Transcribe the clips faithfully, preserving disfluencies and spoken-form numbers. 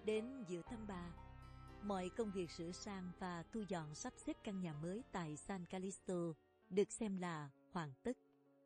Đến giữa tháng ba, mọi công việc sửa sang và thu dọn sắp xếp căn nhà mới tại San Callisto được xem là hoàn tất.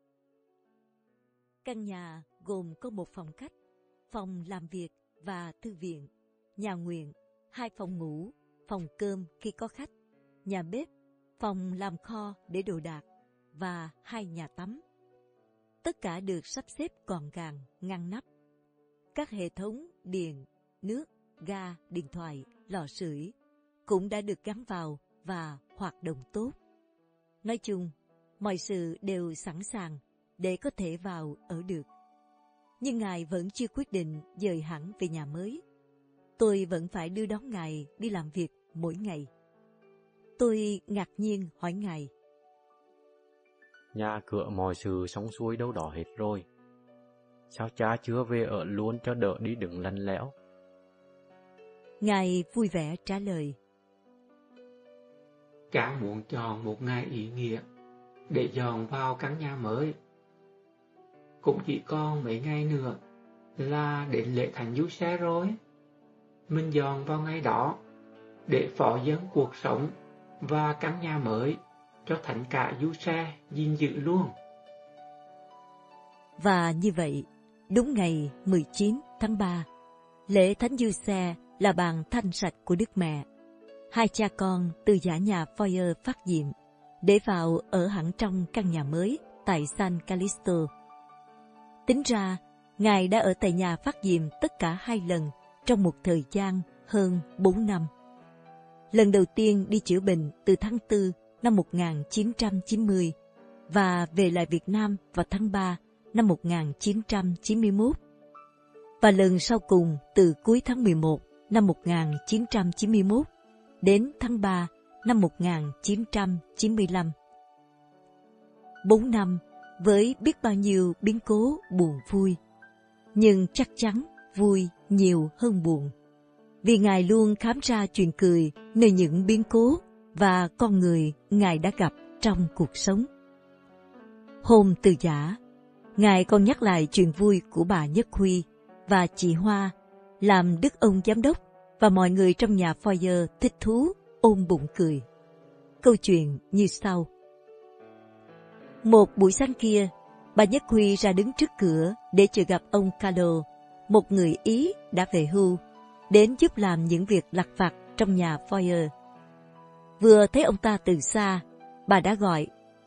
Căn nhà gồm có một phòng khách, phòng làm việc và thư viện, nhà nguyện, hai phòng ngủ, phòng cơm khi có khách, nhà bếp, phòng làm kho để đồ đạc và hai nhà tắm. Tất cả được sắp xếp gọn gàng, ngăn nắp. Các hệ thống điện, nước, ga, điện thoại, lò sưởi cũng đã được gắn vào và hoạt động tốt. Nói chung, mọi sự đều sẵn sàng để có thể vào ở được. Nhưng Ngài vẫn chưa quyết định dời hẳn về nhà mới. Tôi vẫn phải đưa đón Ngài đi làm việc mỗi ngày. Tôi ngạc nhiên hỏi Ngài: Nhà cửa mọi sự xong xuôi đâu đó hết rồi. Sao cha chưa về ở luôn cho đỡ đi đứng lăn lẽo? Ngài vui vẻ trả lời: Cha muốn chọn một ngày ý nghĩa để dọn vào căn nhà mới. Cũng chỉ còn mấy ngày nữa là đến lễ Thánh Giuse rồi. Mình dọn vào ngày đó để phó dâng cuộc sống và căn nhà mới cho Thánh cả Giuse gìn giữ luôn. Và như vậy, đúng ngày mười chín tháng ba, lễ Thánh Giuse là bàn thanh sạch của Đức Mẹ. Hai cha con từ dãy nhà Foyer phát diệm để vào ở hẳn trong căn nhà mới tại San Callisto. Tính ra, Ngài đã ở tại nhà phát diệm tất cả hai lần trong một thời gian hơn bốn năm. Lần đầu tiên đi chữa bệnh từ tháng tư năm một nghìn chín trăm chín mươi và về lại Việt Nam vào tháng ba năm một nghìn chín trăm chín mươi mốt. Và lần sau cùng từ cuối tháng mười một năm một nghìn chín trăm chín mươi mốt đến tháng ba năm một nghìn chín trăm chín mươi lăm. Bốn năm với biết bao nhiêu biến cố buồn vui, nhưng chắc chắn vui nhiều hơn buồn, vì Ngài luôn khám ra chuyện cười nơi những biến cố và con người Ngài đã gặp trong cuộc sống. Hôm từ giã, Ngài còn nhắc lại chuyện vui của bà Nhất Huy và chị Hoa, làm đức ông giám đốc và mọi người trong nhà Foyer thích thú ôm bụng cười. Câu chuyện như sau: Một buổi sáng kia, bà Nhất Huy ra đứng trước cửa để chờ gặp ông Carlo, một người Ý đã về hưu, đến giúp làm những việc lặt vặt trong nhà Foyer. Vừa thấy ông ta từ xa, bà đã gọi: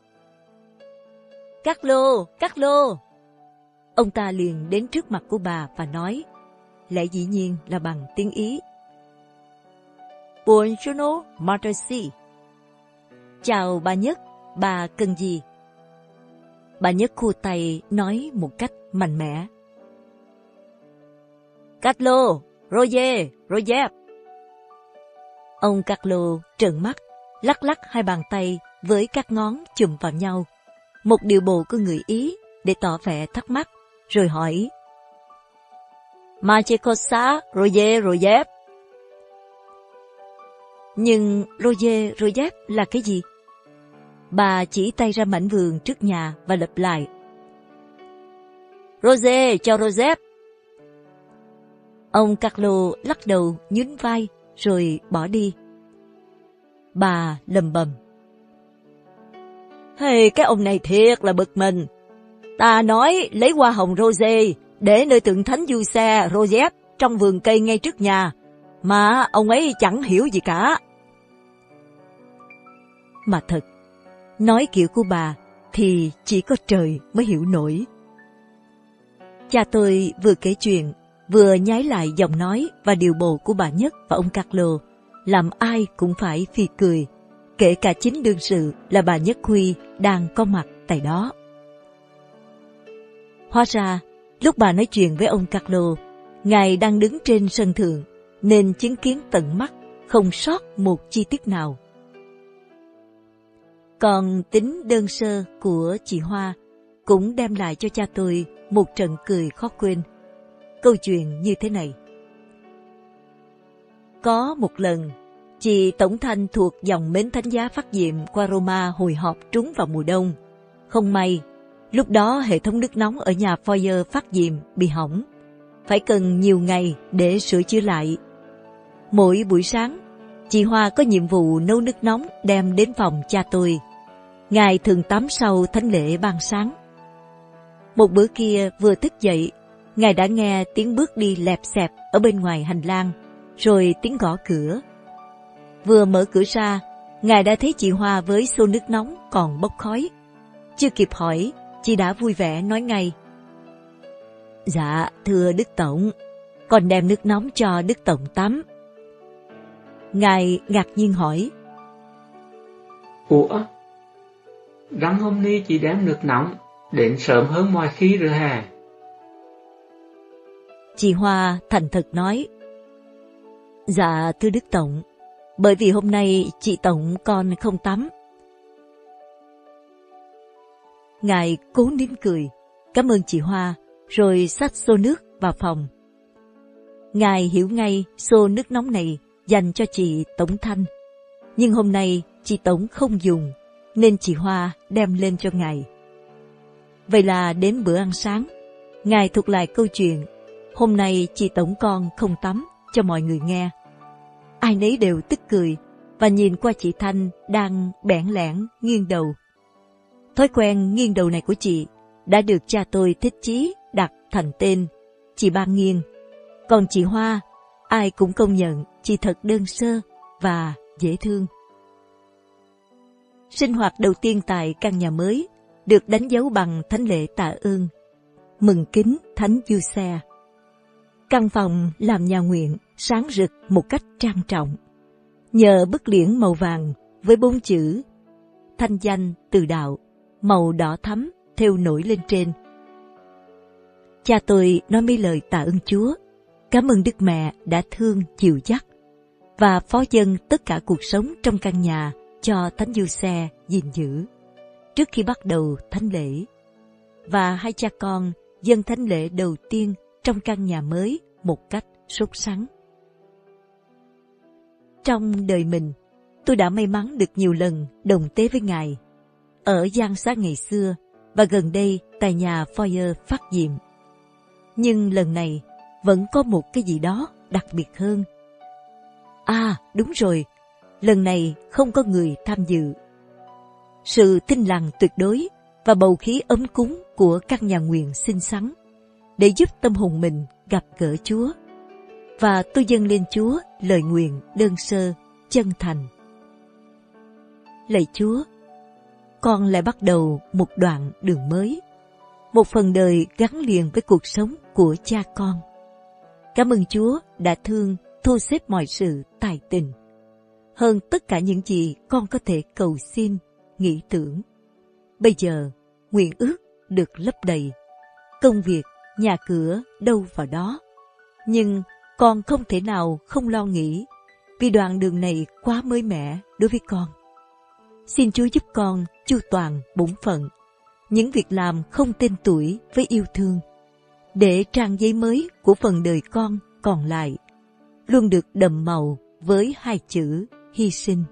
Carlo, Carlo! Ông ta liền đến trước mặt của bà và nói, lẽ dĩ nhiên là bằng tiếng Ý: Buongiorno, Matersi. Chào bà Nhất, bà cần gì? Bà Nhất khua tay nói một cách mạnh mẽ: Carlo, Roger, Roger. Ông Carlo trợn mắt, lắc lắc hai bàn tay với các ngón chùm vào nhau, một điệu bộ của người Ý để tỏ vẻ thắc mắc, rồi hỏi: Ma che cosa, Roger, Roger? Nhưng Roger, Roger là cái gì? Bà chỉ tay ra mảnh vườn trước nhà và lặp lại: Roger, chào Roger. Ông Carlo lắc đầu nhún vai rồi bỏ đi. Bà lầm bầm: Hey, cái ông này thiệt là bực mình. Ta nói lấy hoa hồng Roger để nơi tượng thánh Giuse Roger trong vườn cây ngay trước nhà, mà ông ấy chẳng hiểu gì cả. Mà thật, nói kiểu của bà thì chỉ có trời mới hiểu nổi. Cha tôi vừa kể chuyện, vừa nhái lại giọng nói và điều bộ của bà Nhất và ông Carlo, làm ai cũng phải phì cười, kể cả chính đương sự là bà Nhất Huy đang có mặt tại đó. Hóa ra, lúc bà nói chuyện với ông Carlo, Ngài đang đứng trên sân thượng, nên chứng kiến tận mắt, không sót một chi tiết nào. Còn tính đơn sơ của chị Hoa cũng đem lại cho cha tôi một trận cười khó quên. Câu chuyện như thế này: Có một lần, chị Tổng Thanh thuộc dòng Mến Thánh Giá phát diệm qua Roma hồi họp trúng vào mùa đông. Không may, lúc đó hệ thống nước nóng ở nhà Foyer phát diệm bị hỏng, phải cần nhiều ngày để sửa chữa lại, Mỗi buổi sáng, chị Hoa có nhiệm vụ nấu nước nóng đem đến phòng cha tôi. Ngài thường tắm sau thánh lễ ban sáng. Một bữa kia vừa thức dậy, Ngài đã nghe tiếng bước đi lẹp xẹp ở bên ngoài hành lang, rồi tiếng gõ cửa. Vừa mở cửa ra, Ngài đã thấy chị Hoa với xô nước nóng còn bốc khói. Chưa kịp hỏi, chị đã vui vẻ nói ngay: "Dạ, thưa Đức Tổng, con đem nước nóng cho Đức Tổng tắm." Ngài ngạc nhiên hỏi: "Ủa, răng hôm nay chị đem nước nóng đến sớm hơn mọi khi rồi hả?" Chị Hoa thành thật nói: "Dạ, thưa Đức Tổng, bởi vì hôm nay chị Tổng con không tắm." Ngài cố nín cười, cảm ơn chị Hoa, rồi xách xô nước vào phòng. Ngài hiểu ngay xô nước nóng này dành cho chị Tổng Thanh, nhưng hôm nay chị Tổng không dùng, nên chị Hoa đem lên cho Ngài. Vậy là đến bữa ăn sáng, Ngài thuật lại câu chuyện hôm nay chị Tổng con không tắm cho mọi người nghe. Ai nấy đều tức cười và nhìn qua chị Thanh đang bẽn lẽn nghiêng đầu. Thói quen nghiêng đầu này của chị đã được cha tôi thích chí đặt thành tên chị Ba Nghiêng. Còn chị Hoa, ai cũng công nhận chị thật đơn sơ và dễ thương. Sinh hoạt đầu tiên tại căn nhà mới được đánh dấu bằng thánh lễ tạ ơn, mừng kính Thánh Giuse. Căn phòng làm nhà nguyện sáng rực một cách trang trọng, nhờ bức liễn màu vàng với bốn chữ thanh danh từ đạo màu đỏ thắm thêu nổi lên trên. Cha tôi nói mấy lời tạ ơn Chúa, cảm ơn Đức Mẹ đã thương dìu dắt và phó dâng tất cả cuộc sống trong căn nhà cho Thánh Giuse gìn giữ trước khi bắt đầu thánh lễ. Và hai cha con dâng thánh lễ đầu tiên trong căn nhà mới một cách sốt sắng. Trong đời mình, tôi đã may mắn được nhiều lần đồng tế với Ngài ở Giang Xá ngày xưa và gần đây tại nhà Foyer Phát Diệm. Nhưng lần này vẫn có một cái gì đó đặc biệt hơn. À, đúng rồi, lần này không có người tham dự. Sự thinh lặng tuyệt đối và bầu khí ấm cúng của căn nhà nguyện xinh xắn để giúp tâm hồn mình gặp gỡ Chúa. Và tôi dâng lên Chúa lời nguyện đơn sơ, chân thành. Lạy Chúa, con lại bắt đầu một đoạn đường mới, một phần đời gắn liền với cuộc sống của cha con. Cảm ơn Chúa đã thương, thu xếp mọi sự tài tình, hơn tất cả những gì con có thể cầu xin, nghĩ tưởng. Bây giờ, nguyện ước được lấp đầy, công việc, nhà cửa đâu vào đó. Nhưng con không thể nào không lo nghĩ, vì đoạn đường này quá mới mẻ đối với con. Xin Chúa giúp con chu toàn bổn phận, những việc làm không tên tuổi với yêu thương, để trang giấy mới của phần đời con còn lại luôn được đậm màu với hai chữ hy sinh.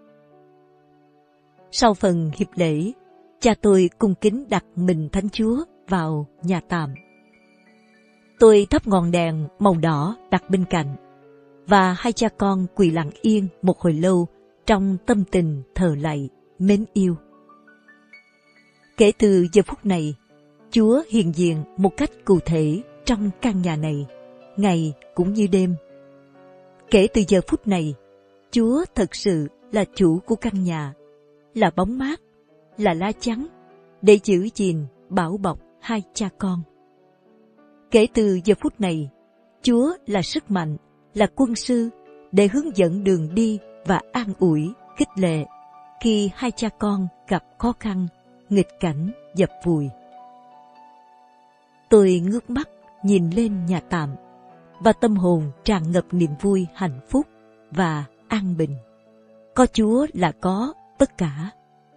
Sau phần hiệp lễ, cha tôi cung kính đặt mình Thánh Chúa vào nhà tạm. Tôi thắp ngọn đèn màu đỏ đặt bên cạnh, và hai cha con quỳ lặng yên một hồi lâu trong tâm tình thờ lạy, mến yêu. Kể từ giờ phút này, Chúa hiện diện một cách cụ thể trong căn nhà này, ngày cũng như đêm. Kể từ giờ phút này, Chúa thật sự là chủ của căn nhà, là bóng mát, là lá chắn để giữ gìn, bảo bọc hai cha con. Kể từ giờ phút này, Chúa là sức mạnh, là quân sư để hướng dẫn đường đi và an ủi, khích lệ khi hai cha con gặp khó khăn, nghịch cảnh, dập vùi. Tôi ngước mắt nhìn lên nhà tạm và tâm hồn tràn ngập niềm vui, hạnh phúc và an bình. Có Chúa là có tất cả.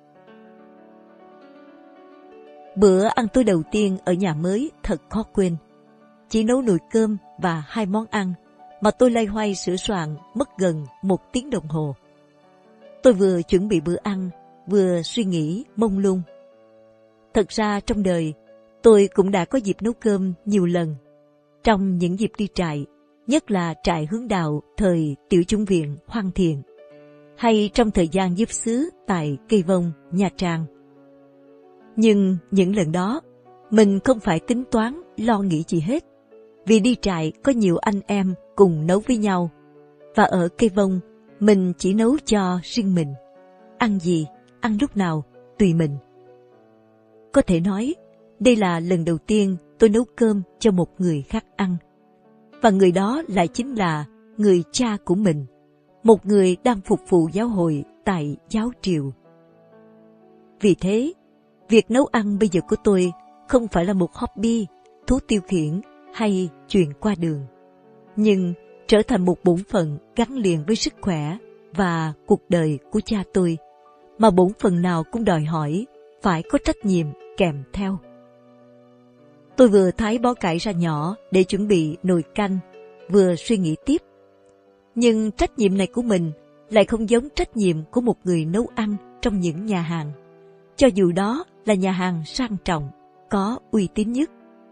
Bữa ăn tối đầu tiên ở nhà mới thật khó quên. Chỉ nấu nồi cơm và hai món ăn mà tôi loay hoay sửa soạn mất gần một tiếng đồng hồ. Tôi vừa chuẩn bị bữa ăn, vừa suy nghĩ mông lung. Thật ra trong đời, tôi cũng đã có dịp nấu cơm nhiều lần. Trong những dịp đi trại, nhất là trại hướng đạo thời Tiểu Chủng viện Hoan Thiện, hay trong thời gian giúp xứ tại Cây Vông, Nha Trang. Nhưng những lần đó, mình không phải tính toán lo nghĩ gì hết, vì đi trại có nhiều anh em cùng nấu với nhau, và ở Cây Vông mình chỉ nấu cho riêng mình. Ăn gì, ăn lúc nào, tùy mình. Có thể nói, đây là lần đầu tiên tôi nấu cơm cho một người khác ăn. Và người đó lại chính là người cha của mình, một người đang phục vụ giáo hội tại giáo triều. Vì thế, việc nấu ăn bây giờ của tôi không phải là một hobby, thú tiêu khiển hay chuyện qua đường, nhưng trở thành một bổn phận gắn liền với sức khỏe và cuộc đời của cha tôi, mà bổn phận nào cũng đòi hỏi phải có trách nhiệm kèm theo. Tôi vừa thái bó cải ra nhỏ để chuẩn bị nồi canh, vừa suy nghĩ tiếp. Nhưng trách nhiệm này của mình lại không giống trách nhiệm của một người nấu ăn trong những nhà hàng, cho dù đó là nhà hàng sang trọng, có uy tín nhất.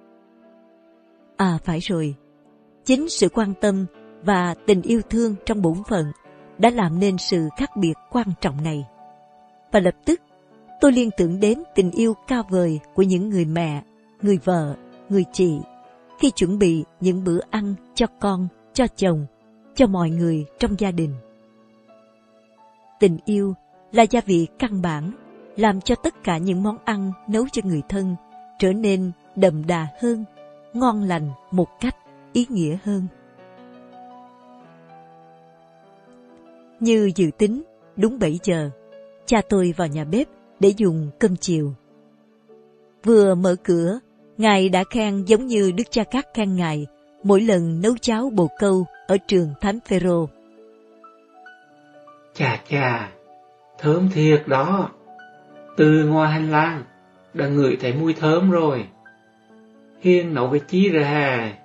À phải rồi, chính sự quan tâm và tình yêu thương trong bổn phận đã làm nên sự khác biệt quan trọng này. Và lập tức, tôi liên tưởng đến tình yêu cao vời của những người mẹ, người vợ, người chị khi chuẩn bị những bữa ăn cho con, cho chồng, cho mọi người trong gia đình. Tình yêu là gia vị căn bản, làm cho tất cả những món ăn nấu cho người thân trở nên đậm đà hơn, ngon lành một cách ý nghĩa hơn. Như dự tính, đúng bảy giờ, cha tôi vào nhà bếp để dùng cơm chiều. Vừa mở cửa, Ngài đã khen giống như Đức Cha Các khen Ngài mỗi lần nấu cháo bồ câu ở trường Thánh Phêrô. Chà chà, thơm thiệt đó. Từ ngoài hành lang, đã ngửi thấy mùi thơm rồi. Hiền nấu với chí rồi hà.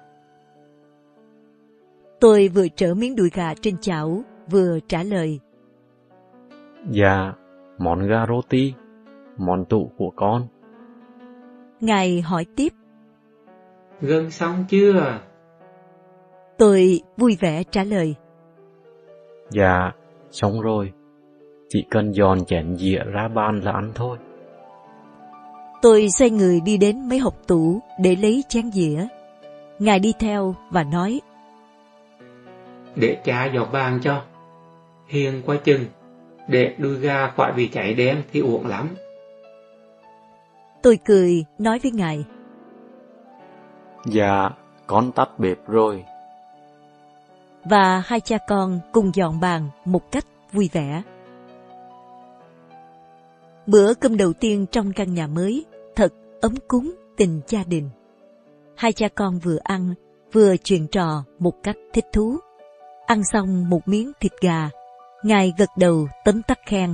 Tôi vừa trở miếng đùi gà trên chảo, vừa trả lời. Dạ, món gà roti, món tủ của con. Ngài hỏi tiếp. Gần xong chưa? Tôi vui vẻ trả lời. Dạ, xong rồi. Chỉ cần dọn chén dĩa ra bàn là ăn thôi. Tôi xoay người đi đến mấy hộc tủ để lấy chén dĩa. Ngài đi theo và nói. Để cha dọn bàn cho. Hiền qua chừng, để đuôi gà khỏi bị cháy đen thì uổng lắm. Tôi cười nói với Ngài. Dạ, con tắt bếp rồi. Và hai cha con cùng dọn bàn một cách vui vẻ. Bữa cơm đầu tiên trong căn nhà mới thật ấm cúng tình gia đình. Hai cha con vừa ăn vừa chuyện trò một cách thích thú. Ăn xong một miếng thịt gà, Ngài gật đầu tấm tắc khen.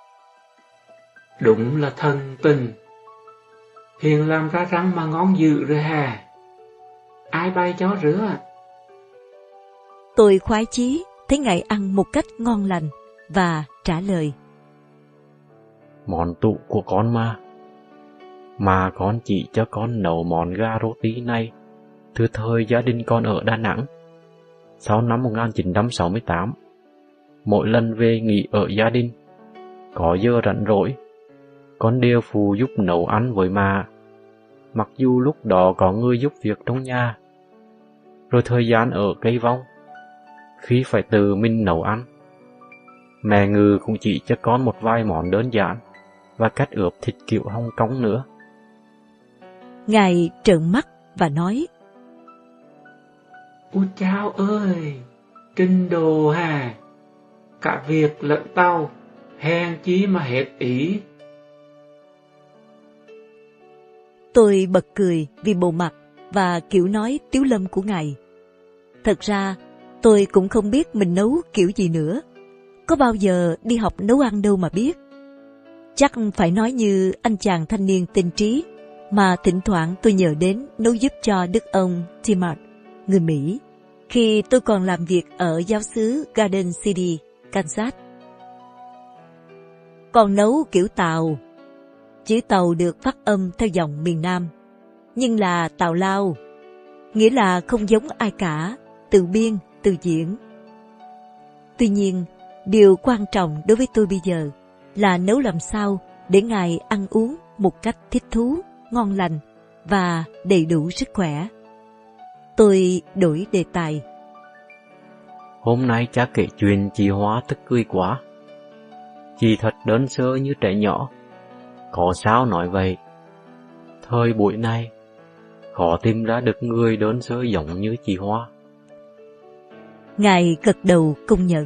Đúng là thân tình. Hiền làm ra răng mà ngon dữ rồi hà. Ai bay chó rửa? Tôi khoái chí thấy Ngài ăn một cách ngon lành và trả lời. Món tủ của con mà. Mà con chỉ cho con nấu món gà roti này từ thời gia đình con ở Đà Nẵng. Sau năm một nghìn chín trăm sáu mươi tám, mỗi lần về nghỉ ở gia đình, có giờ rảnh rỗi, con đều phụ giúp nấu ăn với mà. Mặc dù lúc đó có người giúp việc trong nhà. Rồi thời gian ở Cây Vông, khi phải tự mình nấu ăn, mẹ Ngừ cũng chỉ cho con một vài món đơn giản và cách ướp thịt kiểu Hong Kong nữa. Ngài trợn mắt và nói. Ôi chao ơi, kinh đồ hà. Cả việc lẫn tàu, hèn chí mà hết ý. Tôi bật cười vì bộ mặt và kiểu nói tiếu lâm của Ngài. Thật ra, tôi cũng không biết mình nấu kiểu gì nữa. Có bao giờ đi học nấu ăn đâu mà biết. Chắc phải nói như anh chàng thanh niên tên Trí, mà thỉnh thoảng tôi nhờ đến nấu giúp cho đức ông Timart, người Mỹ, khi tôi còn làm việc ở giáo xứ Garden City, Kansas. Còn nấu kiểu Tàu. Chữ Tàu được phát âm theo dòng miền Nam, nhưng là tào lao, nghĩa là không giống ai cả, tự biên, tự diễn. Tuy nhiên, điều quan trọng đối với tôi bây giờ là nấu làm sao để Ngài ăn uống một cách thích thú, ngon lành và đầy đủ sức khỏe. Tôi đổi đề tài. Hôm nay cha kể chuyện chị Hoa tức cười quá. Chị thật đơn sơ như trẻ nhỏ. Có sao nói vậy? Thời buổi này, khó tìm ra được người đơn sơ giống như chị Hoa. Ngài gật đầu công nhận.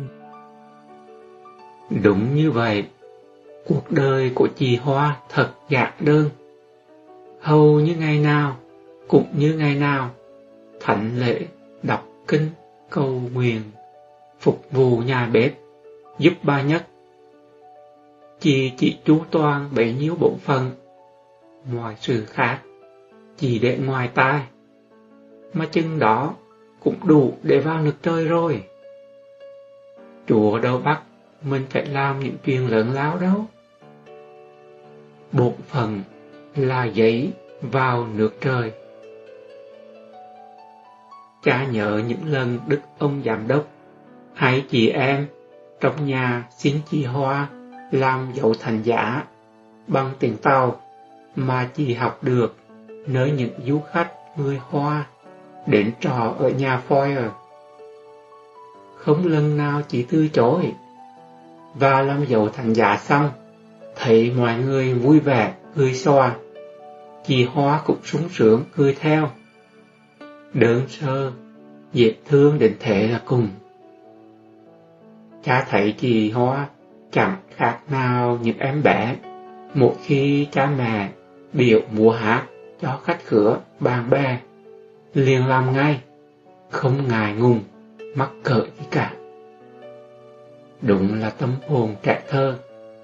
Đúng như vậy. Cuộc đời của chị Hoa thật giản đơn. Hầu như ngày nào, cũng như ngày nào, thánh lễ, đọc kinh, cầu nguyện, phục vụ nhà bếp, giúp ba nhất. Chị chỉ chú toàn bấy nhiêu bổn phận. Ngoài sự khác, chỉ để ngoài tai. Mà chừng đó cũng đủ để vào nước trời rồi. Chúa đâu bắt mình phải làm những chuyện lớn lao đâu. Bổn phận là giấy vào nước trời. Cha nhớ những lần đức ông giám đốc hay chị em trong nhà xin chị Hoa làm dấu thành giả bằng tiền Tàu mà chị học được nơi những du khách người Hoa đến trọ ở nhà Foyer. Không lần nào chị từ chối, và làm dấu thành giả xong, thấy mọi người vui vẻ cười xòa, chị Hoa cũng sung sướng cười theo. Đơn sơ, dễ thương đến thế là cùng. Cha thấy chị Hoa chẳng khác nào những em bé mỗi khi cha mẹ biểu múa hát cho khách khứa bạn bè, liền làm ngay, không ngại ngùng mắc cỡ gì cả. Đúng là tâm hồn trẻ thơ.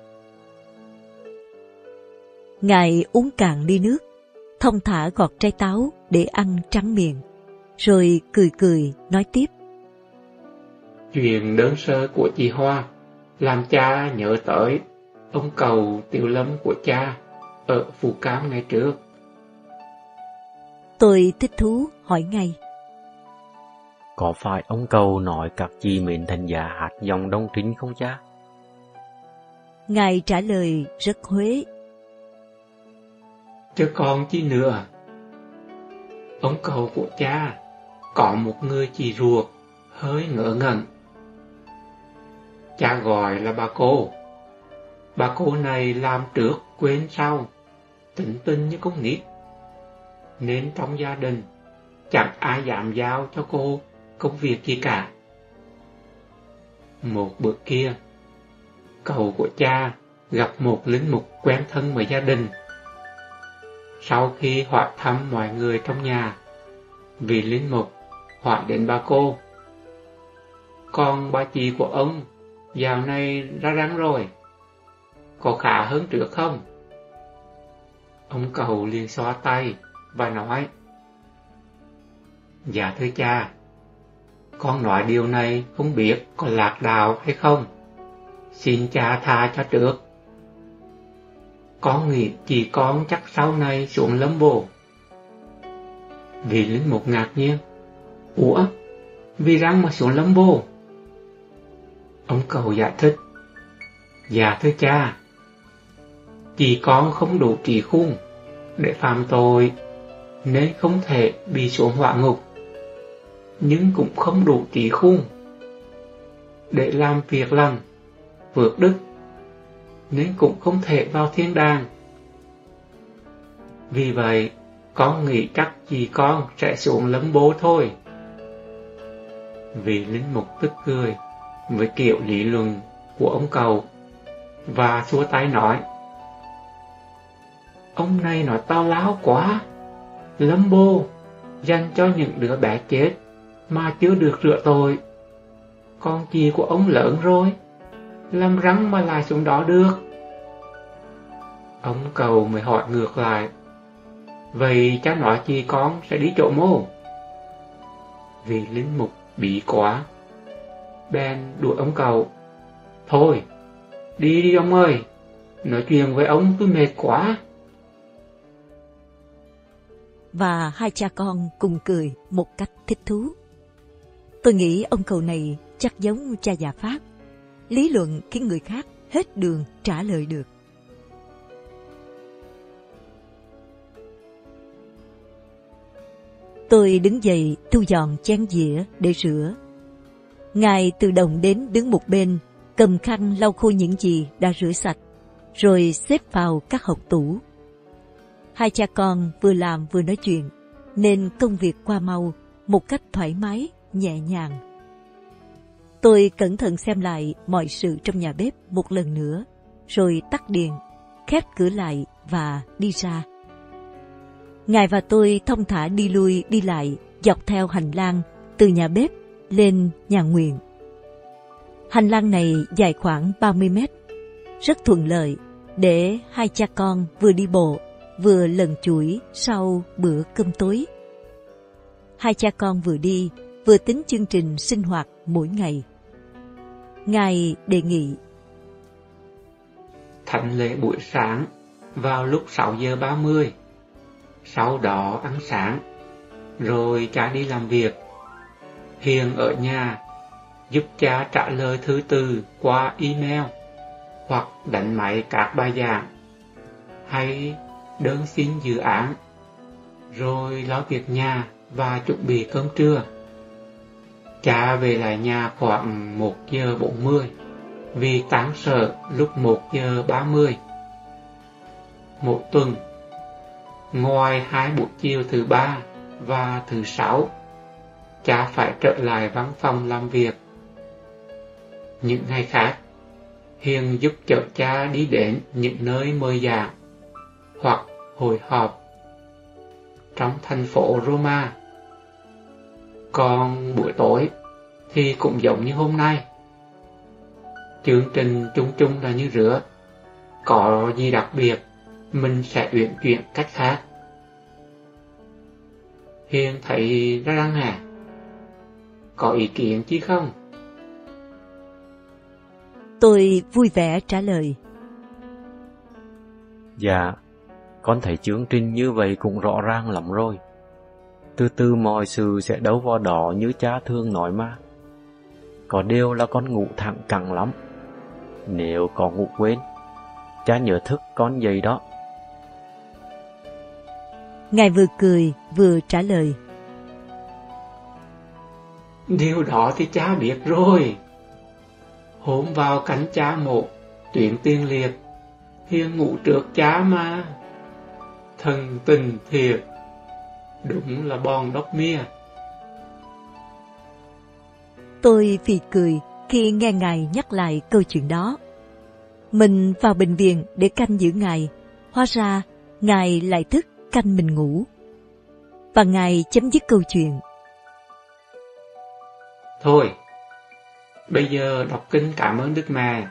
Ngài uống cạn ly nước, thong thả gọt trái táo để ăn trắng miệng, rồi cười cười nói tiếp. Chuyện đơn sơ của chị Hoa làm cha nhớ tới ông Cầu Tiểu Lâm của cha ở Phú Cam ngày trước. Tôi thích thú hỏi ngay. Có phải ông Cầu nói các chị mến thành giả hát dòng Đông Trinh không cha? Ngài trả lời rất Huế. Chứ còn chi nữa. Ông Cầu của cha có một người chị ruột hơi ngỡ ngẩn. Cha gọi là bà cô. Bà cô này làm trước quên sau, tính tình như con nít. Nên trong gia đình chẳng ai dám giao cho cô công việc gì cả. Một bữa kia, cậu của cha gặp một linh mục quen thân với gia đình. Sau khi hỏi thăm mọi người trong nhà, vị linh mục hỏi đến bà cô. Còn bà chị của ông dạo này ra răng rồi, có khá hơn trước không? Ông Cầu liền xoa tay và nói. Dạ thưa cha, con nói điều này không biết có lạc đạo hay không. Xin cha tha cho trước. Con nghĩ chị con chắc sau này xuống lâm bồ. Vị linh mục ngạc nhiên. Ủa, vì răng mà xuống lâm bồ? Ông Cầu giải thích. Dạ thưa cha, chị con không đủ trí khôn để phạm tội nên không thể bị xuống hỏa ngục, nhưng cũng không đủ trí khôn để làm việc lành, phước đức, nên cũng không thể vào thiên đàng. Vì vậy, con nghĩ chắc chị con sẽ xuống lâm bố thôi. Vị linh mục tức cười với kiểu lý luận của ông Cầu và xua tay nói. Ông này nói tao láo quá. Lâm bô dành cho những đứa bé chết mà chưa được rửa tội. Con chị của ông lớn rồi, làm răng mà lại xuống đó được. Ông Cầu mới hỏi ngược lại. Vậy cha nói chị con sẽ đi chỗ mô? Vì linh mục bị quá, bèn đuổi ông Cầu. Thôi, đi đi ông ơi, nói chuyện với ông tôi mệt quá. Và hai cha con cùng cười một cách thích thú. Tôi nghĩ ông cậu này chắc giống cha già Pháp. Lý luận khiến người khác hết đường trả lời được. Tôi đứng dậy thu dọn chén dĩa để rửa. Ngài tự động đến đứng một bên, cầm khăn lau khô những gì đã rửa sạch, rồi xếp vào các hộc tủ. Hai cha con vừa làm vừa nói chuyện, nên công việc qua mau, một cách thoải mái, nhẹ nhàng. Tôi cẩn thận xem lại mọi sự trong nhà bếp một lần nữa, rồi tắt điện, khép cửa lại và đi ra. Ngài và tôi thong thả đi lui đi lại dọc theo hành lang từ nhà bếp lên nhà nguyện. Hành lang này dài khoảng ba mươi mét, rất thuận lợi để hai cha con vừa đi bộ vừa lần chuỗi sau bữa cơm tối. Hai cha con vừa đi vừa tính chương trình sinh hoạt mỗi ngày. Ngài đề nghị: Thánh lễ buổi sáng vào lúc sáu giờ ba mươi, sau đó ăn sáng, rồi cha đi làm việc. Hiền ở nhà giúp cha trả lời thư từ qua email hoặc đánh máy các bài giảng hay đơn xin dự án, rồi lo việc nhà và chuẩn bị cơm trưa. Cha về lại nhà khoảng một giờ bốn mươi vì tán sở lúc một giờ ba mươi. Một tuần, ngoài hai buổi chiều thứ ba và thứ sáu, cha phải trở lại văn phòng làm việc. Những ngày khác, Hiền giúp chở cha đi đến những nơi mời giảng hoặc hội họp trong thành phố Roma. Còn buổi tối thì cũng giống như hôm nay. Chương trình chung chung là như rứa. Có gì đặc biệt, mình sẽ uyển chuyển cách khác. Hiền thấy ra răng hả? Có ý kiến chứ không? Tôi vui vẻ trả lời: Dạ, con thấy chương trình như vậy cũng rõ ràng lắm rồi. Từ từ mọi sự sẽ đấu vào đó như cha thường nói mà. Có điều là con ngủ thẳng cẳng lắm. Nếu có ngủ quên, cha nhớ thức con dậy đó. Ngài vừa cười vừa trả lời: Điều đó thì cha biết rồi. Hôm vào cánh cha mộ, tuyển tiên liệt, Hiền ngủ trước cha mà. Thần tình thiệt, đúng là bon đốc mia. Tôi phì cười khi nghe Ngài nhắc lại câu chuyện đó. Mình vào bệnh viện để canh giữ Ngài, hóa ra Ngài lại thức canh mình ngủ. Và Ngài chấm dứt câu chuyện: Thôi, bây giờ đọc kinh cảm ơn Đức Mẹ.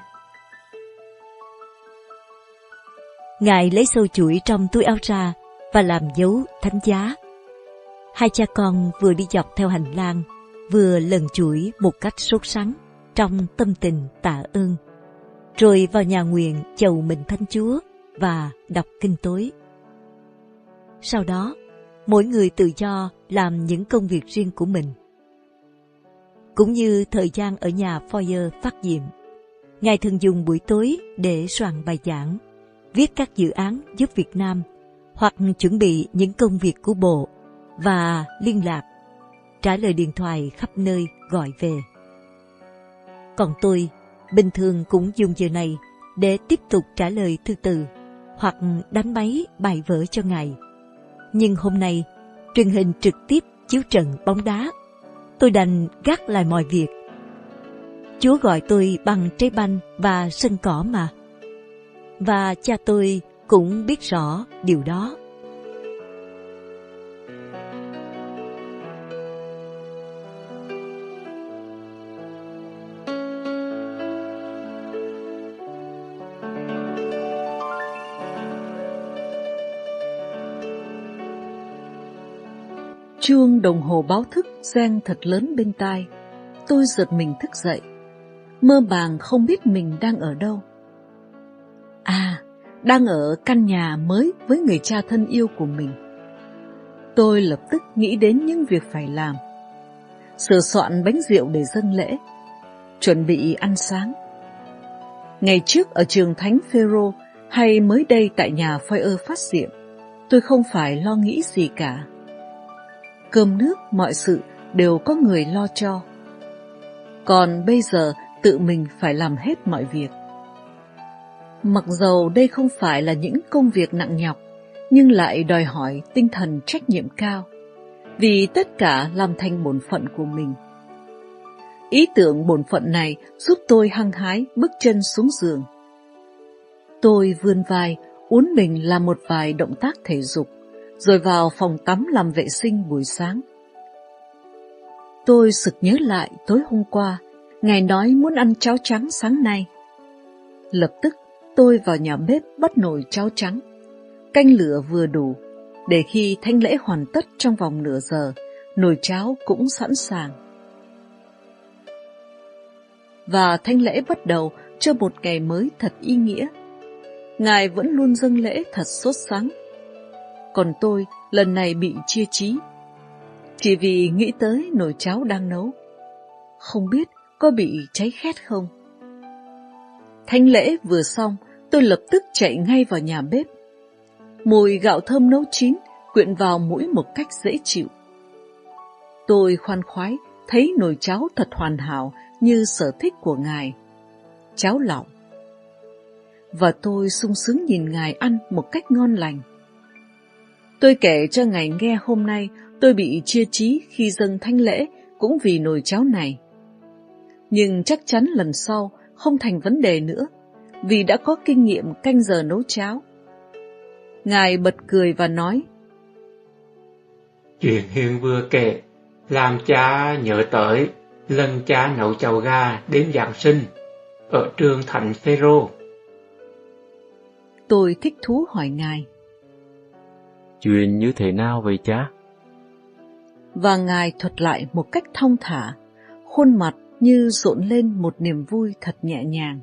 Ngài lấy sâu chuỗi trong túi áo ra và làm dấu thánh giá. Hai cha con vừa đi dọc theo hành lang, vừa lần chuỗi một cách sốt sắng trong tâm tình tạ ơn, rồi vào nhà nguyện chầu mình Thánh Chúa và đọc kinh tối. Sau đó, mỗi người tự do làm những công việc riêng của mình. Cũng như thời gian ở nhà Foyer phát diệm, Ngài thường dùng buổi tối để soạn bài giảng, viết các dự án giúp Việt Nam, hoặc chuẩn bị những công việc của bộ và liên lạc, trả lời điện thoại khắp nơi gọi về. Còn tôi, bình thường cũng dùng giờ này để tiếp tục trả lời thư từ hoặc đánh máy bài vở cho Ngài. Nhưng hôm nay, truyền hình trực tiếp chiếu trận bóng đá, tôi đành gác lại mọi việc. Chúa gọi tôi bằng trái banh và sân cỏ mà. Và cha tôi cũng biết rõ điều đó. Chuông đồng hồ báo thức reng thật lớn bên tai. Tôi giật mình thức dậy, mơ màng không biết mình đang ở đâu. À, đang ở căn nhà mới với người cha thân yêu của mình. Tôi lập tức nghĩ đến những việc phải làm. sửa soạn bánh rượu để dâng lễ, chuẩn bị ăn sáng. Ngày trước ở trường Thánh Phêrô hay mới đây tại nhà Foyer phát diệm, tôi không phải lo nghĩ gì cả. Cơm nước, mọi sự đều có người lo cho. Còn bây giờ tự mình phải làm hết mọi việc. Mặc dầu đây không phải là những công việc nặng nhọc, nhưng lại đòi hỏi tinh thần trách nhiệm cao, vì tất cả làm thành bổn phận của mình. Ý tưởng bổn phận này giúp tôi hăng hái bước chân xuống giường. Tôi vươn vai, uốn mình làm một vài động tác thể dục, rồi vào phòng tắm làm vệ sinh buổi sáng. Tôi sực nhớ lại tối hôm qua, Ngài nói muốn ăn cháo trắng sáng nay. Lập tức tôi vào nhà bếp bắt nồi cháo trắng. Canh lửa vừa đủ, để khi thánh lễ hoàn tất trong vòng nửa giờ, nồi cháo cũng sẵn sàng. Và thánh lễ bắt đầu cho một ngày mới thật ý nghĩa. Ngài vẫn luôn dâng lễ thật sốt sắng. Còn tôi lần này bị chia trí, chỉ vì nghĩ tới nồi cháo đang nấu. Không biết có bị cháy khét không? Thánh lễ vừa xong, tôi lập tức chạy ngay vào nhà bếp. Mùi gạo thơm nấu chín quyện vào mũi một cách dễ chịu. Tôi khoan khoái thấy nồi cháo thật hoàn hảo như sở thích của Ngài, cháo lỏng. Và tôi sung sướng nhìn Ngài ăn một cách ngon lành. Tôi kể cho Ngài nghe hôm nay tôi bị chia trí khi dâng thánh lễ cũng vì nồi cháo này. Nhưng chắc chắn lần sau không thành vấn đề nữa, vì đã có kinh nghiệm canh giờ nấu cháo. Ngài bật cười và nói: Chuyện Hiền vừa kể làm cha nhớ tới lần cha nấu cháo gà đến Giáng sinh ở trường Thánh Phêrô. Tôi thích thú hỏi Ngài: Chuyện như thế nào vậy cha? Và Ngài thuật lại một cách thong thả, khuôn mặt như rộn lên một niềm vui thật nhẹ nhàng.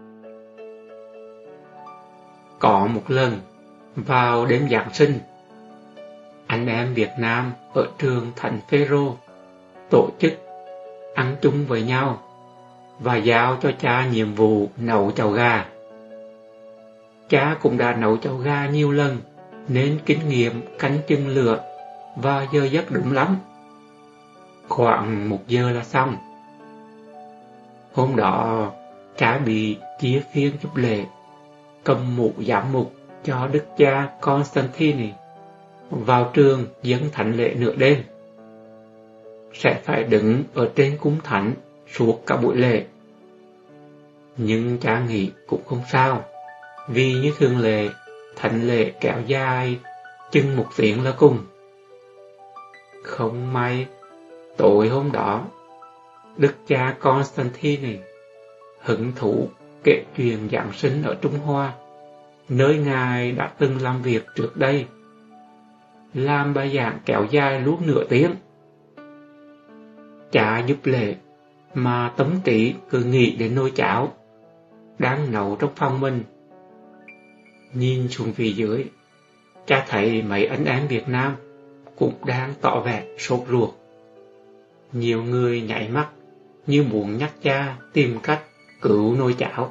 Có một lần, vào đêm Giáng sinh, anh em Việt Nam ở trường Thánh Phêrô tổ chức ăn chung với nhau và giao cho cha nhiệm vụ nấu cháo gà. Cha cũng đã nấu cháo gà nhiều lần nên kinh nghiệm canh chừng lửa và giờ giấc đúng lắm. Khoảng một giờ là xong. Hôm đó, cha bị chia phiên giúp lễ, cầm mũ giám mục cho đức cha Constantine vào trường dẫn thánh lễ nửa đêm. Sẽ phải đứng ở trên cung thánh suốt cả buổi lễ. Nhưng cha nghĩ cũng không sao, vì như thường lệ, thánh lễ kéo dài chừng một tiếng là cùng. Không may, tối hôm đó, đức cha Constantine hứng thú kể chuyện Giáng sinh ở Trung Hoa, nơi Ngài đã từng làm việc trước đây, làm bài giảng kéo dài luôn nửa tiếng. Cha giúp lễ mà tâm trí cứ nghĩ đến nồi cháo đang nấu trong phòng mình. Nhìn xuống phía dưới, cha thấy mấy anh em Việt Nam cũng đang tỏ vẻ sốt ruột. Nhiều người nháy mắt như muốn nhắc cha tìm cách cứu nồi cháo.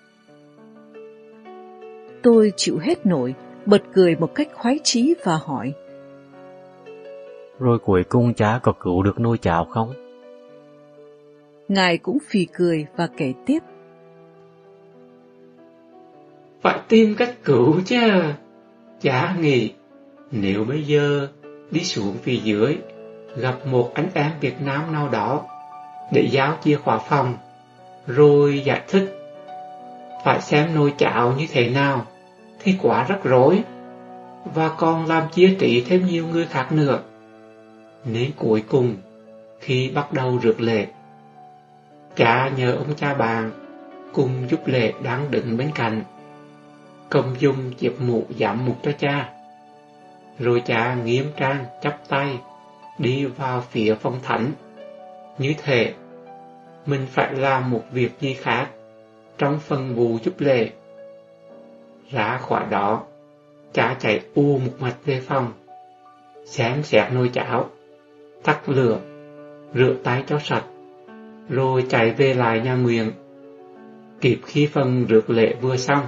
Tôi chịu hết nổi, bật cười một cách khoái chí và hỏi: Rồi cuối cùng cha có cứu được nồi cháo không? Ngài cũng phì cười và kể tiếp: Phải tìm cách cứu chứ. Cha nghĩ nếu bây giờ đi xuống phía dưới gặp một anh em Việt Nam nào đó để giao chìa khóa phòng, rồi giải thích phải xem nồi cháo như thế nào, thì quá rắc rối, và còn làm chia trị thêm nhiều người khác nữa. Nên cuối cùng, khi bắt đầu rước lễ, cha nhờ ông cha bạn cùng giúp lễ đang đứng bên cạnh cầm dùng chiếc mũ giám mục cho cha. Rồi cha nghiêm trang chắp tay đi vào phía phòng thánh, như thể mình phải làm một việc gì khác trong phần vụ giúp lễ. Ra khỏi đó, cha chạy u một mạch về phòng, xem xét nồi cháo, tắt lửa, rửa tay cho sạch, rồi chạy về lại nhà nguyện, kịp khi phần rước lễ vừa xong.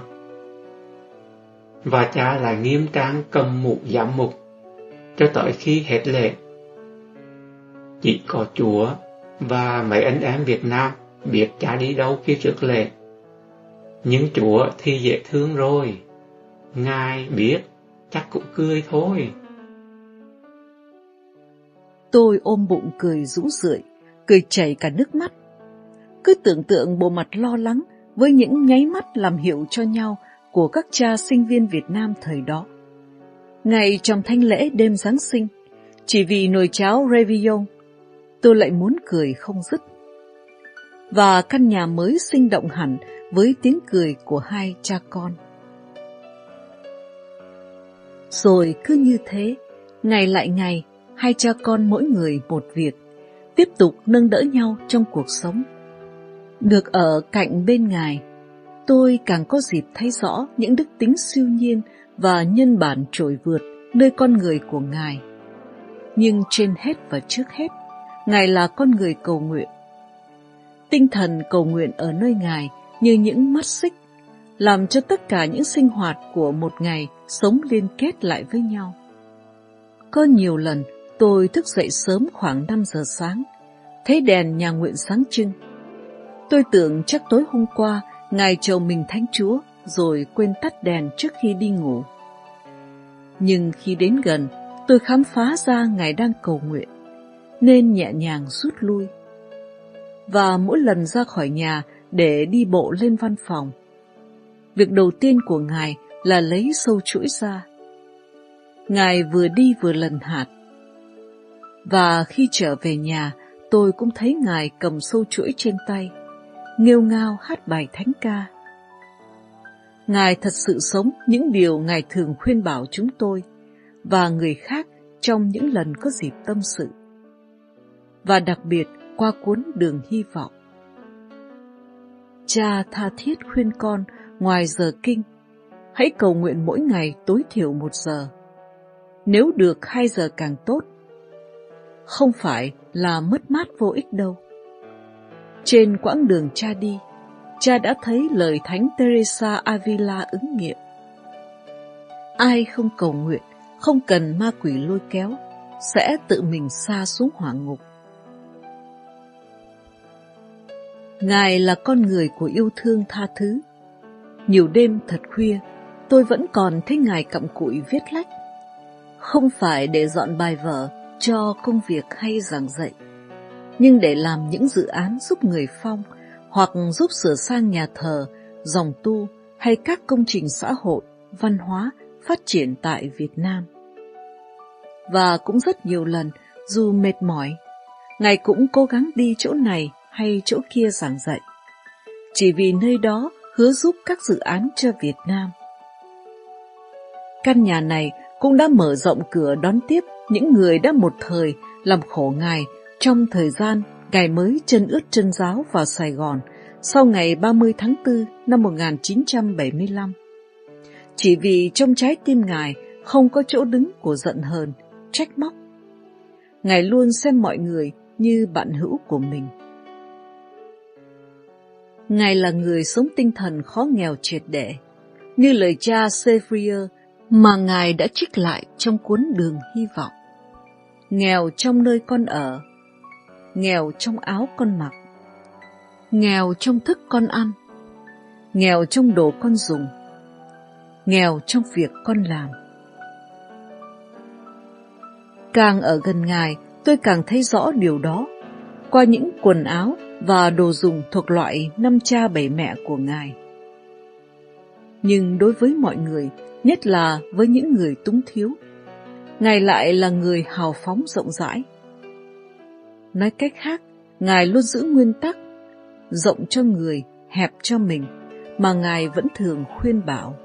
Và cha lại nghiêm trang cầm mũ giám mục, cho tới khi hết lễ. Chỉ có chúa và mấy anh em Việt Nam biết cha đi đâu khi rước lễ. Nhưng chúa thì dễ thương rồi, ngài biết chắc cũng cười thôi. Tôi ôm bụng cười rũ rượi, cười chảy cả nước mắt. Cứ tưởng tượng bộ mặt lo lắng với những nháy mắt làm hiệu cho nhau của các cha sinh viên Việt Nam thời đó. Ngày trong thánh lễ đêm Giáng sinh, chỉ vì nồi cháo Réveillon, tôi lại muốn cười không dứt. Và căn nhà mới sinh động hẳn với tiếng cười của hai cha con. Rồi cứ như thế, ngày lại ngày, hai cha con mỗi người một việc, tiếp tục nâng đỡ nhau trong cuộc sống. Được ở cạnh bên Ngài, tôi càng có dịp thấy rõ những đức tính siêu nhiên và nhân bản trội vượt nơi con người của Ngài. Nhưng trên hết và trước hết, Ngài là con người cầu nguyện. Tinh thần cầu nguyện ở nơi Ngài như những mắt xích, làm cho tất cả những sinh hoạt của một ngày sống liên kết lại với nhau. Có nhiều lần tôi thức dậy sớm khoảng năm giờ sáng, thấy đèn nhà nguyện sáng trưng. Tôi tưởng chắc tối hôm qua Ngài chầu mình Thánh Chúa rồi quên tắt đèn trước khi đi ngủ. Nhưng khi đến gần, tôi khám phá ra Ngài đang cầu nguyện, nên nhẹ nhàng rút lui. Và mỗi lần ra khỏi nhà để đi bộ lên văn phòng, việc đầu tiên của Ngài là lấy sâu chuỗi ra. Ngài vừa đi vừa lần hạt. Và khi trở về nhà, tôi cũng thấy Ngài cầm sâu chuỗi trên tay, nghêu ngao hát bài thánh ca. Ngài thật sự sống những điều Ngài thường khuyên bảo chúng tôi và người khác trong những lần có dịp tâm sự. Và đặc biệt qua cuốn Đường Hy Vọng. Cha tha thiết khuyên con ngoài giờ kinh, hãy cầu nguyện mỗi ngày tối thiểu một giờ. Nếu được hai giờ càng tốt. Không phải là mất mát vô ích đâu. Trên quãng đường cha đi, cha đã thấy lời Thánh Teresa Avila ứng nghiệm. Ai không cầu nguyện, không cần ma quỷ lôi kéo, sẽ tự mình sa xuống hỏa ngục. Ngài là con người của yêu thương tha thứ. Nhiều đêm thật khuya, tôi vẫn còn thấy Ngài cặm cụi viết lách. Không phải để dọn bài vở cho công việc hay giảng dạy, nhưng để làm những dự án giúp người phong hoặc giúp sửa sang nhà thờ, dòng tu hay các công trình xã hội, văn hóa phát triển tại Việt Nam. Và cũng rất nhiều lần, dù mệt mỏi, Ngài cũng cố gắng đi chỗ này hay chỗ kia giảng dạy, chỉ vì nơi đó hứa giúp các dự án cho Việt Nam. Căn nhà này cũng đã mở rộng cửa đón tiếp những người đã một thời làm khổ Ngài trong thời gian Ngài mới chân ướt chân giáo vào Sài Gòn sau ngày ba mươi tháng tư năm một nghìn chín trăm bảy mươi lăm. Chỉ vì trong trái tim Ngài không có chỗ đứng của giận hờn, trách móc. Ngài luôn xem mọi người như bạn hữu của mình. Ngài là người sống tinh thần khó nghèo triệt để, như lời cha Sephrier mà Ngài đã trích lại trong cuốn Đường Hy Vọng. Nghèo trong nơi con ở, nghèo trong áo con mặc, nghèo trong thức con ăn, nghèo trong đồ con dùng, nghèo trong việc con làm. Càng ở gần Ngài, tôi càng thấy rõ điều đó qua những quần áo và đồ dùng thuộc loại năm cha bảy mẹ của Ngài. Nhưng đối với mọi người, nhất là với những người túng thiếu, Ngài lại là người hào phóng rộng rãi. Nói cách khác, Ngài luôn giữ nguyên tắc rộng cho người, hẹp cho mình mà Ngài vẫn thường khuyên bảo.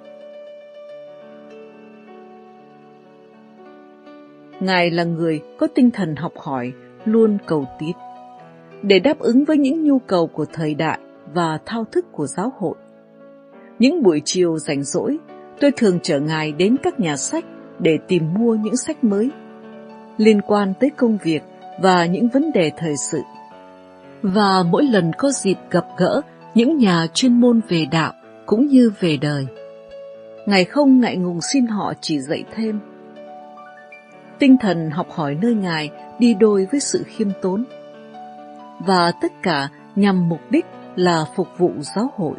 Ngài là người có tinh thần học hỏi, luôn cầu tiến, để đáp ứng với những nhu cầu của thời đại và thao thức của giáo hội. Những buổi chiều rảnh rỗi, tôi thường chở Ngài đến các nhà sách để tìm mua những sách mới liên quan tới công việc và những vấn đề thời sự. Và mỗi lần có dịp gặp gỡ những nhà chuyên môn về đạo cũng như về đời, Ngài không ngại ngùng xin họ chỉ dạy thêm. Tinh thần học hỏi nơi Ngài đi đôi với sự khiêm tốn, và tất cả nhằm mục đích là phục vụ giáo hội.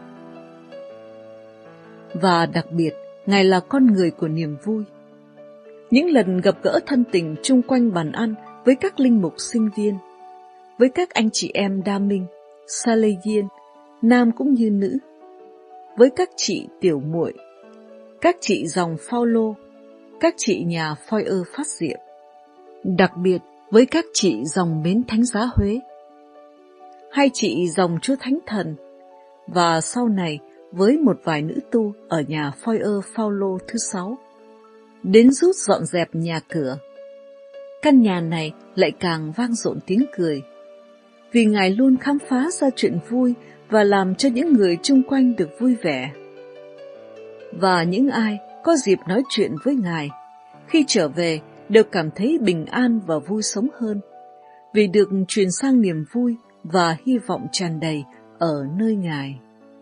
Và đặc biệt, Ngài là con người của niềm vui. Những lần gặp gỡ thân tình chung quanh bàn ăn với các linh mục sinh viên, với các anh chị em đa minh, Salesian, nam cũng như nữ, với các chị tiểu muội, các chị dòng Phaolô, các chị nhà Foyer phát diệm, đặc biệt với các chị dòng Mến Thánh Giá Huế, hai chị dòng Chúa Thánh Thần, và sau này với một vài nữ tu ở nhà Foyer Phaolô thứ sáu, đến giúp dọn dẹp nhà cửa. Căn nhà này lại càng vang dội tiếng cười, vì Ngài luôn khám phá ra chuyện vui và làm cho những người chung quanh được vui vẻ. Và những ai có dịp nói chuyện với Ngài, khi trở về đều cảm thấy bình an và vui sống hơn, vì được truyền sang niềm vui và hy vọng tràn đầy ở nơi Ngài.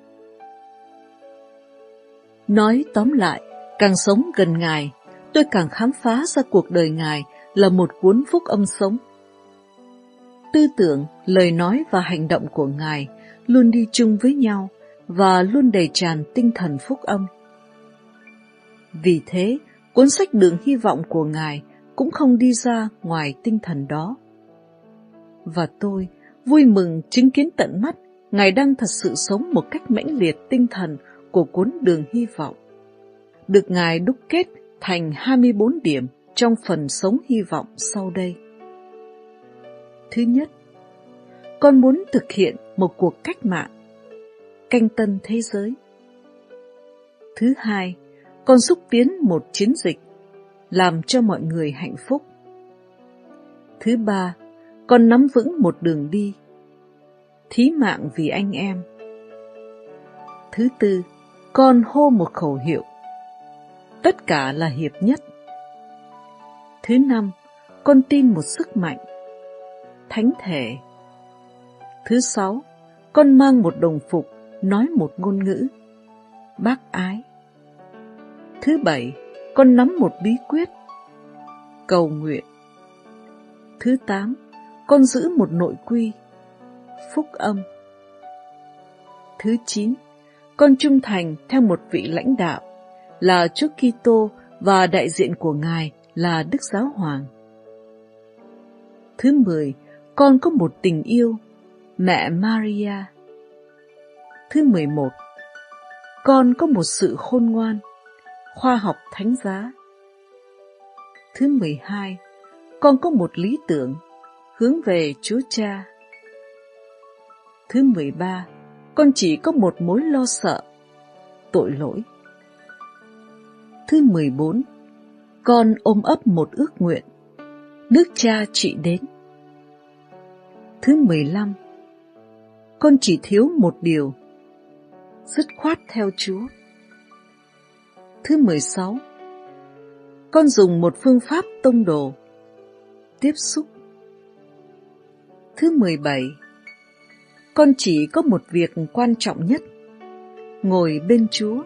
Nói tóm lại, càng sống gần Ngài, tôi càng khám phá ra cuộc đời Ngài là một cuốn phúc âm sống. Tư tưởng, lời nói và hành động của Ngài luôn đi chung với nhau và luôn đầy tràn tinh thần phúc âm. Vì thế, cuốn sách Đường Hy vọng của Ngài cũng không đi ra ngoài tinh thần đó. Và tôi vui mừng chứng kiến tận mắt Ngài đang thật sự sống một cách mãnh liệt tinh thần của cuốn Đường Hy vọng, được Ngài đúc kết thành hai mươi bốn điểm trong phần sống hy vọng sau đây. Thứ nhất, con muốn thực hiện một cuộc cách mạng, canh tân thế giới. Thứ hai, con xúc tiến một chiến dịch, làm cho mọi người hạnh phúc. Thứ ba, con nắm vững một đường đi, thí mạng vì anh em. Thứ tư, con hô một khẩu hiệu, tất cả là hiệp nhất. Thứ năm, con tin một sức mạnh, thánh thể. Thứ sáu, con mang một đồng phục, nói một ngôn ngữ, bác ái. Thứ bảy, con nắm một bí quyết, cầu nguyện. Thứ tám, con giữ một nội quy, phúc âm. Thứ chín, con trung thành theo một vị lãnh đạo là Chúa Kitô và đại diện của Ngài là Đức Giáo Hoàng. Thứ mười, con có một tình yêu, Mẹ Maria. Thứ mười một, con có một sự khôn ngoan, khoa học thánh giá. Thứ mười hai, con có một lý tưởng, hướng về Chúa Cha. Thứ mười ba, con chỉ có một mối lo sợ, tội lỗi. Thứ mười bốn, con ôm ấp một ước nguyện, nước Cha trị đến. Thứ mười lăm, con chỉ thiếu một điều, dứt khoát theo Chúa. Thứ mười sáu, con dùng một phương pháp tông đồ, tiếp xúc. Thứ mười bảy, con chỉ có một việc quan trọng nhất, ngồi bên Chúa.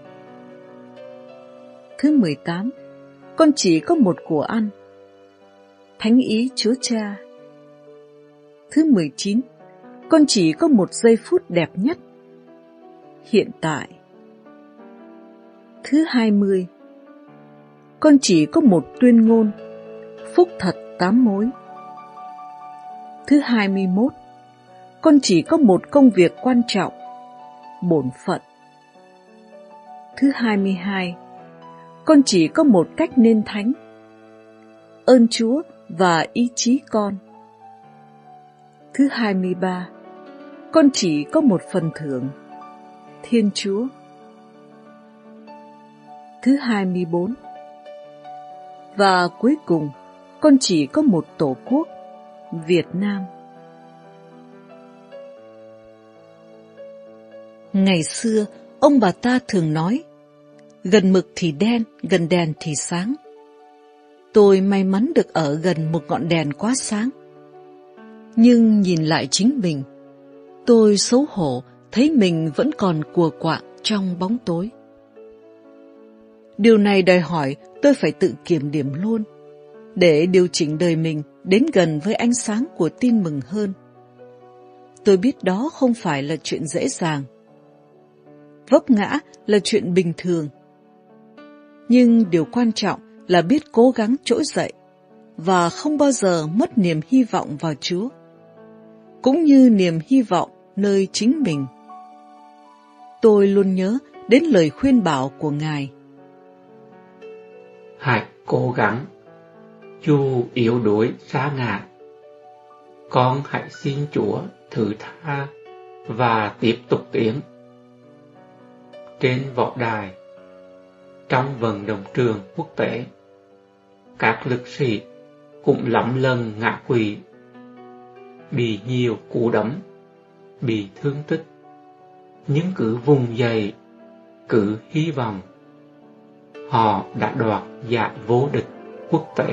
Thứ mười tám, con chỉ có một của ăn, thánh ý Chúa Cha. Thứ mười chín, con chỉ có một giây phút đẹp nhất, hiện tại. Thứ hai mươi, con chỉ có một tuyên ngôn, phúc thật tám mối. Thứ hai mươi mốt, con chỉ có một công việc quan trọng, bổn phận. Thứ hai mươi hai, con chỉ có một cách nên thánh, ơn Chúa và ý chí con. Thứ hai mươi ba, con chỉ có một phần thưởng, Thiên Chúa. Thứ hai mươi bốn, và cuối cùng, con chỉ có một tổ quốc, Việt Nam. Ngày xưa, ông bà ta thường nói, gần mực thì đen, gần đèn thì sáng. Tôi may mắn được ở gần một ngọn đèn quá sáng, Nhưng nhìn lại chính mình, tôi xấu hổ thấy mình vẫn còn cùa quạng trong bóng tối. Điều này đòi hỏi tôi phải tự kiểm điểm luôn, để điều chỉnh đời mình đến gần với ánh sáng của tin mừng hơn. Tôi biết đó không phải là chuyện dễ dàng. Vấp ngã là chuyện bình thường. Nhưng điều quan trọng là biết cố gắng trỗi dậy và không bao giờ mất niềm hy vọng vào Chúa, cũng như niềm hy vọng nơi chính mình. Tôi luôn nhớ đến lời khuyên bảo của Ngài. Hãy cố gắng, dù yếu đuối sa ngã. Con hãy xin Chúa thứ tha và tiếp tục tiến. Trên võ đài, trong vận động trường quốc tế, các lực sĩ cũng lắm lần ngã quỵ, bị nhiều cú đấm, bị thương tích, nhưng cứ vùng dậy, cứ hy vọng. Họ đã đoạt giải vô địch quốc tế.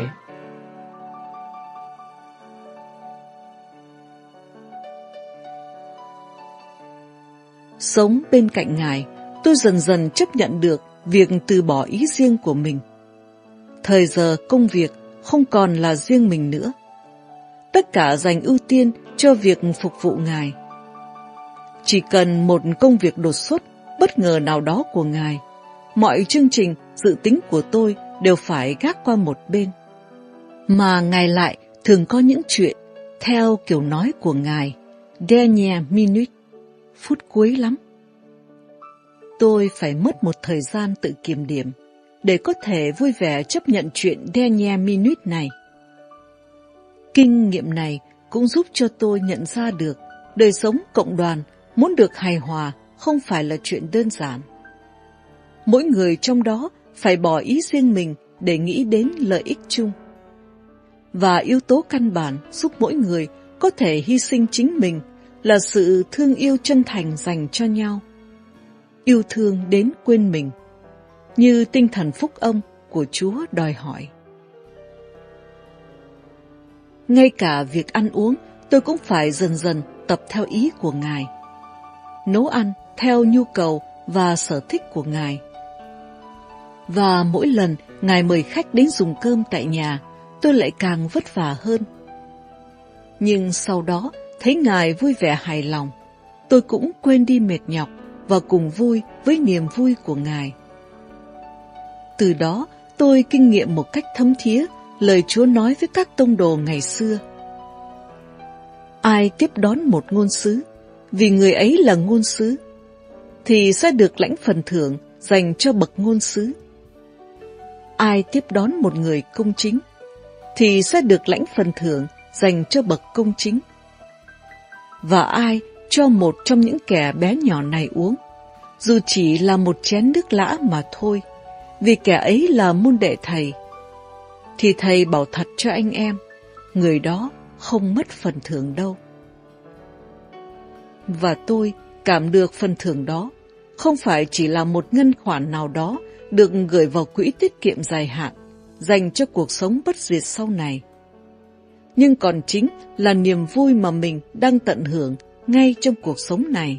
Sống bên cạnh Ngài, tôi dần dần chấp nhận được việc từ bỏ ý riêng của mình. Thời giờ công việc không còn là riêng mình nữa. Tất cả dành ưu tiên cho việc phục vụ Ngài. Chỉ cần một công việc đột xuất, bất ngờ nào đó của Ngài, mọi chương trình, dự tính của tôi đều phải gác qua một bên. Mà Ngài lại thường có những chuyện, theo kiểu nói của Ngài, dernière minute, phút cuối lắm. Tôi phải mất một thời gian tự kiểm điểm để có thể vui vẻ chấp nhận chuyện dernière minute này. Kinh nghiệm này cũng giúp cho tôi nhận ra được đời sống cộng đoàn muốn được hài hòa không phải là chuyện đơn giản. Mỗi người trong đó phải bỏ ý riêng mình để nghĩ đến lợi ích chung. Và yếu tố căn bản giúp mỗi người có thể hy sinh chính mình là sự thương yêu chân thành dành cho nhau. Yêu thương đến quên mình, như tinh thần phúc âm của Chúa đòi hỏi. Ngay cả việc ăn uống, tôi cũng phải dần dần tập theo ý của Ngài. Nấu ăn theo nhu cầu và sở thích của Ngài. Và mỗi lần Ngài mời khách đến dùng cơm tại nhà, tôi lại càng vất vả hơn. Nhưng sau đó, thấy Ngài vui vẻ hài lòng, tôi cũng quên đi mệt nhọc và cùng vui với niềm vui của Ngài. Từ đó, tôi kinh nghiệm một cách thấm thía lời Chúa nói với các tông đồ ngày xưa. Ai tiếp đón một ngôn sứ, vì người ấy là ngôn sứ, thì sẽ được lãnh phần thưởng dành cho bậc ngôn sứ. Ai tiếp đón một người công chính, thì sẽ được lãnh phần thưởng dành cho bậc công chính. Và ai cho một trong những kẻ bé nhỏ này uống, dù chỉ là một chén nước lã mà thôi, vì kẻ ấy là môn đệ thầy, thì thầy bảo thật cho anh em, người đó không mất phần thưởng đâu. Và tôi cảm được phần thưởng đó không phải chỉ là một ngân khoản nào đó được gửi vào quỹ tiết kiệm dài hạn, dành cho cuộc sống bất diệt sau này, nhưng còn chính là niềm vui mà mình đang tận hưởng ngay trong cuộc sống này.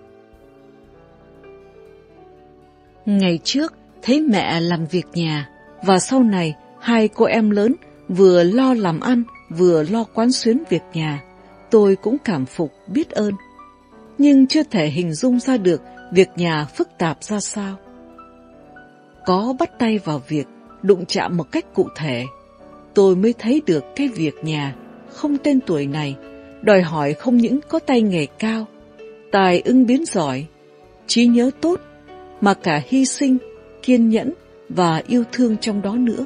Ngày trước, thấy mẹ làm việc nhà, và sau này hai cô em lớn vừa lo làm ăn vừa lo quán xuyến việc nhà, tôi cũng cảm phục biết ơn, nhưng chưa thể hình dung ra được việc nhà phức tạp ra sao. Có bắt tay vào việc, đụng chạm một cách cụ thể, tôi mới thấy được cái việc nhà không tên tuổi này đòi hỏi không những có tay nghề cao, tài ứng biến giỏi, trí nhớ tốt, mà cả hy sinh, kiên nhẫn và yêu thương trong đó nữa.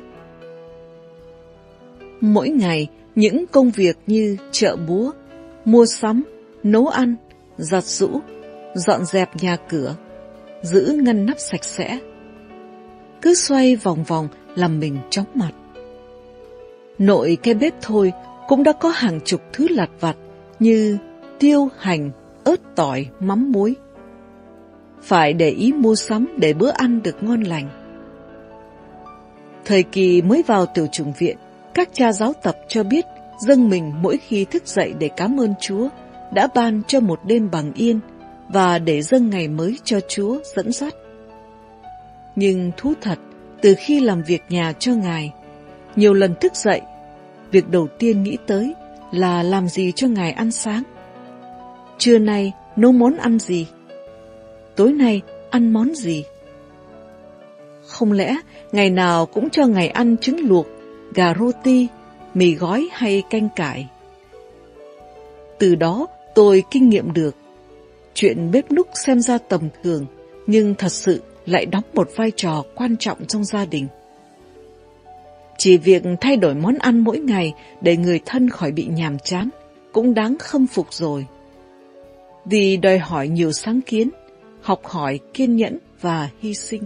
Mỗi ngày, những công việc như chợ búa, mua sắm, nấu ăn, giặt giũ, dọn dẹp nhà cửa, giữ ngăn nắp sạch sẽ, cứ xoay vòng vòng làm mình chóng mặt. Nội cái bếp thôi cũng đã có hàng chục thứ lặt vặt như tiêu, hành, ớt, tỏi, mắm, muối. Phải để ý mua sắm để bữa ăn được ngon lành. Thời kỳ mới vào tiểu chủng viện, các cha giáo tập cho biết dâng mình mỗi khi thức dậy để cảm ơn Chúa đã ban cho một đêm bằng yên và để dâng ngày mới cho Chúa dẫn dắt. Nhưng thú thật, từ khi làm việc nhà cho Ngài, nhiều lần thức dậy, việc đầu tiên nghĩ tới là làm gì cho Ngài ăn sáng. Trưa nay nấu món ăn gì? Tối nay ăn món gì? Không lẽ ngày nào cũng cho Ngài ăn trứng luộc, gà roti, mì gói hay canh cải? Từ đó tôi kinh nghiệm được, chuyện bếp núc xem ra tầm thường, nhưng thật sự lại đóng một vai trò quan trọng trong gia đình. Chỉ việc thay đổi món ăn mỗi ngày để người thân khỏi bị nhàm chán cũng đáng khâm phục rồi. Vì đòi hỏi nhiều sáng kiến, học hỏi, kiên nhẫn và hy sinh.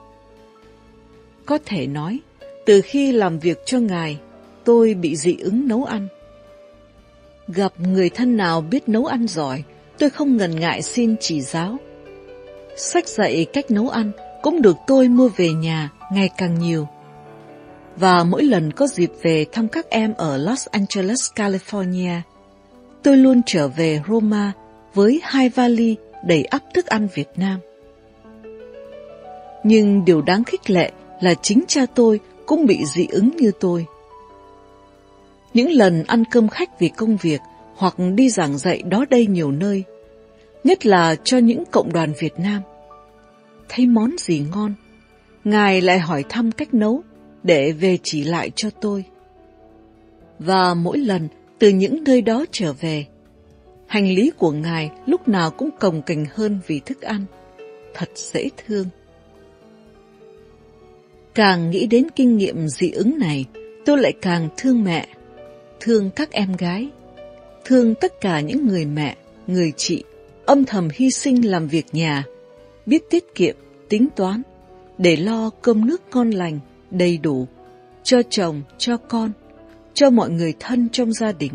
Có thể nói, từ khi làm việc cho Ngài, tôi bị dị ứng nấu ăn. Gặp người thân nào biết nấu ăn giỏi, tôi không ngần ngại xin chỉ giáo. Sách dạy cách nấu ăn cũng được tôi mua về nhà ngày càng nhiều. Và mỗi lần có dịp về thăm các em ở Los Angeles, California, tôi luôn trở về Roma với hai vali đầy ắp thức ăn Việt Nam. Nhưng điều đáng khích lệ là chính cha tôi cũng bị dị ứng như tôi. Những lần ăn cơm khách vì công việc hoặc đi giảng dạy đó đây nhiều nơi, nhất là cho những cộng đoàn Việt Nam, thấy món gì ngon, Ngài lại hỏi thăm cách nấu để về chỉ lại cho tôi. Và mỗi lần từ những nơi đó trở về, hành lý của Ngài lúc nào cũng cồng kềnh hơn vì thức ăn, thật dễ thương. Càng nghĩ đến kinh nghiệm dị ứng này, tôi lại càng thương mẹ, thương các em gái, thương tất cả những người mẹ, người chị, âm thầm hy sinh làm việc nhà, biết tiết kiệm, tính toán, để lo cơm nước ngon lành, đầy đủ, cho chồng, cho con, cho mọi người thân trong gia đình.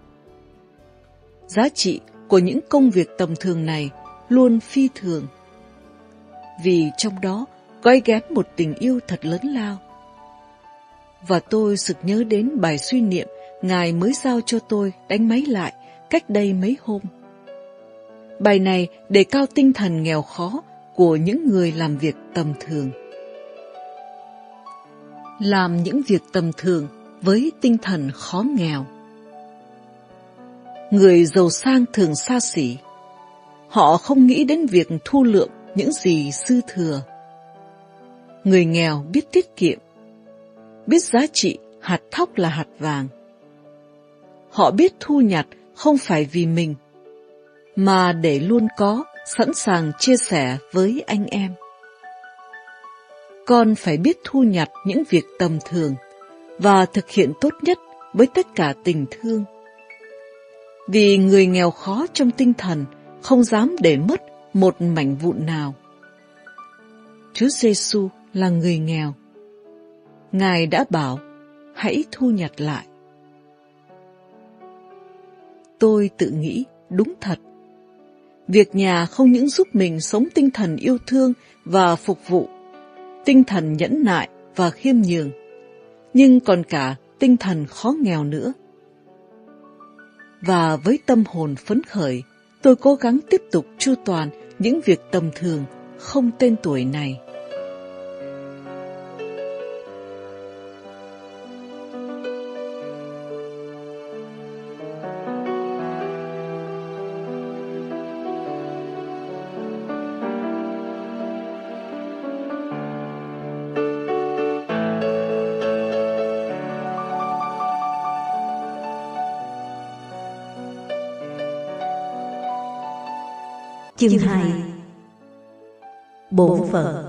Giá trị của những công việc tầm thường này luôn phi thường, vì trong đó gói ghém một tình yêu thật lớn lao. Và tôi sực nhớ đến bài suy niệm Ngài mới giao cho tôi đánh máy lại cách đây mấy hôm. Bài này đề cao tinh thần nghèo khó của những người làm việc tầm thường. Làm những việc tầm thường với tinh thần khó nghèo. Người giàu sang thường xa xỉ. Họ không nghĩ đến việc thu lượm những gì dư thừa. Người nghèo biết tiết kiệm, biết giá trị hạt thóc là hạt vàng. Họ biết thu nhặt không phải vì mình, mà để luôn có, sẵn sàng chia sẻ với anh em. Con phải biết thu nhặt những việc tầm thường và thực hiện tốt nhất với tất cả tình thương. Vì người nghèo khó trong tinh thần không dám để mất một mảnh vụn nào. Chúa Giêsu là người nghèo. Ngài đã bảo, hãy thu nhặt lại. Tôi tự nghĩ, đúng thật. Việc nhà không những giúp mình sống tinh thần yêu thương và phục vụ, tinh thần nhẫn nại và khiêm nhường, nhưng còn cả tinh thần khó nghèo nữa. Và với tâm hồn phấn khởi, tôi cố gắng tiếp tục chu toàn những việc tầm thường không tên tuổi này. Chương hai. Bổn phận.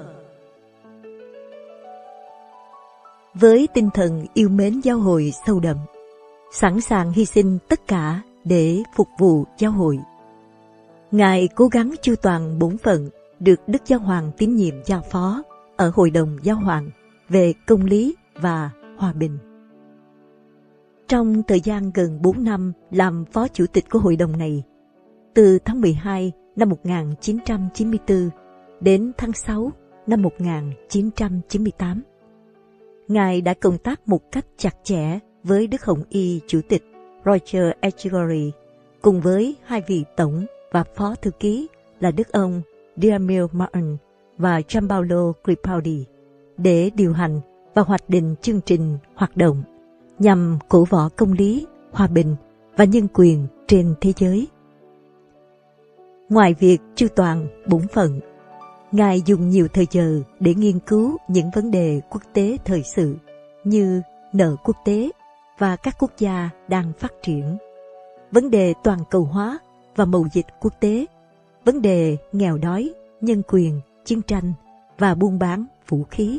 Với tinh thần yêu mến giáo hội sâu đậm, sẵn sàng hy sinh tất cả để phục vụ giáo hội, Ngài cố gắng chu toàn bổn phận được Đức Giáo hoàng tín nhiệm giao phó ở Hội đồng Giáo hoàng về công lý và hòa bình. Trong thời gian gần bốn năm làm phó chủ tịch của hội đồng này, từ tháng mười hai năm một nghìn chín trăm chín mươi tư đến tháng sáu năm một nghìn chín trăm chín mươi tám, Ngài đã công tác một cách chặt chẽ với Đức Hồng Y Chủ tịch Roger Echegaray, cùng với hai vị tổng và phó thư ký là đức ông Diarmuid Martin và Gianpaolo Cripaldi, để điều hành và hoạch định chương trình hoạt động nhằm cổ võ công lý, hòa bình và nhân quyền trên thế giới. Ngoài việc chu toàn bổn phận, Ngài dùng nhiều thời giờ để nghiên cứu những vấn đề quốc tế thời sự như nợ quốc tế và các quốc gia đang phát triển, vấn đề toàn cầu hóa và mậu dịch quốc tế, vấn đề nghèo đói, nhân quyền, chiến tranh và buôn bán vũ khí.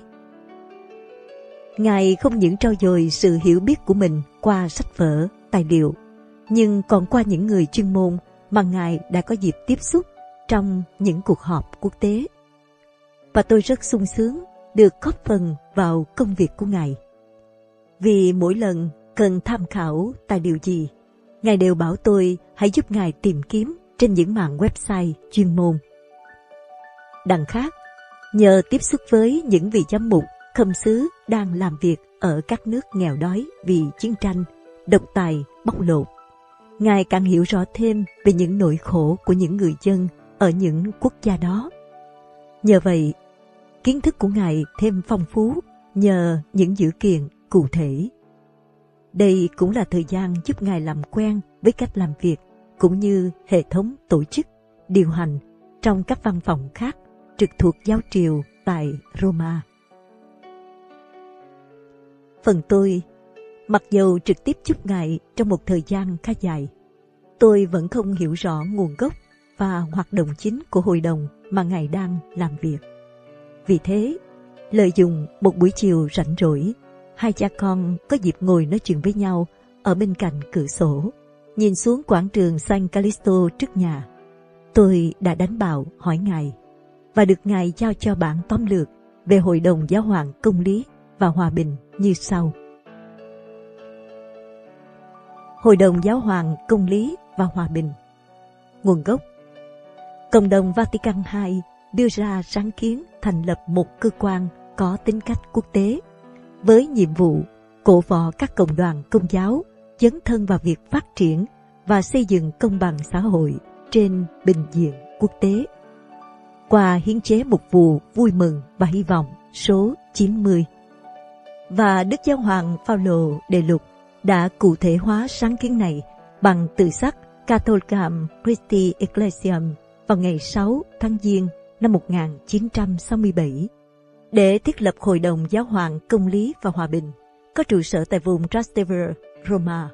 Ngài không những trau dồi sự hiểu biết của mình qua sách vở, tài liệu, nhưng còn qua những người chuyên môn mà Ngài đã có dịp tiếp xúc trong những cuộc họp quốc tế. Và tôi rất sung sướng được góp phần vào công việc của Ngài. Vì mỗi lần cần tham khảo tài liệu gì, Ngài đều bảo tôi hãy giúp Ngài tìm kiếm trên những mạng website chuyên môn. Đằng khác, nhờ tiếp xúc với những vị giám mục, khâm sứ đang làm việc ở các nước nghèo đói vì chiến tranh, độc tài, bóc lột, Ngài càng hiểu rõ thêm về những nỗi khổ của những người dân ở những quốc gia đó. Nhờ vậy, kiến thức của Ngài thêm phong phú nhờ những dữ kiện cụ thể. Đây cũng là thời gian giúp Ngài làm quen với cách làm việc cũng như hệ thống tổ chức, điều hành trong các văn phòng khác trực thuộc giáo triều tại Roma. Phần tôi, mặc dầu trực tiếp giúp Ngài trong một thời gian khá dài, tôi vẫn không hiểu rõ nguồn gốc và hoạt động chính của hội đồng mà Ngài đang làm việc. Vì thế, lợi dụng một buổi chiều rảnh rỗi, hai cha con có dịp ngồi nói chuyện với nhau ở bên cạnh cửa sổ, nhìn xuống quảng trường San Callisto trước nhà. Tôi đã đánh bạo hỏi Ngài và được Ngài giao cho bản tóm lược về Hội đồng Giáo hoàng Công lý và Hòa bình như sau. Hội đồng Giáo hoàng Công lý và Hòa bình. Nguồn gốc: Cộng đồng Vatican hai đưa ra sáng kiến thành lập một cơ quan có tính cách quốc tế, với nhiệm vụ cổ võ các cộng đoàn công giáo dấn thân vào việc phát triển và xây dựng công bằng xã hội trên bình diện quốc tế. Qua hiến chế mục vụ vui mừng và hy vọng số chín mươi. Và Đức Giáo hoàng Phaolô Đệ Lục đã cụ thể hóa sáng kiến này bằng từ sắc Catholicam Christi Ecclesiam vào ngày sáu tháng Giêng năm một nghìn chín trăm sáu mươi bảy để thiết lập Hội đồng Giáo hoàng Công lý và Hòa bình, có trụ sở tại vùng Trastevere, Roma.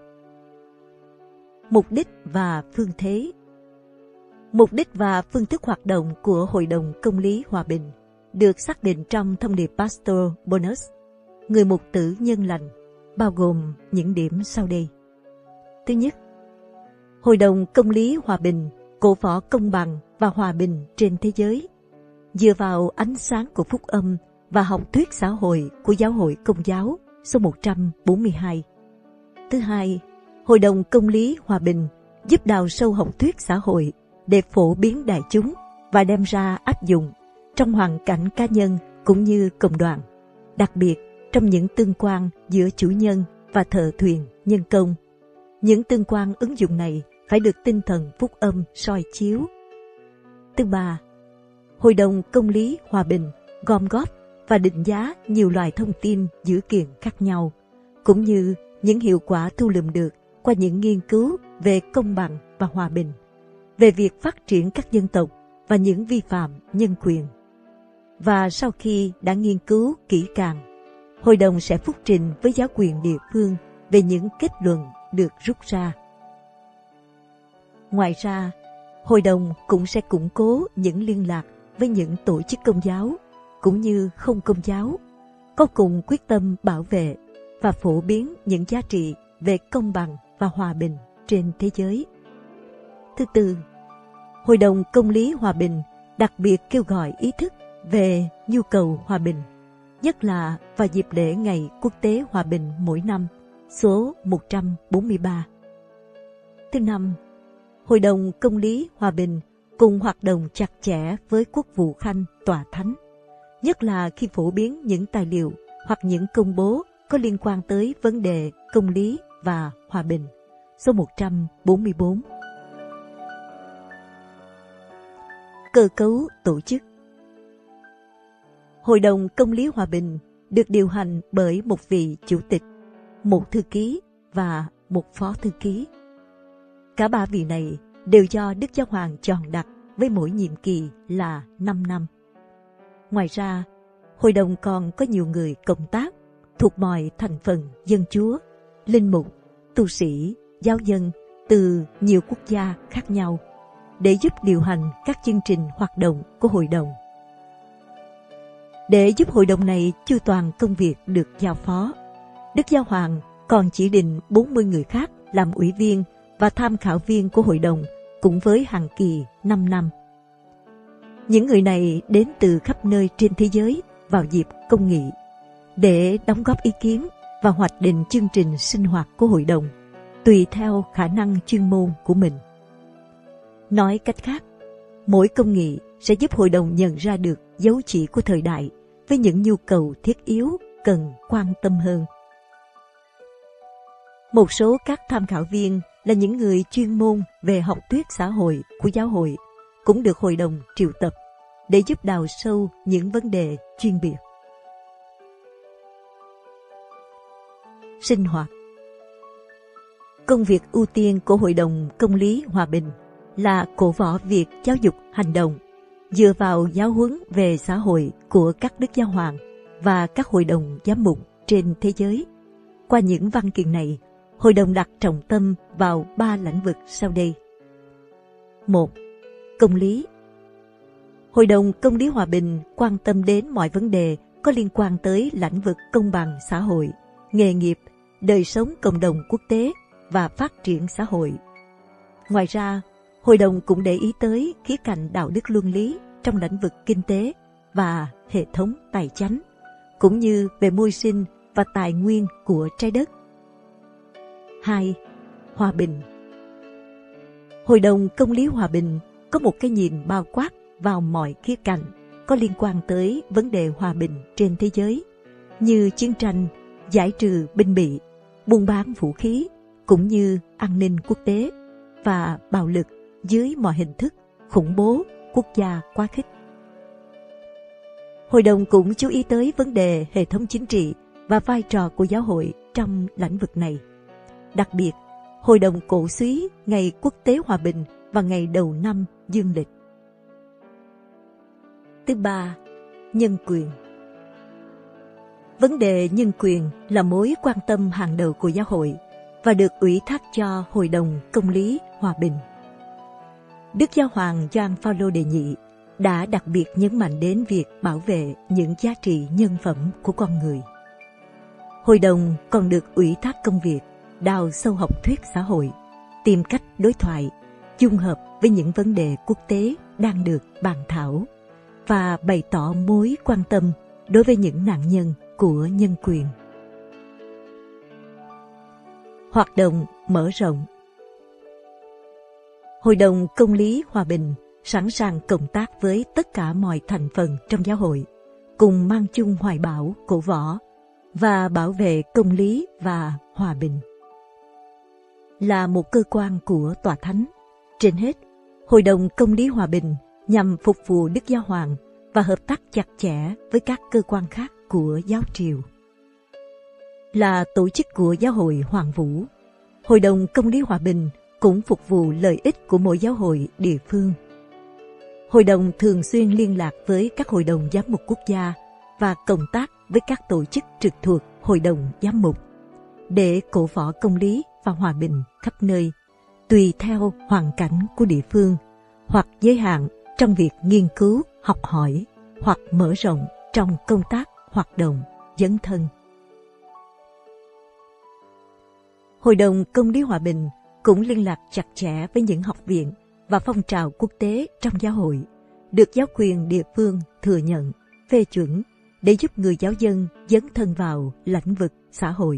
Mục đích và phương thế. Mục đích và phương thức hoạt động của Hội đồng Công lý Hòa bình được xác định trong thông điệp Pastor Bonus, người mục tử nhân lành, bao gồm những điểm sau đây. Thứ nhất, Hội đồng Công lý Hòa bình cổ võ công bằng và hòa bình trên thế giới, dựa vào ánh sáng của phúc âm và học thuyết xã hội của Giáo hội Công giáo số một trăm bốn mươi hai. Thứ hai, Hội đồng Công lý Hòa bình giúp đào sâu học thuyết xã hội để phổ biến đại chúng và đem ra áp dụng trong hoàn cảnh cá nhân cũng như cộng đoàn, đặc biệt trong những tương quan giữa chủ nhân và thợ thuyền nhân công. Những tương quan ứng dụng này phải được tinh thần phúc âm soi chiếu. Thứ ba, Hội đồng Công lý Hòa bình gom góp và định giá nhiều loại thông tin dữ kiện khác nhau, cũng như những hiệu quả thu lượm được qua những nghiên cứu về công bằng và hòa bình, về việc phát triển các dân tộc và những vi phạm nhân quyền. Và sau khi đã nghiên cứu kỹ càng, Hội đồng sẽ phúc trình với giáo quyền địa phương về những kết luận được rút ra. Ngoài ra, Hội đồng cũng sẽ củng cố những liên lạc với những tổ chức công giáo cũng như không công giáo, có cùng quyết tâm bảo vệ và phổ biến những giá trị về công bằng và hòa bình trên thế giới. Thứ tư, Hội đồng Công lý Hòa bình đặc biệt kêu gọi ý thức về nhu cầu hòa bình, nhất là vào dịp lễ Ngày Quốc tế Hòa bình mỗi năm số một trăm bốn mươi ba. Thứ năm, Hội đồng Công lý Hòa bình cùng hoạt động chặt chẽ với Quốc vụ Khanh Tòa Thánh, nhất là khi phổ biến những tài liệu hoặc những công bố có liên quan tới vấn đề công lý và hòa bình số một trăm bốn mươi bốn. Cơ cấu tổ chức. Hội đồng Công lý Hòa bình được điều hành bởi một vị chủ tịch, một thư ký và một phó thư ký. Cả ba vị này đều do Đức Giáo Hoàng chọn đặt với mỗi nhiệm kỳ là năm năm. Ngoài ra, hội đồng còn có nhiều người cộng tác thuộc mọi thành phần dân chúa, linh mục, tu sĩ, giáo dân từ nhiều quốc gia khác nhau để giúp điều hành các chương trình hoạt động của hội đồng. Để giúp hội đồng này chu toàn công việc được giao phó, Đức Giáo Hoàng còn chỉ định bốn mươi người khác làm ủy viên và tham khảo viên của hội đồng cũng với hạn kỳ năm năm. Những người này đến từ khắp nơi trên thế giới vào dịp công nghị để đóng góp ý kiến và hoạch định chương trình sinh hoạt của hội đồng tùy theo khả năng chuyên môn của mình. Nói cách khác, mỗi công nghị sẽ giúp hội đồng nhận ra được dấu chỉ của thời đại với những nhu cầu thiết yếu cần quan tâm hơn. Một số các tham khảo viên là những người chuyên môn về học thuyết xã hội của giáo hội cũng được hội đồng triệu tập để giúp đào sâu những vấn đề chuyên biệt. Sinh hoạt. Công việc ưu tiên của Hội đồng Công lý Hòa bình là cổ võ việc giáo dục hành động dựa vào giáo huấn về xã hội của các đức giáo hoàng và các hội đồng giám mục trên thế giới. Qua những văn kiện này, hội đồng đặt trọng tâm vào ba lĩnh vực sau đây. Một. Công lý. Hội đồng Công lý Hòa bình quan tâm đến mọi vấn đề có liên quan tới lĩnh vực công bằng xã hội, nghề nghiệp, đời sống cộng đồng quốc tế và phát triển xã hội. Ngoài ra, hội đồng cũng để ý tới khía cạnh đạo đức luân lý trong lĩnh vực kinh tế và hệ thống tài chánh, cũng như về môi sinh và tài nguyên của trái đất. Hai. Hòa bình. Hội đồng Công lý Hòa bình có một cái nhìn bao quát vào mọi khía cạnh có liên quan tới vấn đề hòa bình trên thế giới, như chiến tranh, giải trừ binh bị, buôn bán vũ khí, cũng như an ninh quốc tế và bạo lực dưới mọi hình thức, khủng bố, quốc gia quá khích. Hội đồng cũng chú ý tới vấn đề hệ thống chính trị và vai trò của giáo hội trong lĩnh vực này. Đặc biệt, hội đồng cổ súy Ngày Quốc tế Hòa bình và ngày đầu năm dương lịch. Thứ ba, nhân quyền. Vấn đề nhân quyền là mối quan tâm hàng đầu của giáo hội và được ủy thác cho Hội đồng Công lý Hòa bình. Đức Giáo hoàng Gioan Phaolô đệ nhị đã đặc biệt nhấn mạnh đến việc bảo vệ những giá trị nhân phẩm của con người. Hội đồng còn được ủy thác công việc đào sâu học thuyết xã hội, tìm cách đối thoại, dung hợp với những vấn đề quốc tế đang được bàn thảo và bày tỏ mối quan tâm đối với những nạn nhân của nhân quyền. Hoạt động mở rộng. Hội đồng Công lý Hòa bình sẵn sàng cộng tác với tất cả mọi thành phần trong giáo hội, cùng mang chung hoài bão, cổ võ và bảo vệ công lý và hòa bình. Là một cơ quan của Tòa Thánh, trên hết, Hội đồng Công lý Hòa bình nhằm phục vụ Đức Giáo hoàng và hợp tác chặt chẽ với các cơ quan khác của giáo triều. Là tổ chức của Giáo hội Hoàng vũ, Hội đồng Công lý Hòa bình cũng phục vụ lợi ích của mỗi giáo hội địa phương. Hội đồng thường xuyên liên lạc với các hội đồng giám mục quốc gia và cộng tác với các tổ chức trực thuộc Hội đồng giám mục để cổ võ công lý và hòa bình khắp nơi, tùy theo hoàn cảnh của địa phương hoặc giới hạn trong việc nghiên cứu, học hỏi hoặc mở rộng trong công tác hoạt động dấn thân. Hội đồng Công lý Hòa bình cũng liên lạc chặt chẽ với những học viện và phong trào quốc tế trong giáo hội, được giáo quyền địa phương thừa nhận, phê chuẩn để giúp người giáo dân dấn thân vào lĩnh vực xã hội.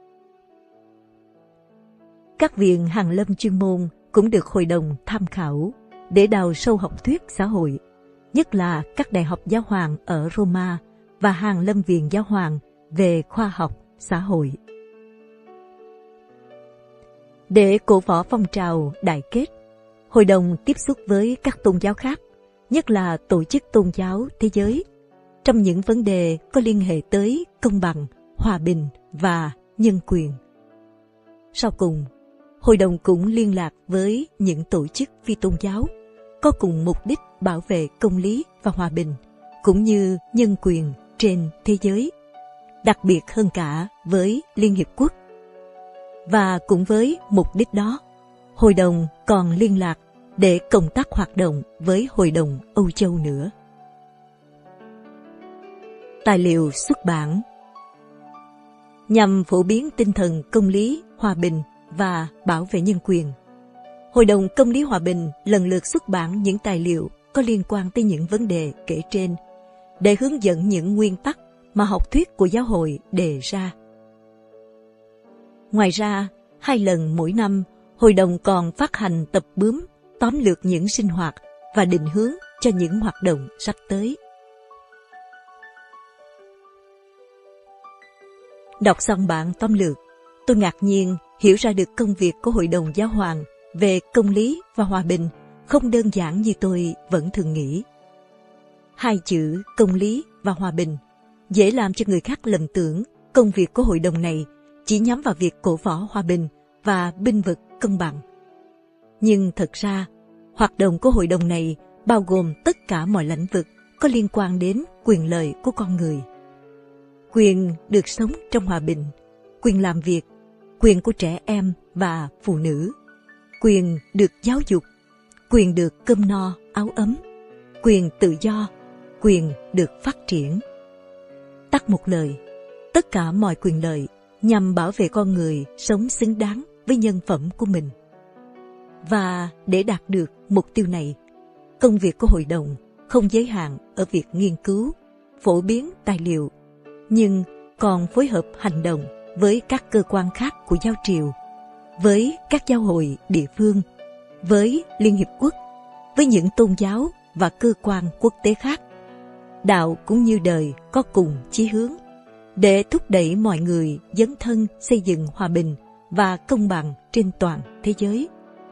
Các viện hàn lâm chuyên môn cũng được hội đồng tham khảo để đào sâu học thuyết xã hội, nhất là các đại học giáo hoàng ở Roma và Hàn lâm viện giáo hoàng về khoa học xã hội. Để cổ võ phong trào đại kết, hội đồng tiếp xúc với các tôn giáo khác, nhất là tổ chức tôn giáo thế giới, trong những vấn đề có liên hệ tới công bằng, hòa bình và nhân quyền. Sau cùng, hội đồng cũng liên lạc với những tổ chức phi tôn giáo có cùng mục đích bảo vệ công lý và hòa bình, cũng như nhân quyền trên thế giới, đặc biệt hơn cả với Liên Hiệp Quốc. Và cũng với mục đích đó, hội đồng còn liên lạc để công tác hoạt động với Hội đồng Âu Châu nữa. Tài liệu xuất bản nhằm phổ biến tinh thần công lý, hòa bình và bảo vệ nhân quyền. Hội đồng Công lý Hòa bình lần lượt xuất bản những tài liệu có liên quan tới những vấn đề kể trên để hướng dẫn những nguyên tắc mà học thuyết của giáo hội đề ra. Ngoài ra, hai lần mỗi năm, hội đồng còn phát hành tập bướm tóm lược những sinh hoạt và định hướng cho những hoạt động sắp tới. Đọc xong bản tóm lược, tôi ngạc nhiên hiểu ra được công việc của Hội đồng Giáo hoàng về công lý và hòa bình không đơn giản như tôi vẫn thường nghĩ. Hai chữ công lý và hòa bình dễ làm cho người khác lầm tưởng công việc của hội đồng này chỉ nhắm vào việc cổ võ hòa bình và binh vực công bằng. Nhưng thật ra, hoạt động của hội đồng này bao gồm tất cả mọi lĩnh vực có liên quan đến quyền lợi của con người. Quyền được sống trong hòa bình, quyền làm việc, quyền của trẻ em và phụ nữ, quyền được giáo dục, quyền được cơm no, áo ấm, quyền tự do, quyền được phát triển. Tắt một lời, tất cả mọi quyền lợi nhằm bảo vệ con người sống xứng đáng với nhân phẩm của mình. Và để đạt được mục tiêu này, công việc của hội đồng không giới hạn ở việc nghiên cứu, phổ biến tài liệu, nhưng còn phối hợp hành động với các cơ quan khác của giáo triều, với các giáo hội địa phương, với Liên Hiệp Quốc, với những tôn giáo và cơ quan quốc tế khác. Đạo cũng như đời có cùng chí hướng, để thúc đẩy mọi người dấn thân xây dựng hòa bình và công bằng trên toàn thế giới.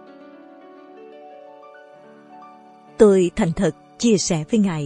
Tôi thành thật chia sẻ với Ngài.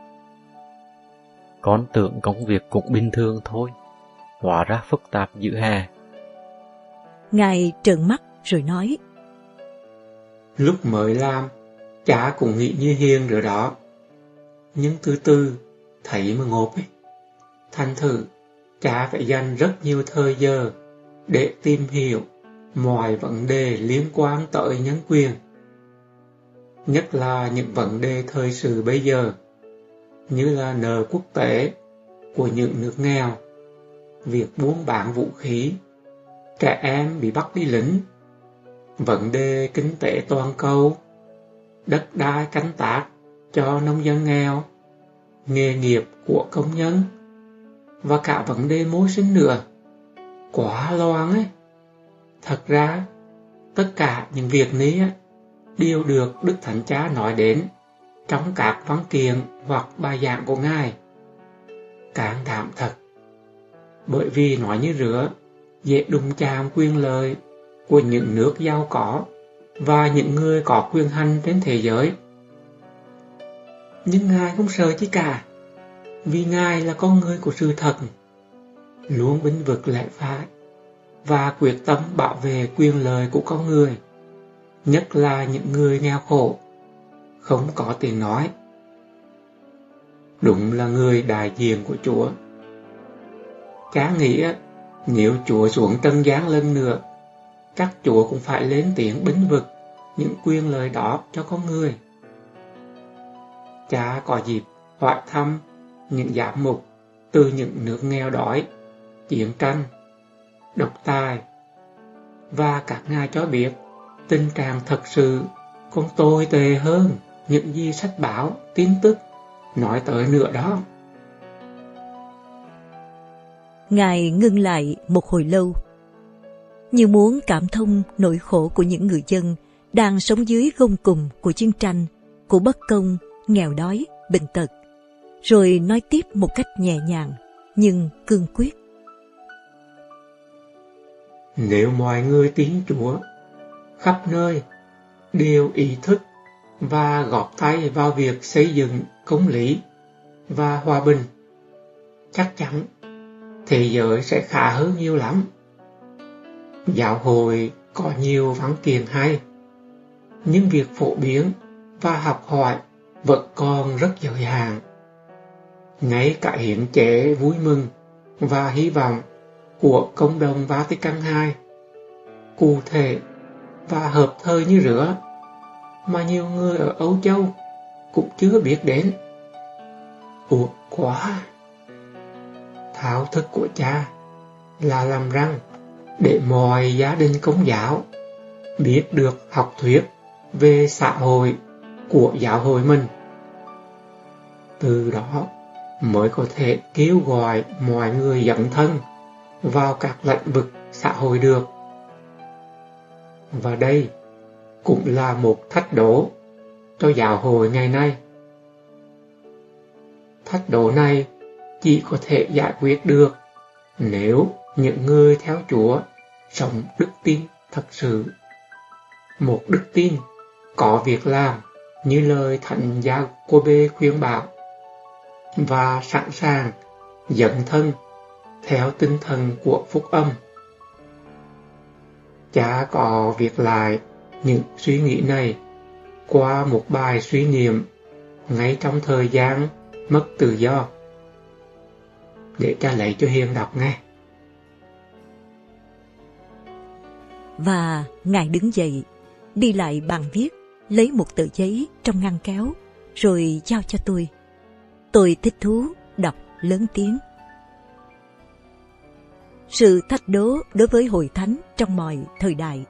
Con tưởng công việc cũng bình thường thôi, hóa ra phức tạp dữ hè. Ngài trợn mắt rồi nói: Lúc mới làm, cha cũng nghĩ như Hiền rồi đó. Nhưng từ từ, thấy mà ngộp ấy. Thành thử, cha phải dành rất nhiều thời giờ để tìm hiểu mọi vấn đề liên quan tới nhân quyền. Nhất là những vấn đề thời sự bây giờ, như là nợ quốc tế của những nước nghèo, việc buôn bán vũ khí, trẻ em bị bắt đi lính, vấn đề kinh tế toàn cầu, đất đai canh tác cho nông dân nghèo, nghề nghiệp của công nhân, và cả vấn đề môi sinh nữa. Quá loạn ấy. Thật ra, tất cả những việcนี้đều được Đức Thánh Cha nói đến trong các văn kiện hoặc bài giảng của Ngài. Can đảm thật, bởi vì nói như rứa, dễ đụng chạm quyền lợi của những nước giàu có và những người có quyền hành trên thế giới. Nhưng Ngài không sợ chi cả, vì Ngài là con người của sự thật, luôn bênh vực lẽ phải và quyết tâm bảo vệ quyền lợi của con người, nhất là những người nghèo khổ, không có tiếng nói. Đúng là người đại diện của Chúa. Cha nghĩ nếu Chúa xuống trần gian lần nữa, các Chúa cũng phải lên tiếng bênh vực những quyền lợi đó cho con người. Cha có dịp hỏi thăm những giám mục từ những nước nghèo đói, chiến tranh, độc tài, và các ngài cho biết tình trạng thật sự còn tồi tệ hơn những gì sách báo, tin tức nói tới nữa đó. Ngài ngưng lại một hồi lâu, như muốn cảm thông nỗi khổ của những người dân đang sống dưới gông cùm của chiến tranh, của bất công, nghèo đói, bệnh tật, rồi nói tiếp một cách nhẹ nhàng nhưng cương quyết. Nếu mọi người tín Chúa khắp nơi đều ý thức và góp tay vào việc xây dựng công lý và hòa bình, chắc chắn thế giới sẽ khá hơn nhiều lắm. Giáo hội có nhiều văn kiện hay, nhưng việc phổ biến và học hỏi vẫn còn rất giới hạn. Ngay cả hiến chế vui mừng và hy vọng của Cộng đồng Vatican hai cụ thể và hợp thời như rửa mà nhiều người ở Âu Châu cũng chưa biết đến. Uổng quá! Thao thức của cha là làm răng để mọi gia đình Công giáo biết được học thuyết về xã hội của giáo hội mình. Từ đó mới có thể kêu gọi mọi người dấn thân vào các lĩnh vực xã hội được. Và đây cũng là một thách đố cho giáo hội ngày nay. Thách đố này chỉ có thể giải quyết được nếu những người theo Chúa sống đức tin thật sự. Một đức tin có việc làm như lời Thánh Giacôbê khuyên bảo và sẵn sàng dấn thân theo tinh thần của phúc âm. Cha có viết lại những suy nghĩ này qua một bài suy niệm ngay trong thời gian mất tự do. Để cha lấy cho Hiền đọc nghe. Và Ngài đứng dậy, đi lại bàn viết, lấy một tờ giấy trong ngăn kéo, rồi giao cho tôi. Tôi thích thú đọc lớn tiếng. Sự thách đố đối với hội thánh trong mọi thời đại.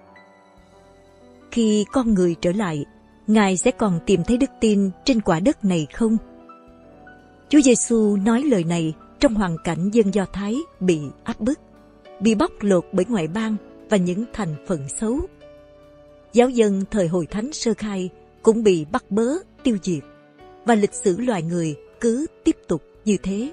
Khi con người trở lại, Ngài sẽ còn tìm thấy đức tin trên quả đất này không? Chúa Giêsu nói lời này trong hoàn cảnh dân Do Thái bị áp bức, bị bóc lột bởi ngoại bang và những thành phần xấu. Giáo dân thời hội thánh sơ khai cũng bị bắt bớ, tiêu diệt, và lịch sử loài người cứ tiếp tục như thế.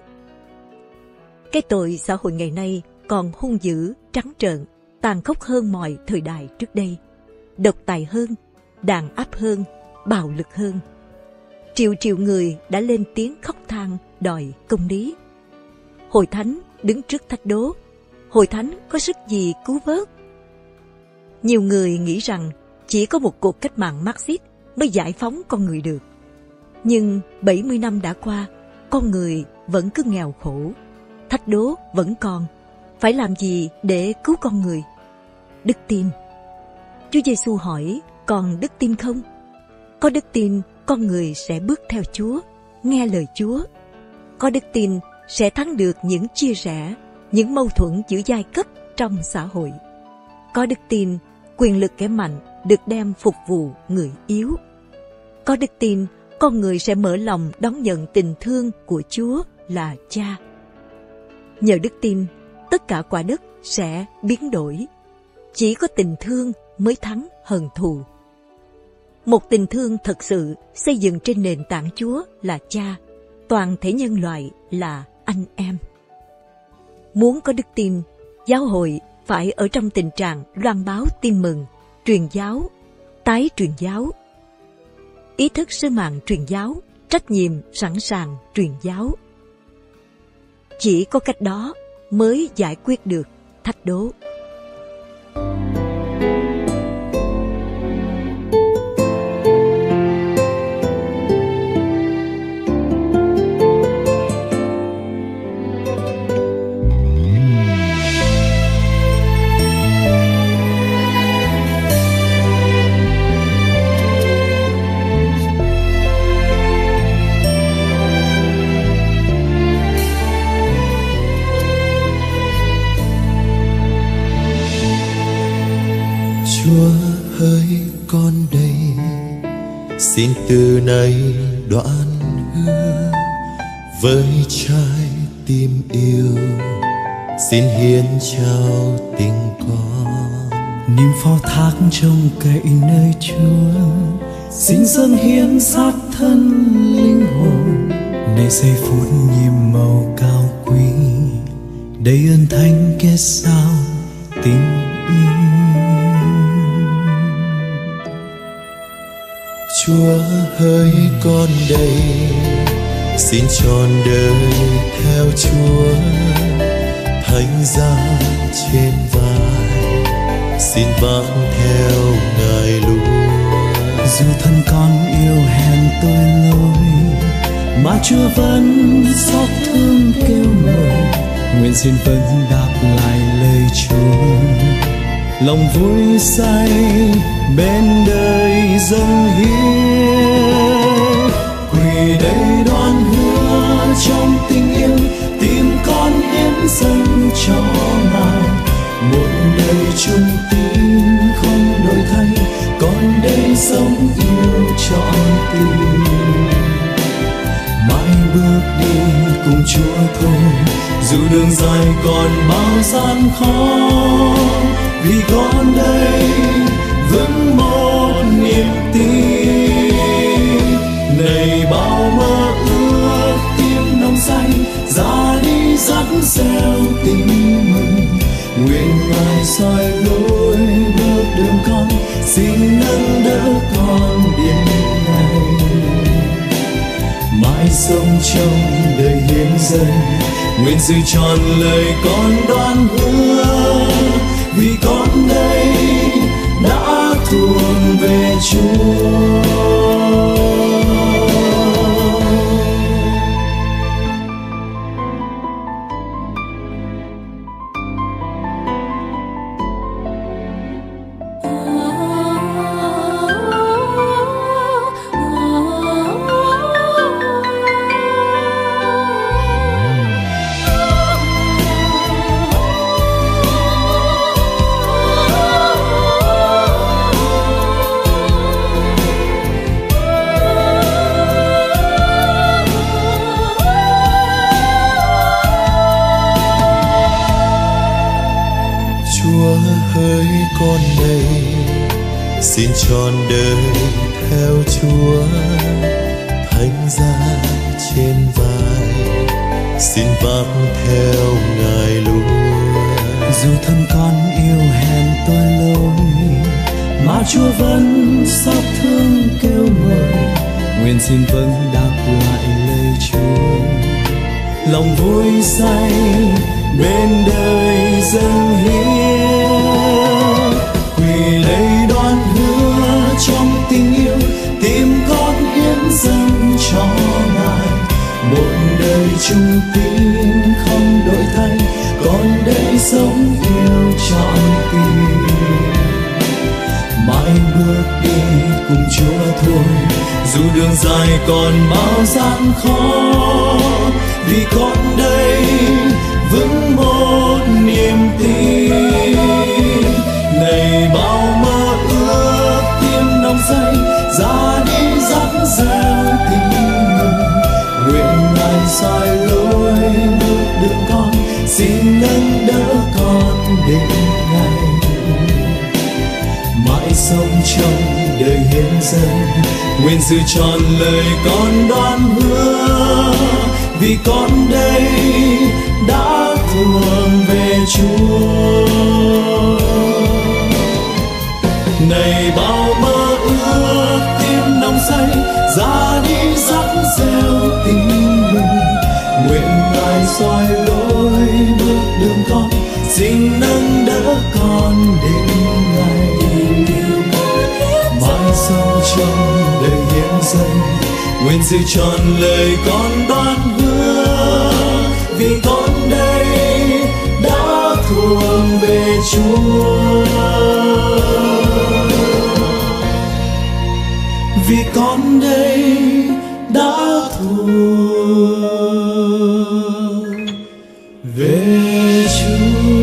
Cái tội xã hội ngày nay còn hung dữ, trắng trợn, tàn khốc hơn mọi thời đại trước đây, độc tài hơn, đàn áp hơn, bạo lực hơn. Triệu triệu người đã lên tiếng khóc than đòi công lý. Hội thánh đứng trước thách đố. Hội thánh có sức gì cứu vớt? Nhiều người nghĩ rằng chỉ có một cuộc cách mạng Marxist mới giải phóng con người được. Nhưng bảy mươi năm đã qua, con người vẫn cứ nghèo khổ, thách đố vẫn còn. Phải làm gì để cứu con người? Đức tin. Chúa Giêsu hỏi, còn đức tin không? Có đức tin, con người sẽ bước theo Chúa, nghe lời Chúa. Có đức tin sẽ thắng được những chia rẽ, những mâu thuẫn giữa giai cấp trong xã hội. Có đức tin, quyền lực kẻ mạnh được đem phục vụ người yếu. Có đức tin, con người sẽ mở lòng đón nhận tình thương của Chúa là Cha. Nhờ đức tin, tất cả quả đất sẽ biến đổi. Chỉ có tình thương mới thắng hận thù. Một tình thương thật sự xây dựng trên nền tảng Chúa là Cha, toàn thể nhân loại là anh em. Muốn có đức tin, giáo hội phải ở trong tình trạng loan báo tin mừng, truyền giáo, tái truyền giáo. Ý thức sứ mạng truyền giáo, trách nhiệm sẵn sàng truyền giáo. Chỉ có cách đó mới giải quyết được thách đố. Chúa hỡi con đây, xin từ nay đoạn hứa với trái tim yêu, xin hiến trao tình con. Niềm phó thác trông cậy nơi Chúa, xin dâng hiến xác thân linh hồn, để giây phút nhiệm màu cao quý, đầy ơn thánh kết giao tình yêu. Chúa hỡi con đây, xin trọn đời theo Chúa. Thánh giá trên vai, xin vác theo Ngài luôn. Dù thân con yêu hèn tôi lối, mà Chúa vẫn xót thương kêu mời. Nguyện xin vẫn đáp lại lời Chúa, lòng vui say bên đời dâng hiến. Quỳ đây đoan hứa trong tình yêu, tim con hiến dâng cho Ngài. Một đời chung tín không đổi thay, con đây sống yêu trọn tình. Mãi bước đi cùng Chúa thôi, dù đường dài còn bao gian khó. Vì con đây vững một niềm tin. Này bao mơ ước tim nồng say, ra đi dắt gieo tình mừng. Nguyện Ngài soi lối bước đường con, xin nâng đỡ con đến ngày. Mãi sống trong đời hiến dâng, nguyện giữ trọn lời con đoan hứa. Vì con đây đã thuộc về Chúa. Con đây xin trọn đời theo Chúa. Thánh giá trên vai, xin vác theo Ngài luôn. Dù thân con yêu hèn tôi lối, mà Chúa vẫn xót thương kêu mời. Nguyện xin vẫn đáp lại lời Chúa, lòng vui say bên đời dâng hiến. Quỳ lấy đoan hứa trong tình yêu, tim con hiến dâng cho Ngài. Một đời chung tín không đổi thay, con đây sống yêu trọn tình. Mãi bước đi cùng Chúa thôi, dù đường dài còn bao gian khó. Vì con đây vững một niềm tin. Này bao mơ ước tim nồng say, ra đi dắt gieo tình mừng. Nguyện Ngài soi lối bước đường con, xin nâng đỡ con đến ngày. Mãi sống trong đời hiến dâng, nguyện giữ trọn lời con đoan hứa. Vì con đây đã thuộc về Chúa. Này bao mơ ước tim nồng say, ra đi dắt gieo tình mừng. Nguyện Ngài soi lối bước đường con, xin nâng đỡ con đến ngày. Mãi sống trong đời hiến dâng, nguyện giữ trọn lời con đoan hứa. Vì con đây đã thuộc về Chúa. Vì con đây đã thuộc về Chúa.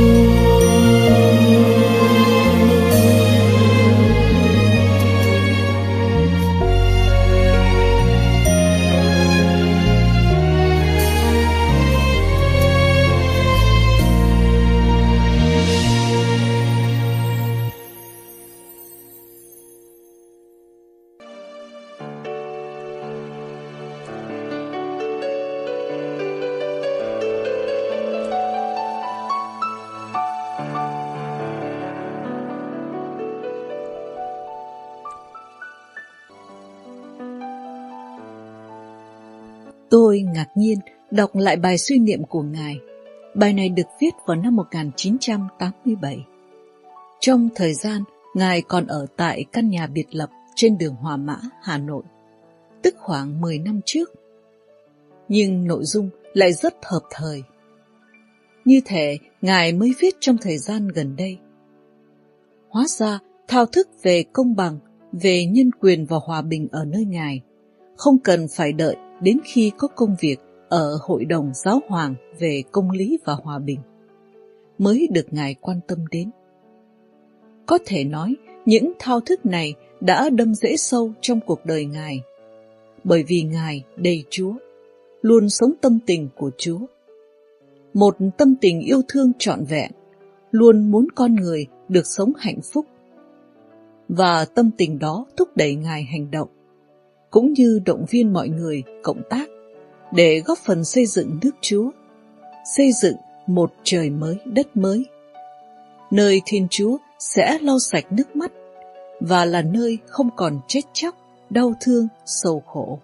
Tôi ngạc nhiên đọc lại bài suy niệm của Ngài. Bài này được viết vào năm một nghìn chín trăm tám mươi bảy. Trong thời gian Ngài còn ở tại căn nhà biệt lập trên đường Hòa Mã, Hà Nội, tức khoảng mười năm trước. Nhưng nội dung lại rất hợp thời. Như thể Ngài mới viết trong thời gian gần đây. Hóa ra, thao thức về công bằng, về nhân quyền và hòa bình ở nơi Ngài không cần phải đợi đến khi có công việc ở Hội đồng Giáo hoàng về công lý và hòa bình mới được Ngài quan tâm đến. Có thể nói, những thao thức này đã đâm rễ sâu trong cuộc đời Ngài, bởi vì Ngài đầy Chúa, luôn sống tâm tình của Chúa. Một tâm tình yêu thương trọn vẹn, luôn muốn con người được sống hạnh phúc. Và tâm tình đó thúc đẩy Ngài hành động, cũng như động viên mọi người cộng tác để góp phần xây dựng nước Chúa, xây dựng một trời mới đất mới, nơi Thiên Chúa sẽ lau sạch nước mắt và là nơi không còn chết chóc, đau thương, sầu khổ.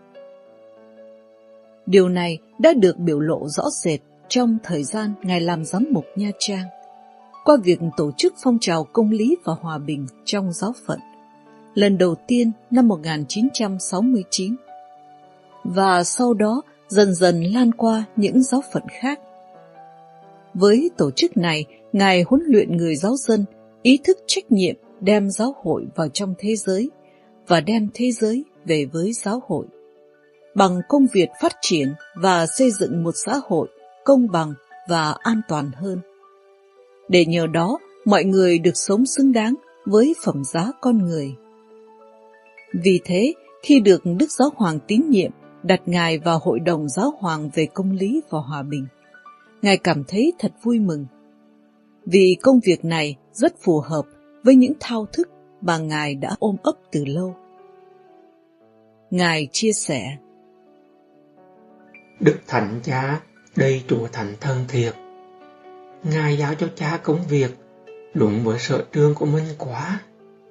Điều này đã được biểu lộ rõ rệt trong thời gian Ngài làm giám mục Nha Trang, qua việc tổ chức phong trào công lý và hòa bình trong giáo phận, lần đầu tiên năm một nghìn chín trăm sáu mươi chín, và sau đó dần dần lan qua những giáo phận khác. Với tổ chức này, Ngài huấn luyện người giáo dân ý thức trách nhiệm đem giáo hội vào trong thế giới và đem thế giới về với giáo hội, bằng công việc phát triển và xây dựng một xã hội công bằng và an toàn hơn, để nhờ đó mọi người được sống xứng đáng với phẩm giá con người. Vì thế, khi được Đức Giáo Hoàng tín nhiệm đặt Ngài vào Hội đồng Giáo Hoàng về công lý và hòa bình, Ngài cảm thấy thật vui mừng, vì công việc này rất phù hợp với những thao thức mà Ngài đã ôm ấp từ lâu. Ngài chia sẻ: Đức Thánh Cha đây Chúa Thánh thân thiệt, Ngài giao cho cha công việc đúng với sở trường của mình quá.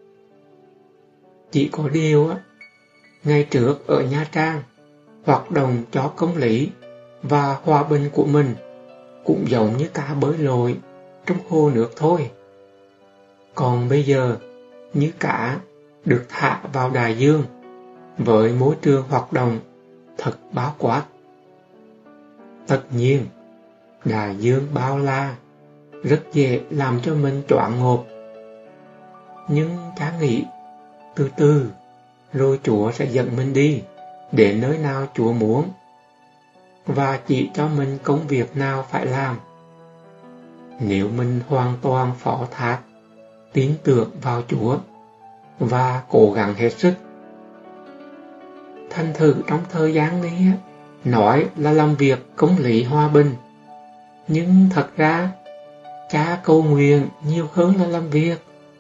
Chỉ có điều á, ngày trước ở Nha Trang, hoạt động cho công lý và hòa bình của mình cũng giống như cá bơi lội trong hồ nước thôi. Còn bây giờ, như cá được thả vào đại dương với môi trường hoạt động thật bao quát. Tất nhiên, đại dương bao la rất dễ làm cho mình choáng ngợp. Nhưng cha nghĩ, từ từ, rồi Chúa sẽ dẫn mình đi đến nơi nào Chúa muốn, và chỉ cho mình công việc nào phải làm. Nếu mình hoàn toàn phó thác, tin tưởng vào Chúa và cố gắng hết sức. Thành thử trong thời gian này, nói là làm việc công lý hòa bình, nhưng thật ra cha cầu nguyện nhiều hơn là làm việc.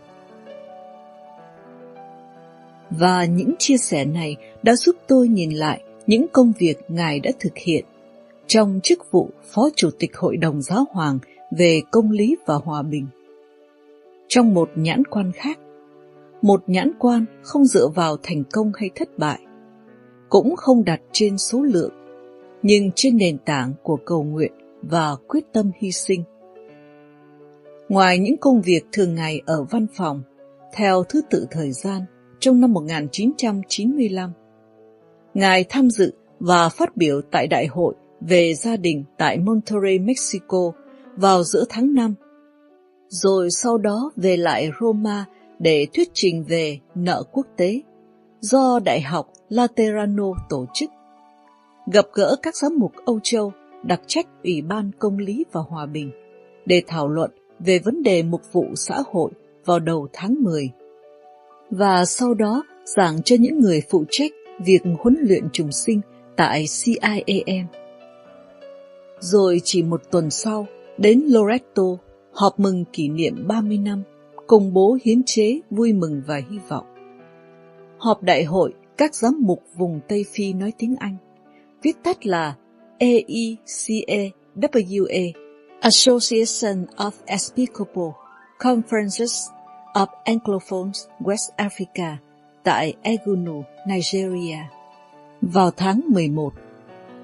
Và những chia sẻ này đã giúp tôi nhìn lại những công việc Ngài đã thực hiện trong chức vụ Phó Chủ tịch Hội đồng Giáo Hoàng về công lý và hòa bình. Trong một nhãn quan khác, một nhãn quan không dựa vào thành công hay thất bại, cũng không đặt trên số lượng, nhưng trên nền tảng của cầu nguyện và quyết tâm hy sinh. Ngoài những công việc thường ngày ở văn phòng, theo thứ tự thời gian, trong năm một nghìn chín trăm chín mươi lăm, Ngài tham dự và phát biểu tại Đại hội về gia đình tại Monterrey, Mexico vào giữa tháng năm, rồi sau đó về lại Roma để thuyết trình về nợ quốc tế do Đại học Laterano tổ chức, gặp gỡ các giám mục Âu Châu đặc trách Ủy ban Công lý và Hòa bình để thảo luận về vấn đề mục vụ xã hội vào đầu tháng mười, và sau đó giảng cho những người phụ trách việc huấn luyện trùng sinh tại C I A M. Rồi chỉ một tuần sau, đến Loreto họp mừng kỷ niệm ba mươi năm công bố hiến chế vui mừng và hy vọng. Họp đại hội các giám mục vùng Tây Phi nói tiếng Anh, viết tắt là A E C A W A, Association of Episcopal Conferences of Anglophones West Africa, tại Egunu, Nigeria, vào tháng mười một.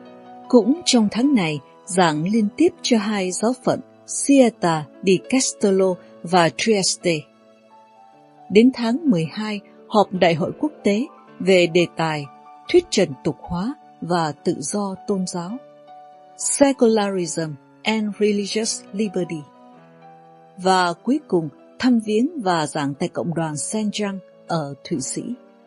Cũng trong tháng này, giảng liên tiếp cho hai giáo phận Città di Castello và Trieste. Đến tháng mười hai, họp Đại hội quốc tế về đề tài thuyết trần tục hóa và tự do tôn giáo, Secularism and Religious Liberty. Và cuối cùng, thăm viếng và giảng tại cộng đoàn Saint Jean ở Thụy Sĩ.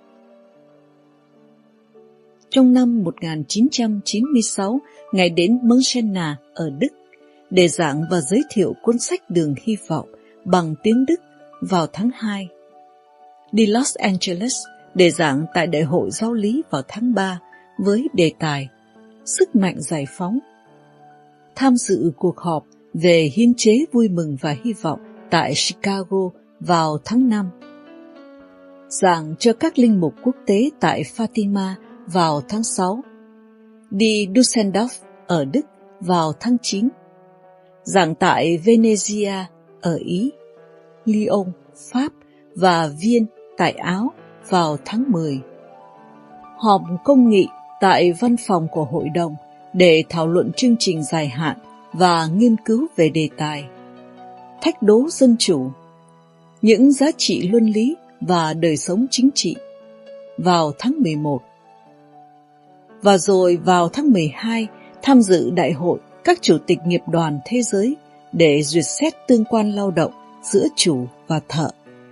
Trong năm một nghìn chín trăm chín mươi sáu, Ngài đến München ở Đức để giảng và giới thiệu cuốn sách Đường Hy vọng bằng tiếng Đức vào tháng hai. Đi Los Angeles để giảng tại Đại hội Giáo lý vào tháng ba với đề tài Sức mạnh giải phóng. Tham dự cuộc họp về hiến chế vui mừng và hy vọng tại Chicago vào tháng năm. Giảng cho các linh mục quốc tế tại Fatima vào tháng sáu. Đi Düsseldorf ở Đức vào tháng chín. Giảng tại Venezia ở Ý, Lyon, Pháp và Viên tại Áo vào tháng mười. Họp công nghị tại văn phòng của hội đồng để thảo luận chương trình dài hạn và nghiên cứu về đề tài thách đố dân chủ, những giá trị luân lý và đời sống chính trị vào tháng mười một. Và rồi vào tháng mười hai, tham dự đại hội các chủ tịch nghiệp đoàn thế giới để duyệt xét tương quan lao động giữa chủ và thợ.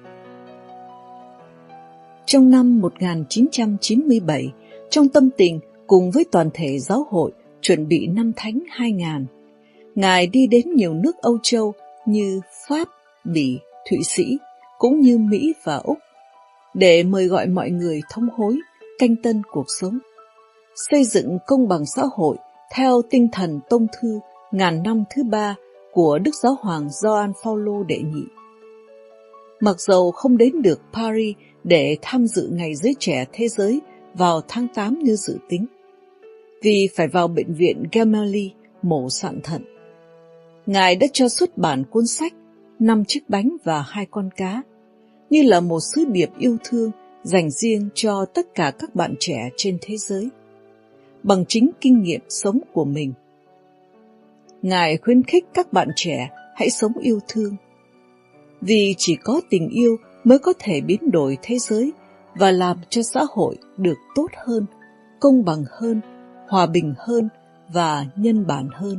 Trong năm một nghìn chín trăm chín mươi bảy, trong tâm tình cùng với toàn thể giáo hội chuẩn bị năm Thánh hai nghìn, Ngài đi đến nhiều nước Âu Châu như Pháp, Bỉ, Thụy Sĩ, cũng như Mỹ và Úc, để mời gọi mọi người thống hối, canh tân cuộc sống, xây dựng công bằng xã hội theo tinh thần tông thư ngàn năm thứ ba của Đức Giáo hoàng Gioan Phaolô đệ nhị. Mặc dầu không đến được Paris để tham dự Ngày Giới Trẻ Thế Giới vào tháng tám như dự tính, vì phải vào bệnh viện Gemelli mổ sạn thận, Ngài đã cho xuất bản cuốn sách Năm chiếc bánh và hai con cá, như là một sứ điệp yêu thương dành riêng cho tất cả các bạn trẻ trên thế giới, bằng chính kinh nghiệm sống của mình. Ngài khuyến khích các bạn trẻ hãy sống yêu thương, vì chỉ có tình yêu mới có thể biến đổi thế giới và làm cho xã hội được tốt hơn, công bằng hơn, hòa bình hơn và nhân bản hơn.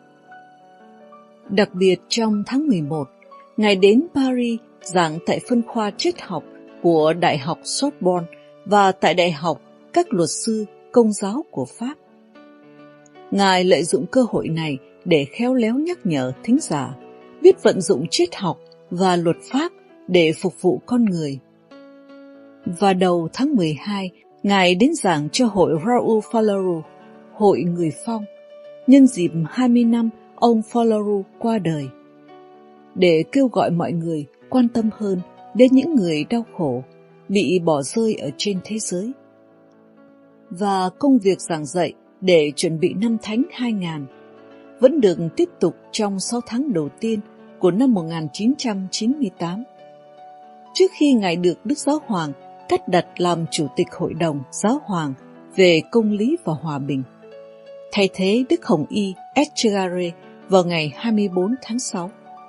Đặc biệt trong tháng mười một, Ngài đến Paris giảng tại phân khoa triết học của Đại học Sorbonne và tại Đại học các luật sư công giáo của Pháp. Ngài lợi dụng cơ hội này để khéo léo nhắc nhở thính giả biết vận dụng triết học và luật pháp để phục vụ con người. Và đầu tháng mười hai, Ngài đến giảng cho hội Raoul Falero, hội người Phong, nhân dịp hai mươi năm ông Falero qua đời, để kêu gọi mọi người quan tâm hơn đến những người đau khổ, bị bỏ rơi ở trên thế giới. Và công việc giảng dạy để chuẩn bị năm Thánh hai nghìn vẫn được tiếp tục trong sáu tháng đầu tiên của năm một nghìn chín trăm chín mươi tám, trước khi Ngài được Đức Giáo Hoàng cắt đặt làm Chủ tịch Hội đồng Giáo Hoàng về Công lý và Hòa bình, thay thế Đức Hồng Y Etchegaray vào ngày hai mươi bốn tháng sáu.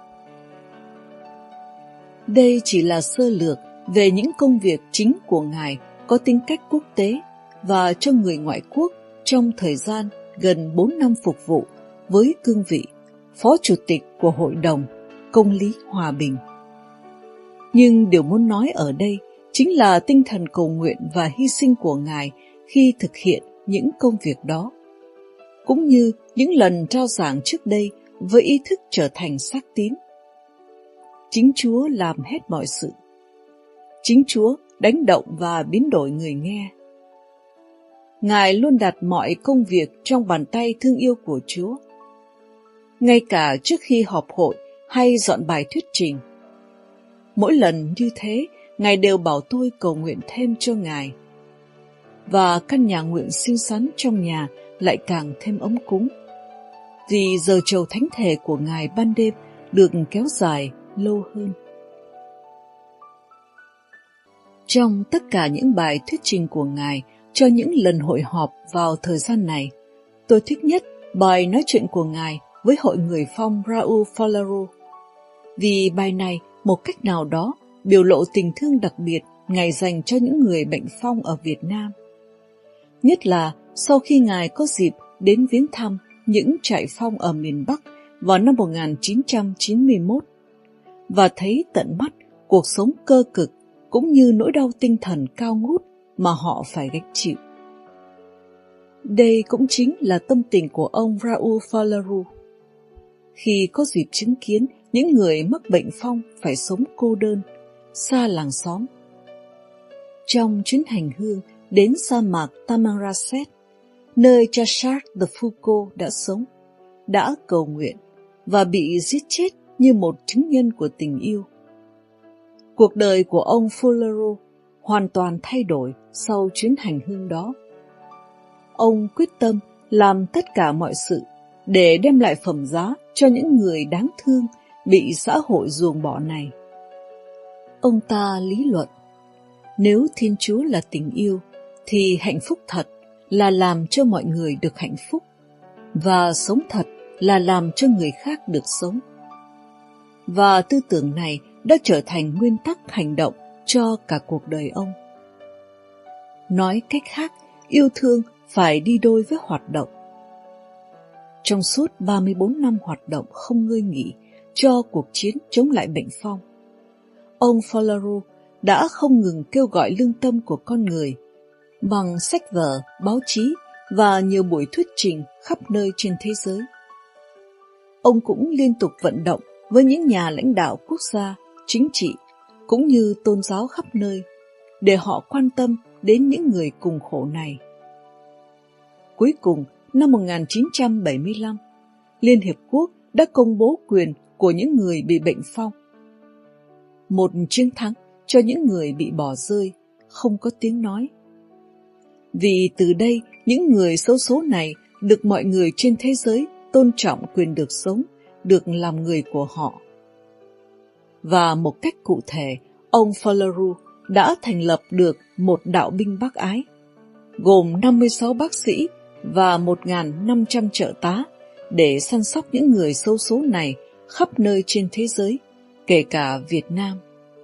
Đây chỉ là sơ lược về những công việc chính của Ngài có tính cách quốc tế và cho người ngoại quốc trong thời gian gần bốn năm phục vụ với cương vị Phó Chủ tịch của Hội đồng Công lý Hòa bình. Nhưng điều muốn nói ở đây chính là tinh thần cầu nguyện và hy sinh của Ngài khi thực hiện những công việc đó, cũng như những lần rao giảng trước đây với ý thức trở thành xác tín. Chính Chúa làm hết mọi sự. Chính Chúa đánh động và biến đổi người nghe. Ngài luôn đặt mọi công việc trong bàn tay thương yêu của Chúa. Ngay cả trước khi họp hội hay dọn bài thuyết trình, mỗi lần như thế, Ngài đều bảo tôi cầu nguyện thêm cho Ngài. Và căn nhà nguyện xinh xắn trong nhà lại càng thêm ấm cúng, vì giờ trầu thánh thể của Ngài ban đêm được kéo dài lâu hơn. Trong tất cả những bài thuyết trình của Ngài cho những lần hội họp vào thời gian này, Tôi thích nhất bài nói chuyện của Ngài với hội người Phong Raul Falaru, vì bài này một cách nào đó biểu lộ tình thương đặc biệt Ngài dành cho những người bệnh phong ở Việt Nam. Nhất là sau khi Ngài có dịp đến viếng thăm những trại phong ở miền Bắc vào năm một nghìn chín trăm chín mươi mốt và thấy tận mắt cuộc sống cơ cực cũng như nỗi đau tinh thần cao ngút mà họ phải gánh chịu. Đây cũng chính là tâm tình của ông Raul Falaru khi có dịp chứng kiến những người mắc bệnh phong phải sống cô đơn, xa làng xóm. Trong chuyến hành hương đến sa mạc Tamanrasset, nơi cha Charles de Foucault đã sống, đã cầu nguyện và bị giết chết như một chứng nhân của tình yêu. Cuộc đời của ông Falaru hoàn toàn thay đổi sau chuyến hành hương đó. Ông quyết tâm làm tất cả mọi sự để đem lại phẩm giá cho những người đáng thương bị xã hội ruồng bỏ này. Ông ta lý luận, nếu Thiên Chúa là tình yêu, thì hạnh phúc thật là làm cho mọi người được hạnh phúc, và sống thật là làm cho người khác được sống. Và tư tưởng này đã trở thành nguyên tắc hành động cho cả cuộc đời ông. Nói cách khác, yêu thương phải đi đôi với hoạt động. Trong suốt ba mươi bốn năm hoạt động không ngơi nghỉ cho cuộc chiến chống lại bệnh phong, ông Falaru đã không ngừng kêu gọi lương tâm của con người bằng sách vở, báo chí và nhiều buổi thuyết trình khắp nơi trên thế giới. Ông cũng liên tục vận động với những nhà lãnh đạo quốc gia, chính trị cũng như tôn giáo khắp nơi để họ quan tâm đến những người cùng khổ này. Cuối cùng, năm một nghìn chín trăm bảy mươi lăm, Liên Hiệp Quốc đã công bố quyền của những người bị bệnh phong. Một chiến thắng cho những người bị bỏ rơi, không có tiếng nói. Vì từ đây, những người xấu số này được mọi người trên thế giới tôn trọng quyền được sống, được làm người của họ. Và một cách cụ thể, ông Falaru đã thành lập được một đạo binh bác ái, gồm năm mươi sáu bác sĩ và một nghìn năm trăm trợ tá để săn sóc những người xấu số này khắp nơi trên thế giới, kể cả Việt Nam.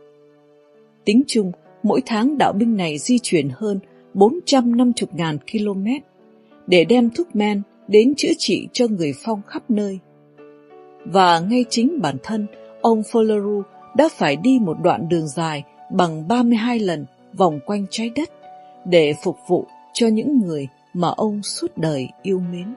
Tính chung, mỗi tháng đạo binh này di chuyển hơn bốn trăm năm mươi nghìn km để đem thuốc men đến chữa trị cho người phong khắp nơi. Và ngay chính bản thân, ông Falaru đã phải đi một đoạn đường dài bằng ba mươi hai lần vòng quanh trái đất để phục vụ cho những người mà ông suốt đời yêu mến.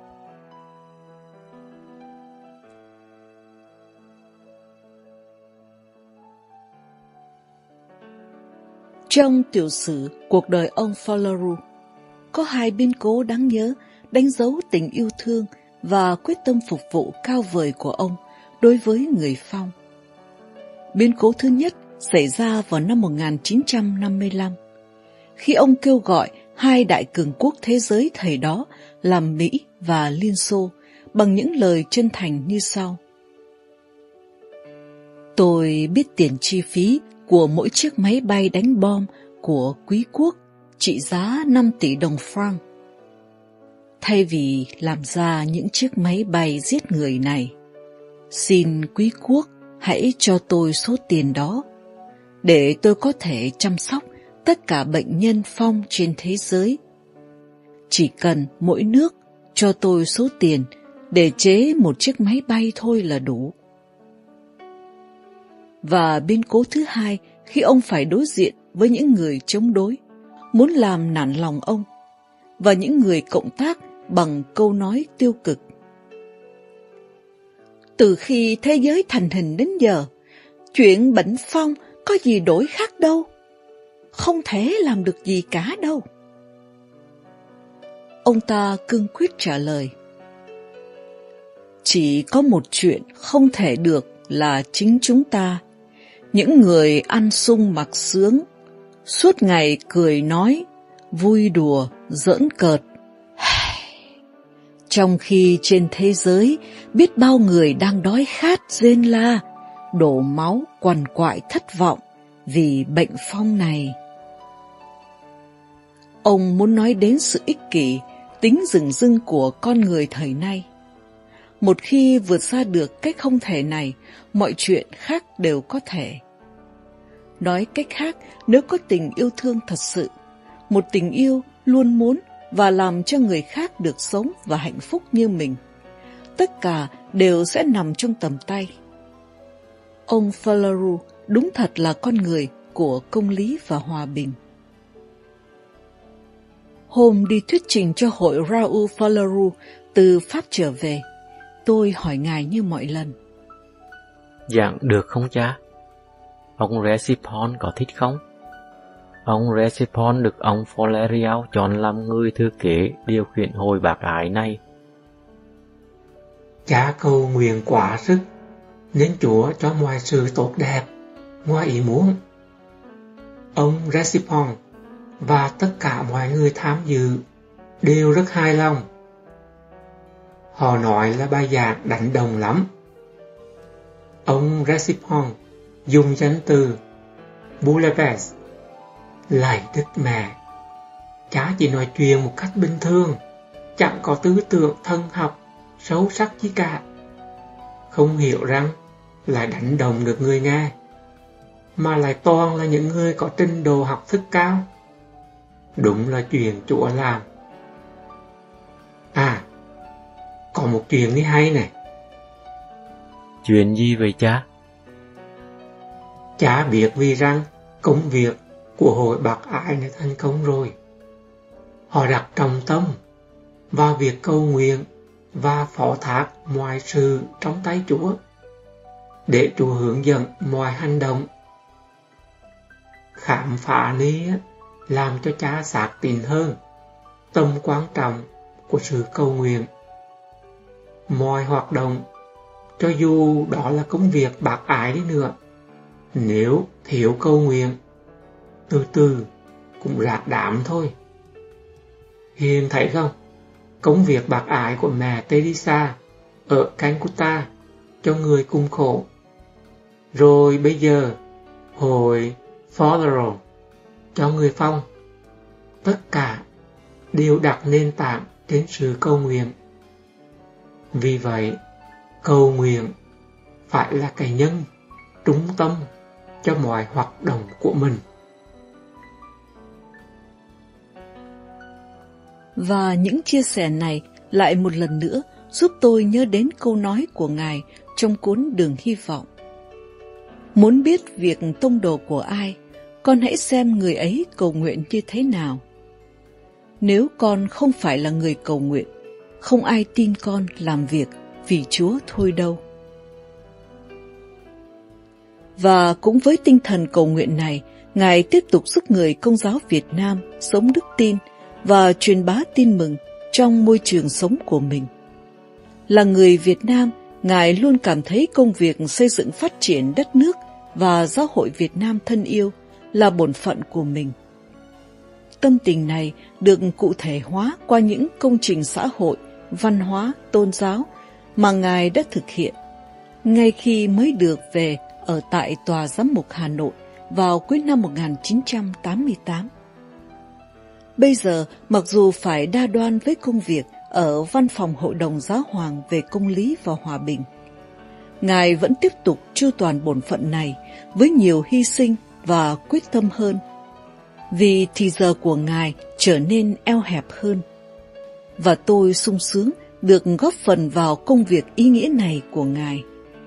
Trong tiểu sử cuộc đời ông Falaru, có hai biến cố đáng nhớ đánh dấu tình yêu thương và quyết tâm phục vụ cao vời của ông đối với người Phong. Biến cố thứ nhất xảy ra vào năm một nghìn chín trăm năm mươi lăm, khi ông kêu gọi hai đại cường quốc thế giới thời đó là Mỹ và Liên Xô bằng những lời chân thành như sau. Tôi biết tiền chi phí của mỗi chiếc máy bay đánh bom của quý quốc trị giá năm tỷ đồng franc. Thay vì làm ra những chiếc máy bay giết người này, xin quý quốc hãy cho tôi số tiền đó để tôi có thể chăm sóc tất cả bệnh nhân phong trên thế giới. Chỉ cần mỗi nước cho tôi số tiền để chế một chiếc máy bay thôi là đủ. Và biến cố thứ hai khi ông phải đối diện với những người chống đối, muốn làm nản lòng ông, và những người cộng tác bằng câu nói tiêu cực. Từ khi thế giới thành hình đến giờ, chuyện bệnh phong có gì đổi khác đâu. Không thể làm được gì cả đâu. Ông ta cương quyết trả lời. Chỉ có một chuyện không thể được là chính chúng ta, những người ăn sung mặc sướng, suốt ngày cười nói, vui đùa, giỡn cợt. Trong khi trên thế giới biết bao người đang đói khát rên la, đổ máu quằn quại thất vọng vì bệnh phong này. Ông muốn nói đến sự ích kỷ tính dửng dưng của con người thời nay. Một khi vượt ra được cái không thể này, mọi chuyện khác đều có thể. Nói cách khác, nếu có tình yêu thương thật sự, một tình yêu luôn muốn và làm cho người khác được sống và hạnh phúc như mình, tất cả đều sẽ nằm trong tầm tay. Ông Falaru đúng thật là con người của công lý và hòa bình. Hôm đi thuyết trình cho hội Raoul Falaru từ Pháp trở về, tôi hỏi ngài như mọi lần. Giảng được không cha? Ông Resipon có thích không? Ông Resipon được ông Foleriao chọn làm người thư kế điều khiển hội bác ái này. Cha cầu nguyện quá sức, nên Chúa cho mọi sự tốt đẹp, ngoài ý muốn. Ông Resipon và tất cả mọi người tham dự đều rất hài lòng. Họ nói là bài giảng đánh đồng lắm. Ông Resipon dùng danh từ Bouleves, lạy Đức Mẹ. Cha chỉ nói chuyện một cách bình thường, chẳng có tư tưởng thân học sâu sắc gì cả. Không hiểu rằng lại đánh đồng được người nghe, mà lại toàn là những người có trình độ học thức cao. Đúng là chuyện Chúa làm. À, còn một chuyện đi hay này. Chuyện gì vậy cha? Cha biết vì rằng công việc của hội bác ái này thành công rồi. Họ đặt trọng tâm vào việc cầu nguyện và phó thác mọi sự trong tay Chúa, để Chúa hướng dẫn mọi hành động. Khám phá này làm cho cha xác tín hơn tầm quan trọng của sự cầu nguyện. Mọi hoạt động, cho dù đó là công việc bác ái đi nữa, nếu thiếu cầu nguyện, từ từ cũng rạc đảm thôi. Hiền thấy không, công việc bác ái của mẹ Teresa ở Calcutta cho người cùng khổ, rồi bây giờ hội Falaru cho người phong, tất cả đều đặt nền tảng trên sự cầu nguyện. Vì vậy, cầu nguyện phải là cái nhân trung tâm cho mọi hoạt động của mình. Và những chia sẻ này lại một lần nữa giúp tôi nhớ đến câu nói của Ngài trong cuốn Đường Hy Vọng. Muốn biết việc tông đồ của ai, con hãy xem người ấy cầu nguyện như thế nào. Nếu con không phải là người cầu nguyện, không ai tin con làm việc vì Chúa thôi đâu. Và cũng với tinh thần cầu nguyện này, Ngài tiếp tục giúp người Công giáo Việt Nam sống đức tin và truyền bá tin mừng trong môi trường sống của mình. Là người Việt Nam, Ngài luôn cảm thấy công việc xây dựng phát triển đất nước và giáo hội Việt Nam thân yêu là bổn phận của mình. Tâm tình này được cụ thể hóa qua những công trình xã hội, văn hóa, tôn giáo mà Ngài đã thực hiện ngay khi mới được về ở tại Tòa Giám mục Hà Nội vào cuối năm một nghìn chín trăm tám mươi tám. Bây giờ, mặc dù phải đa đoan với công việc ở Văn phòng Hội đồng Giáo hoàng về Công lý và Hòa bình, Ngài vẫn tiếp tục chu toàn bổn phận này với nhiều hy sinh và quyết tâm hơn, vì thì giờ của Ngài trở nên eo hẹp hơn. Và tôi sung sướng được góp phần vào công việc ý nghĩa này của Ngài.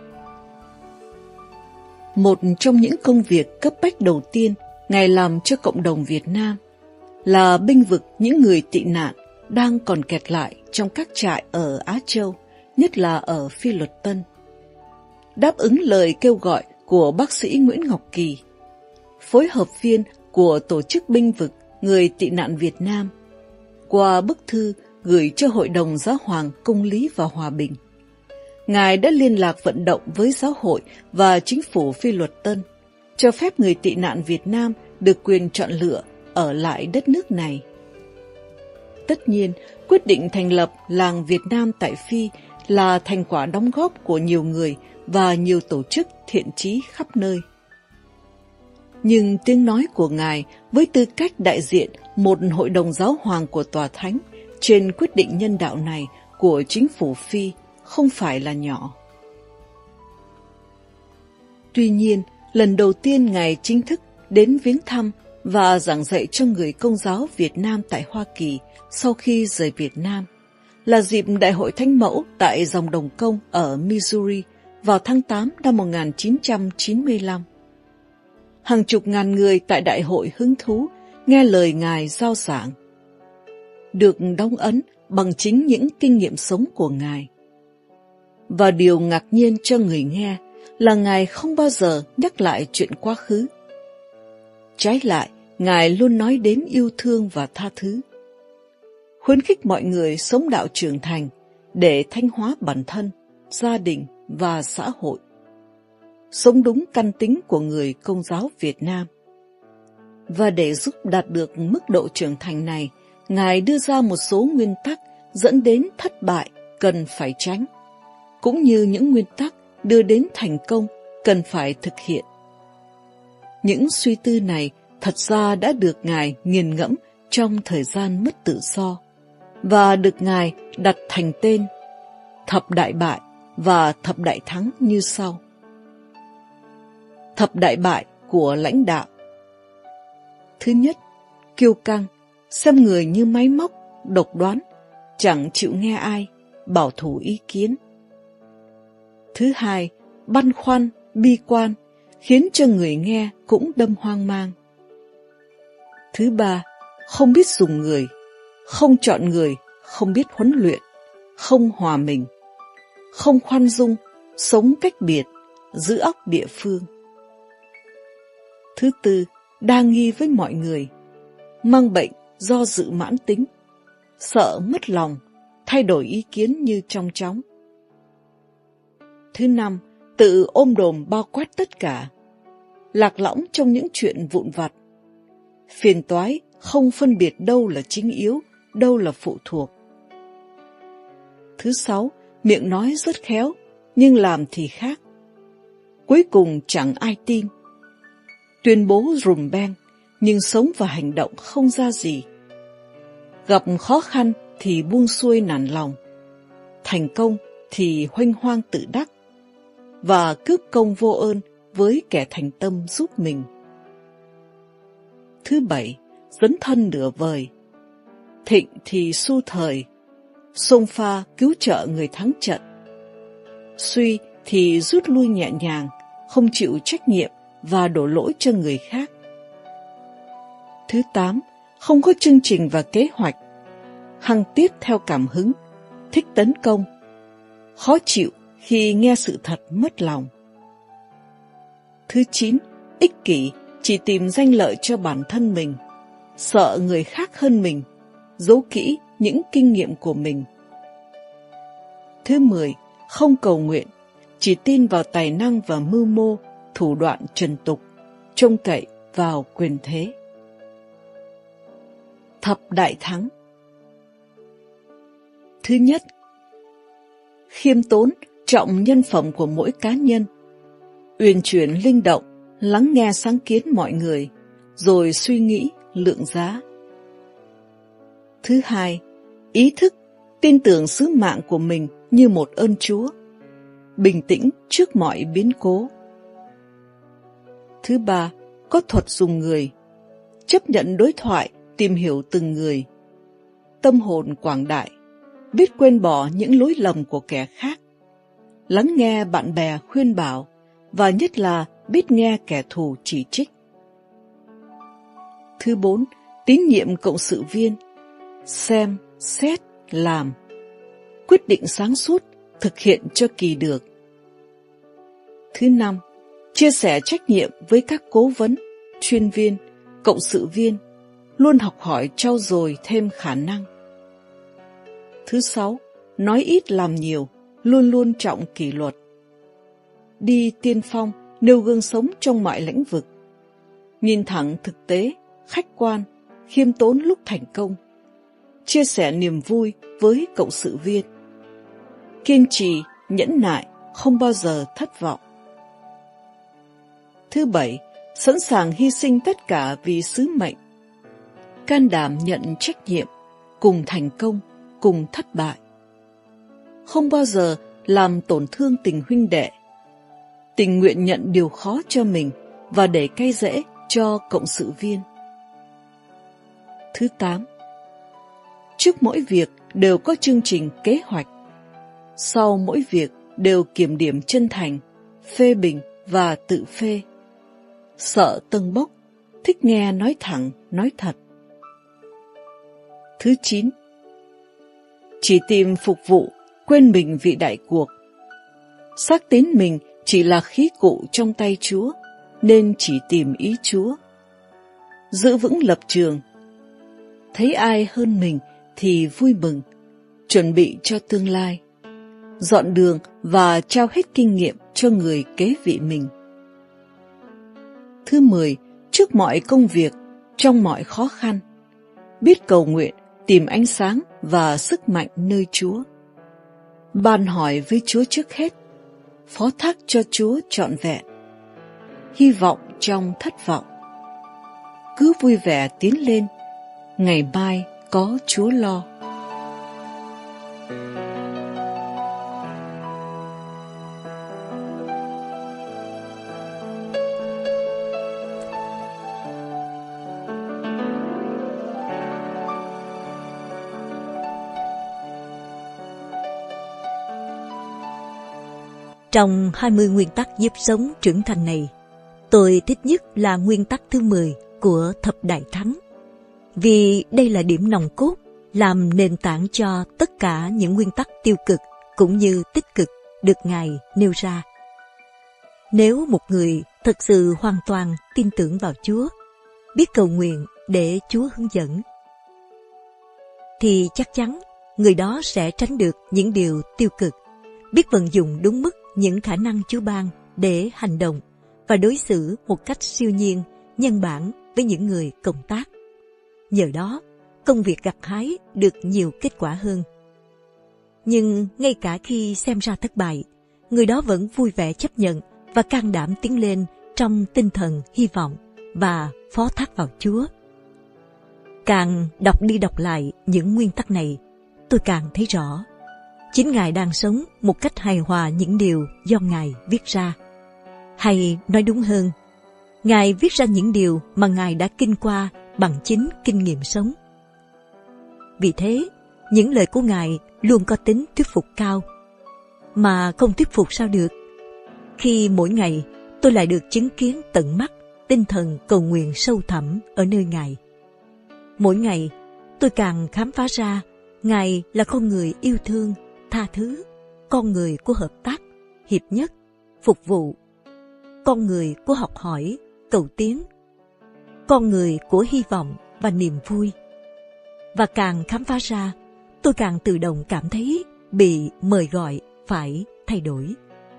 Một trong những công việc cấp bách đầu tiên Ngài làm cho cộng đồng Việt Nam là bênh vực những người tị nạn đang còn kẹt lại trong các trại ở Á Châu, nhất là ở Phi Luật Tân. Đáp ứng lời kêu gọi của bác sĩ Nguyễn Ngọc Kỳ, phối hợp viên của Tổ chức Bênh vực Người Tị nạn Việt Nam, qua bức thư gửi cho Hội đồng Giáo hoàng Công lý và Hòa bình, Ngài đã liên lạc vận động với giáo hội và chính phủ Phi Luật Tân, cho phép người tị nạn Việt Nam được quyền chọn lựa ở lại đất nước này. Tất nhiên, quyết định thành lập làng Việt Nam tại Phi là thành quả đóng góp của nhiều người và nhiều tổ chức thiện chí khắp nơi. Nhưng tiếng nói của Ngài với tư cách đại diện một hội đồng giáo hoàng của Tòa Thánh trên quyết định nhân đạo này của chính phủ Phi không phải là nhỏ. Tuy nhiên, lần đầu tiên Ngài chính thức đến viếng thăm và giảng dạy cho người Công giáo Việt Nam tại Hoa Kỳ sau khi rời Việt Nam là dịp Đại hội Thánh Mẫu tại Dòng Đồng Công ở Missouri vào tháng tám năm một nghìn chín trăm chín mươi lăm. Hàng chục ngàn người tại đại hội hứng thú nghe lời Ngài rao giảng, được đóng ấn bằng chính những kinh nghiệm sống của Ngài. Và điều ngạc nhiên cho người nghe là Ngài không bao giờ nhắc lại chuyện quá khứ. Trái lại, Ngài luôn nói đến yêu thương và tha thứ, khuyến khích mọi người sống đạo trưởng thành để thanh hóa bản thân, gia đình và xã hội, sống đúng căn tính của người Công giáo Việt Nam. Và để giúp đạt được mức độ trưởng thành này, Ngài đưa ra một số nguyên tắc dẫn đến thất bại cần phải tránh, cũng như những nguyên tắc đưa đến thành công cần phải thực hiện. Những suy tư này thật ra đã được Ngài nghiền ngẫm trong thời gian mất tự do, và được Ngài đặt thành tên Thập Đại Bại và Thập Đại Thắng như sau. Thập Đại Bại của lãnh đạo. Thứ nhất, kiêu căng, xem người như máy móc, độc đoán, chẳng chịu nghe ai, bảo thủ ý kiến. Thứ hai, băn khoăn, bi quan, khiến cho người nghe cũng đâm hoang mang. Thứ ba, không biết dùng người, không chọn người, không biết huấn luyện, không hòa mình, không khoan dung, sống cách biệt, giữ óc địa phương. Thứ tư, đa nghi với mọi người, mang bệnh do dự mãn tính, sợ mất lòng, thay đổi ý kiến như trong chóng. Thứ năm, tự ôm đồm bao quát tất cả, lạc lõng trong những chuyện vụn vặt, phiền toái không phân biệt đâu là chính yếu, đâu là phụ thuộc. Thứ sáu, miệng nói rất khéo, nhưng làm thì khác. Cuối cùng chẳng ai tin. Tuyên bố rùm beng, nhưng sống và hành động không ra gì. Gặp khó khăn thì buông xuôi nản lòng, thành công thì huênh hoang tự đắc, và cướp công vô ơn với kẻ thành tâm giúp mình. Thứ bảy, dấn thân nửa vời, thịnh thì xu thời, xông pha cứu trợ người thắng trận, suy thì rút lui nhẹ nhàng, không chịu trách nhiệm và đổ lỗi cho người khác. Thứ tám, không có chương trình và kế hoạch, hăng tiết theo cảm hứng, thích tấn công, khó chịu khi nghe sự thật mất lòng. Thứ chín, ích kỷ, chỉ tìm danh lợi cho bản thân mình, sợ người khác hơn mình, giấu kỹ những kinh nghiệm của mình. Thứ mười, không cầu nguyện, chỉ tin vào tài năng và mưu mô, thủ đoạn trần tục, trông cậy vào quyền thế. Thập Đại Thắng. Thứ nhất, khiêm tốn, trọng nhân phẩm của mỗi cá nhân, uyển chuyển linh động, lắng nghe sáng kiến mọi người, rồi suy nghĩ, lượng giá. Thứ hai, ý thức, tin tưởng sứ mạng của mình như một ơn Chúa, bình tĩnh trước mọi biến cố. Thứ ba, có thuật dùng người, chấp nhận đối thoại, tìm hiểu từng người, tâm hồn quảng đại, biết quên bỏ những lỗi lầm của kẻ khác, lắng nghe bạn bè khuyên bảo, và nhất là biết nghe kẻ thù chỉ trích. Thứ bốn, tín nhiệm cộng sự viên, xem, xét, làm, quyết định sáng suốt, thực hiện cho kỳ được. Thứ năm, chia sẻ trách nhiệm với các cố vấn, chuyên viên, cộng sự viên, luôn học hỏi trau dồi thêm khả năng. Thứ sáu, nói ít làm nhiều, luôn luôn trọng kỷ luật. Đi tiên phong, nêu gương sống trong mọi lĩnh vực. Nhìn thẳng thực tế, khách quan, khiêm tốn lúc thành công. Chia sẻ niềm vui với cộng sự viên. Kiên trì, nhẫn nại, không bao giờ thất vọng. Thứ bảy, sẵn sàng hy sinh tất cả vì sứ mệnh. Can đảm nhận trách nhiệm, cùng thành công, cùng thất bại. Không bao giờ làm tổn thương tình huynh đệ. Tình nguyện nhận điều khó cho mình và để cay rễ cho cộng sự viên. Thứ tám, trước mỗi việc đều có chương trình kế hoạch. Sau mỗi việc đều kiểm điểm chân thành, phê bình và tự phê. Sợ tâng bốc, thích nghe nói thẳng, nói thật. Thứ chín, chỉ tìm phục vụ, quên mình vị đại cuộc. Xác tín mình chỉ là khí cụ trong tay Chúa, nên chỉ tìm ý Chúa. Giữ vững lập trường. Thấy ai hơn mình thì vui mừng, chuẩn bị cho tương lai. Dọn đường và trao hết kinh nghiệm cho người kế vị mình. Thứ mười, trước mọi công việc, trong mọi khó khăn, biết cầu nguyện, tìm ánh sáng và sức mạnh nơi Chúa. Ban hỏi với Chúa trước hết, phó thác cho Chúa trọn vẹn. Hy vọng trong thất vọng. Cứ vui vẻ tiến lên, ngày mai có Chúa lo. Trong hai mươi nguyên tắc giúp sống trưởng thành này, tôi thích nhất là nguyên tắc thứ mười của Thập Đại Thắng. Vì đây là điểm nòng cốt, làm nền tảng cho tất cả những nguyên tắc tiêu cực cũng như tích cực được Ngài nêu ra. Nếu một người thật sự hoàn toàn tin tưởng vào Chúa, biết cầu nguyện để Chúa hướng dẫn, thì chắc chắn người đó sẽ tránh được những điều tiêu cực, biết vận dụng đúng mức những khả năng Chúa ban để hành động và đối xử một cách siêu nhiên, nhân bản với những người cộng tác. Nhờ đó, công việc gặt hái được nhiều kết quả hơn. Nhưng ngay cả khi xem ra thất bại, người đó vẫn vui vẻ chấp nhận và can đảm tiến lên trong tinh thần hy vọng và phó thác vào Chúa. Càng đọc đi đọc lại những nguyên tắc này, tôi càng thấy rõ chính Ngài đang sống một cách hài hòa những điều do Ngài viết ra. Hay nói đúng hơn, Ngài viết ra những điều mà Ngài đã kinh qua bằng chính kinh nghiệm sống. Vì thế, những lời của Ngài luôn có tính thuyết phục cao. Mà không thuyết phục sao được, khi mỗi ngày tôi lại được chứng kiến tận mắt tinh thần cầu nguyện sâu thẳm ở nơi Ngài. Mỗi ngày, tôi càng khám phá ra Ngài là con người yêu thương, tha thứ, con người của hợp tác, hiệp nhất, phục vụ, con người của học hỏi, cầu tiến, con người của hy vọng và niềm vui. Và càng khám phá ra, tôi càng tự động cảm thấy bị mời gọi phải thay đổi.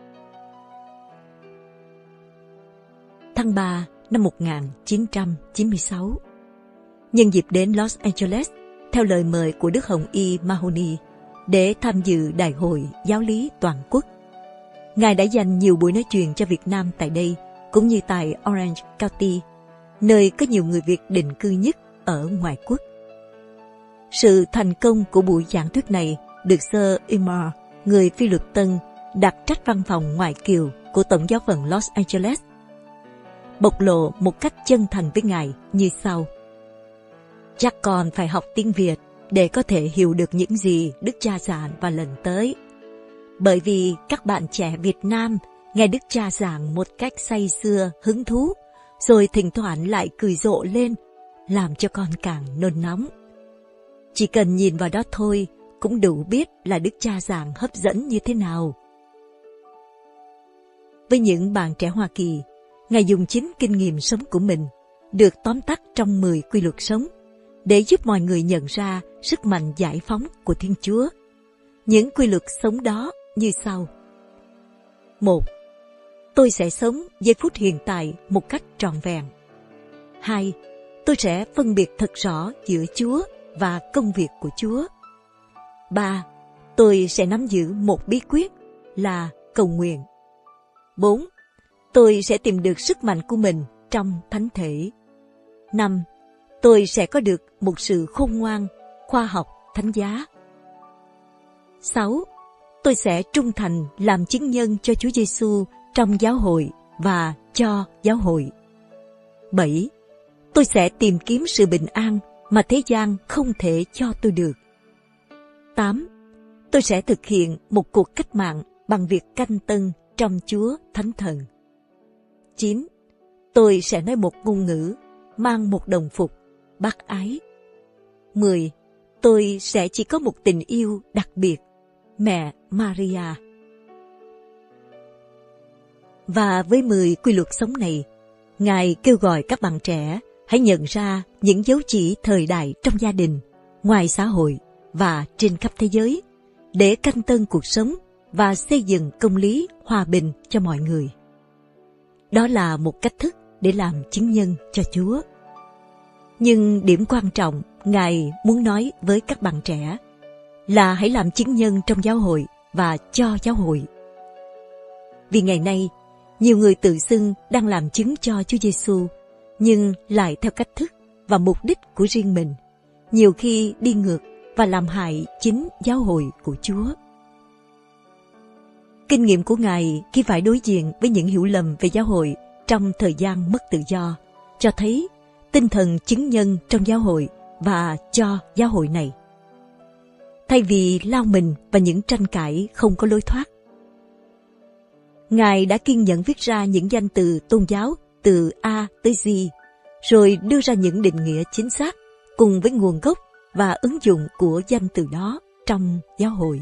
Tháng ba năm một nghìn chín trăm chín mươi sáu, nhân dịp đến Los Angeles theo lời mời của Đức Hồng Y Mahoney để tham dự Đại hội Giáo lý Toàn quốc, Ngài đã dành nhiều buổi nói chuyện cho Việt Nam tại đây, cũng như tại Orange County, nơi có nhiều người Việt định cư nhất ở ngoại quốc. Sự thành công của buổi giảng thuyết này được Sir Imar, người Phi luật Tân, đặc trách văn phòng ngoại kiều của Tổng giáo phận Los Angeles, bộc lộ một cách chân thành với Ngài như sau. Chắc còn phải học tiếng Việt để có thể hiểu được những gì Đức Cha giảng và lần tới. Bởi vì các bạn trẻ Việt Nam nghe Đức Cha giảng một cách say sưa, hứng thú, rồi thỉnh thoảng lại cười rộ lên, làm cho con càng nôn nóng. Chỉ cần nhìn vào đó thôi cũng đủ biết là Đức Cha giảng hấp dẫn như thế nào. Với những bạn trẻ Hoa Kỳ, Ngài dùng chính kinh nghiệm sống của mình, được tóm tắt trong mười quy luật sống, để giúp mọi người nhận ra sức mạnh giải phóng của Thiên Chúa. Những quy luật sống đó như sau. Một, tôi sẽ sống giây phút hiện tại một cách trọn vẹn. Hai, tôi sẽ phân biệt thật rõ giữa Chúa và công việc của Chúa. Ba, tôi sẽ nắm giữ một bí quyết là cầu nguyện. Bốn, tôi sẽ tìm được sức mạnh của mình trong thánh thể. Năm, tôi sẽ có được một sự khôn ngoan, khoa học, thánh giá. Sáu, tôi sẽ trung thành làm chứng nhân cho Chúa Giêsu trong giáo hội và cho giáo hội. Bảy, tôi sẽ tìm kiếm sự bình an mà thế gian không thể cho tôi được. Tám, tôi sẽ thực hiện một cuộc cách mạng bằng việc canh tân trong Chúa Thánh Thần. Chín, tôi sẽ nói một ngôn ngữ, mang một đồng phục, bác ái. Mười, tôi sẽ chỉ có một tình yêu đặc biệt, mẹ Maria. Và với mười quy luật sống này, Ngài kêu gọi các bạn trẻ hãy nhận ra những dấu chỉ thời đại trong gia đình, ngoài xã hội và trên khắp thế giới, để canh tân cuộc sống và xây dựng công lý hòa bình cho mọi người. Đó là một cách thức để làm chứng nhân cho Chúa. Nhưng điểm quan trọng Ngài muốn nói với các bạn trẻ là hãy làm chứng nhân trong giáo hội và cho giáo hội. Vì ngày nay, nhiều người tự xưng đang làm chứng cho Chúa Giêsu, nhưng lại theo cách thức và mục đích của riêng mình, nhiều khi đi ngược và làm hại chính giáo hội của Chúa. Kinh nghiệm của Ngài khi phải đối diện với những hiểu lầm về giáo hội trong thời gian mất tự do, cho thấy tinh thần chứng nhân trong giáo hội và cho giáo hội này. Thay vì lao mình vào những tranh cãi không có lối thoát, Ngài đã kiên nhẫn viết ra những danh từ tôn giáo từ A tới Z, rồi đưa ra những định nghĩa chính xác cùng với nguồn gốc và ứng dụng của danh từ đó trong giáo hội.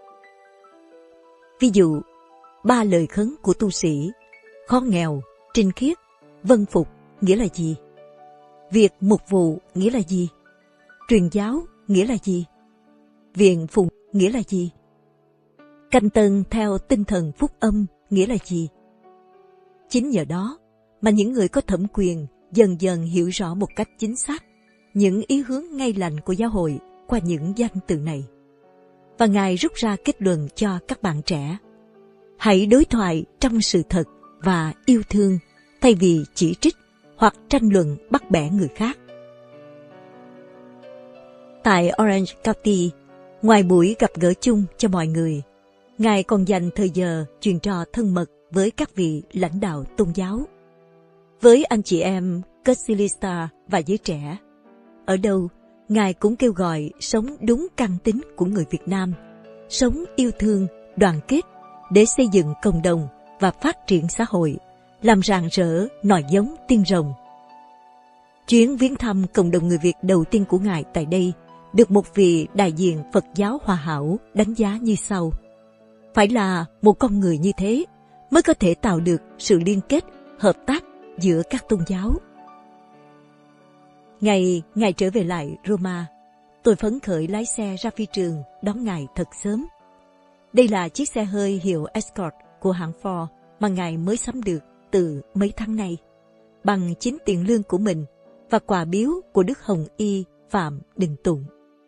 Ví dụ, ba lời khấn của tu sĩ: khó nghèo, trinh khiết, vâng phục nghĩa là gì? Việc mục vụ nghĩa là gì? Truyền giáo nghĩa là gì? Viện phụng nghĩa là gì? Canh tân theo tinh thần phúc âm nghĩa là gì? Chính nhờ đó mà những người có thẩm quyền dần dần hiểu rõ một cách chính xác những ý hướng ngay lành của giáo hội qua những danh từ này. Và Ngài rút ra kết luận cho các bạn trẻ: hãy đối thoại trong sự thật và yêu thương, thay vì chỉ trích hoặc tranh luận bắt bẻ người khác. Tại Orange County, ngoài buổi gặp gỡ chung cho mọi người, Ngài còn dành thời giờ truyền trò thân mật với các vị lãnh đạo tôn giáo, với anh chị em Cursilista và giới trẻ. Ở đâu, Ngài cũng kêu gọi sống đúng căn tính của người Việt Nam, sống yêu thương, đoàn kết để xây dựng cộng đồng và phát triển xã hội, làm rạng rỡ nòi giống tiên rồng. Chuyến viếng thăm cộng đồng người Việt đầu tiên của Ngài tại đây được một vị đại diện Phật giáo Hòa Hảo đánh giá như sau: phải là một con người như thế mới có thể tạo được sự liên kết, hợp tác giữa các tôn giáo. Ngày Ngài trở về lại Roma, tôi phấn khởi lái xe ra phi trường đón Ngài thật sớm. Đây là chiếc xe hơi hiệu Escort của hãng Ford mà Ngài mới sắm được từ mấy tháng nay, bằng chính tiền lương của mình và quà biếu của Đức Hồng Y Phạm Đình Tụng.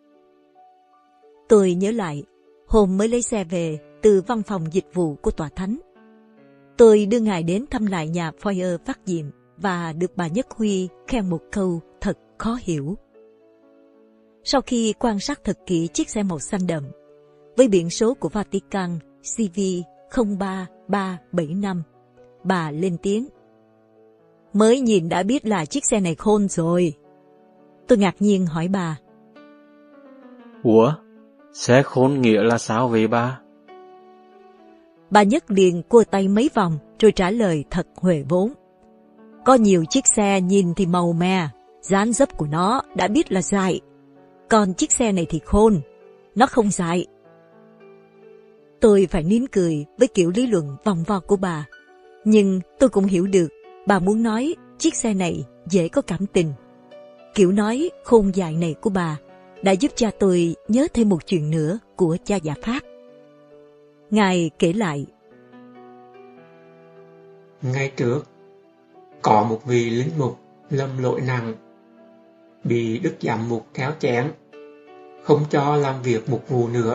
Tôi nhớ lại, hôm mới lấy xe về từ văn phòng dịch vụ của Tòa Thánh, tôi đưa Ngài đến thăm lại nhà Foyer Phát Diệm và được bà Nhất Huy khen một câu thật khó hiểu. Sau khi quan sát thật kỹ chiếc xe màu xanh đậm với biển số của Vatican C V không ba ba bảy năm, bà lên tiếng: mới nhìn đã biết là chiếc xe này khôn rồi. Tôi ngạc nhiên hỏi bà: Ủa, xe khôn nghĩa là sao vậy ba? Bà Nhất liền cua tay mấy vòng rồi trả lời thật huề vốn: có nhiều chiếc xe nhìn thì màu mè, dáng dấp của nó đã biết là dại, còn chiếc xe này thì khôn, nó không dại. Tôi phải nín cười với kiểu lý luận vòng vo của bà, nhưng tôi cũng hiểu được bà muốn nói chiếc xe này dễ có cảm tình. Kiểu nói khôn dại này của bà đã giúp cha tôi nhớ thêm một chuyện nữa của cha Dạ Phát. Ngài kể lại: ngày trước, có một vị lính mục lầm lỗi nặng, bị đức giám mục kéo chén, không cho làm việc mục vụ nữa.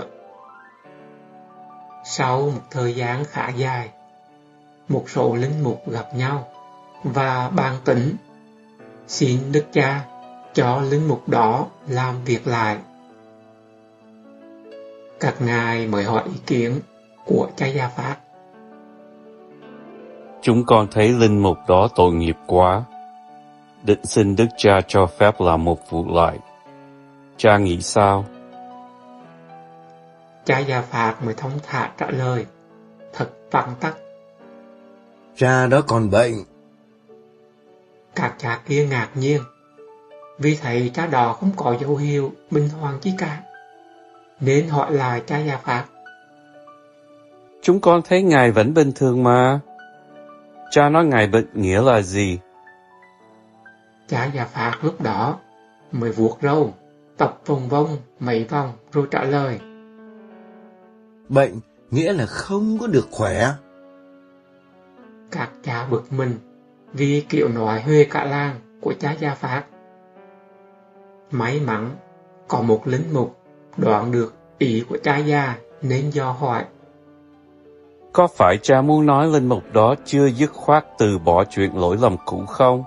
Sau một thời gian khá dài, một số linh mục gặp nhau và bàn tính xin đức cha cho linh mục đó làm việc lại. Các ngài mới hỏi ý kiến của cha Gia Phát. Chúng con thấy linh mục đó tội nghiệp quá, định xin Đức Cha cho phép làm một vụ lại. Cha nghĩ sao? Cha Gia Phát mới thông thả trả lời, thật vắn tắt. Cha đó còn bệnh. Các cha kia ngạc nhiên, vì thấy cha đó không có dấu hiệu bình hoàn chi cả, nên hỏi lại cha Gia Phát. Chúng con thấy ngài vẫn bình thường mà. Cha nói ngài bệnh nghĩa là gì? Cha Gia Phát lúc đó mới vuốt râu, tập vòng vòng mấy vòng rồi trả lời. Bệnh nghĩa là không có được khỏe. Các cha bực mình vì kiểu nói huê cả làng của cha Gia Phát. May mắn có một lính mục đoán được ý của cha già nên dò hỏi. Có phải cha muốn nói linh mục đó chưa dứt khoát từ bỏ chuyện lỗi lầm cũ không?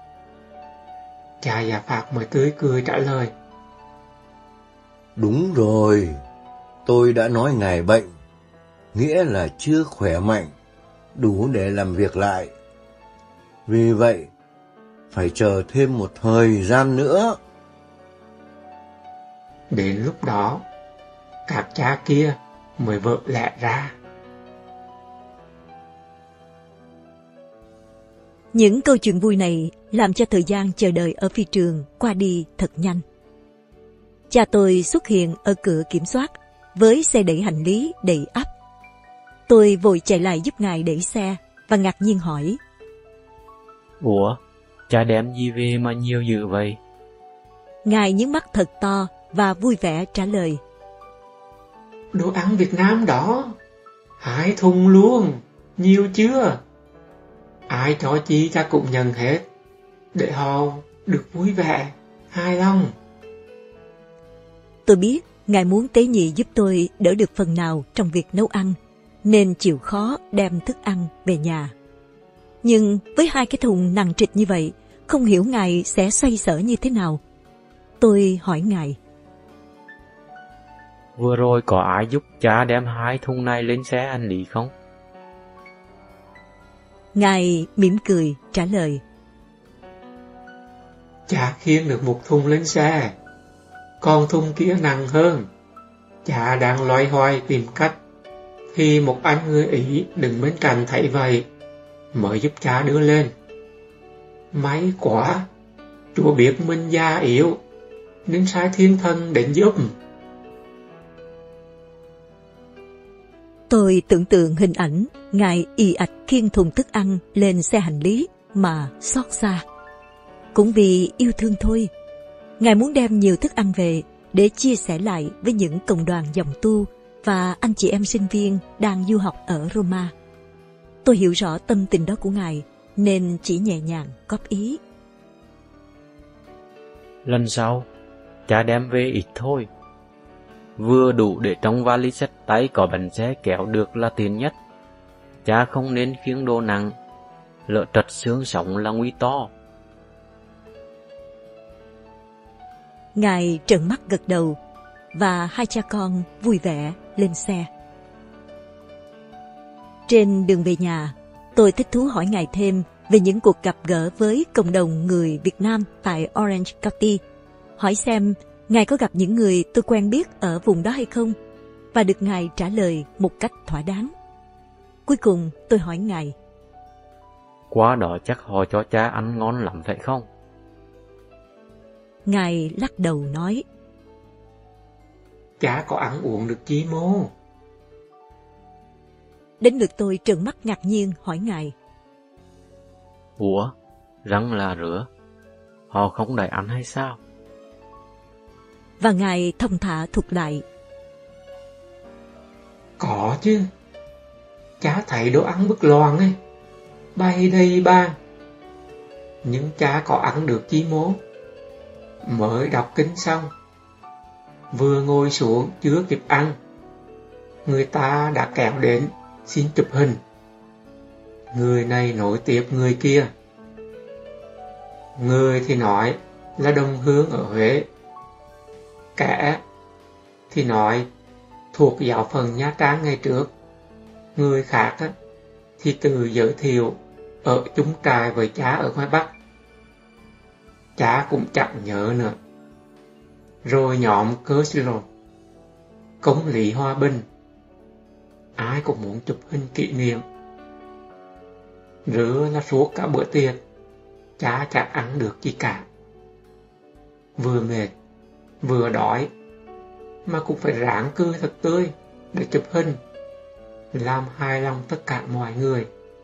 Cha Gia Phát mới tươi cười trả lời. Đúng rồi, tôi đã nói ngài bệnh, nghĩa là chưa khỏe mạnh, đủ để làm việc lại. Vì vậy, phải chờ thêm một thời gian nữa. Đến lúc đó, các cha kia mới vỡ lẽ ra. Những câu chuyện vui này làm cho thời gian chờ đợi ở phi trường qua đi thật nhanh. Cha tôi xuất hiện ở cửa kiểm soát với xe đẩy hành lý đầy ắp. Tôi vội chạy lại giúp ngài đẩy xe và ngạc nhiên hỏi. Ủa, cha đem gì về mà nhiều dữ vậy? Ngài nhướng mắt thật to và vui vẻ trả lời. Đồ ăn Việt Nam đó, hai thùng luôn, nhiều chưa? Ai cho chi cha cũng nhận hết, để họ được vui vẻ, hài lòng. Tôi biết ngài muốn tế nhị giúp tôi đỡ được phần nào trong việc nấu ăn, nên chịu khó đem thức ăn về nhà. Nhưng với hai cái thùng nặng trịch như vậy, không hiểu ngài sẽ xoay sở như thế nào. Tôi hỏi ngài. Vừa rồi có ai giúp cha đem hai thùng này lên xe hành lý không? Ngài mỉm cười trả lời. Cha khiêng được một thùng lên xe, còn thùng kia nặng hơn. Cha đang loay hoay tìm cách, thì một anh người Ý đứng bên cạnh thấy vậy, mới giúp cha đưa lên. May quá, Chúa biết mình già yếu, nên sai thiên thần đến giúp. Tôi tưởng tượng hình ảnh ngài ì ạch khiêng thùng thức ăn lên xe hành lý mà xót xa. Cũng vì yêu thương thôi, ngài muốn đem nhiều thức ăn về để chia sẻ lại với những cộng đoàn dòng tu và anh chị em sinh viên đang du học ở Roma. Tôi hiểu rõ tâm tình đó của ngài nên chỉ nhẹ nhàng góp ý. Lần sau, cha đem về ít thôi. Vừa đủ để trong vali xách tay có bánh xe kéo được là tiền nhất. Cha không nên khiêng đồ nặng, lỡ trật xương sống là nguy to. Ngài trợn mắt gật đầu và hai cha con vui vẻ lên xe. Trên đường về nhà, tôi thích thú hỏi ngài thêm về những cuộc gặp gỡ với cộng đồng người Việt Nam tại Orange County, hỏi xem ngài có gặp những người tôi quen biết ở vùng đó hay không, và được ngài trả lời một cách thỏa đáng. Cuối cùng tôi hỏi ngài. Qua đó chắc họ cho cha ăn ngon lắm phải không? Ngài lắc đầu nói. Cha có ăn uống được chi mô? Đến lượt tôi trợn mắt ngạc nhiên hỏi ngài. Ủa, răng là rửa, họ không đòi ăn hay sao? Và ngài thông thả thuật lại. Có chứ. Cha thấy đồ ăn bức loàn ấy, bay đầy bàn. Nhưng cha có ăn được chi mố? Mới đọc kinh xong, vừa ngồi xuống chưa kịp ăn, người ta đã kéo đến xin chụp hình. Người này nối tiếp người kia. Người thì nói là đồng hương ở Huế, kẻ thì nói thuộc giáo phận Nha Trang ngày trước. Người khác á, thì tự giới thiệu ở chung trại với cha ở ngoài Bắc. Cha cũng chẳng nhớ nữa. Rồi nhóm Cơ Sĩ Lột, Công lý Hòa Bình, ai cũng muốn chụp hình kỷ niệm. Rứa là suốt cả bữa tiệc, cha chẳng ăn được gì cả. Vừa mệt, vừa đói, mà cũng phải ráng cười thật tươi để chụp hình, làm hài lòng tất cả mọi người.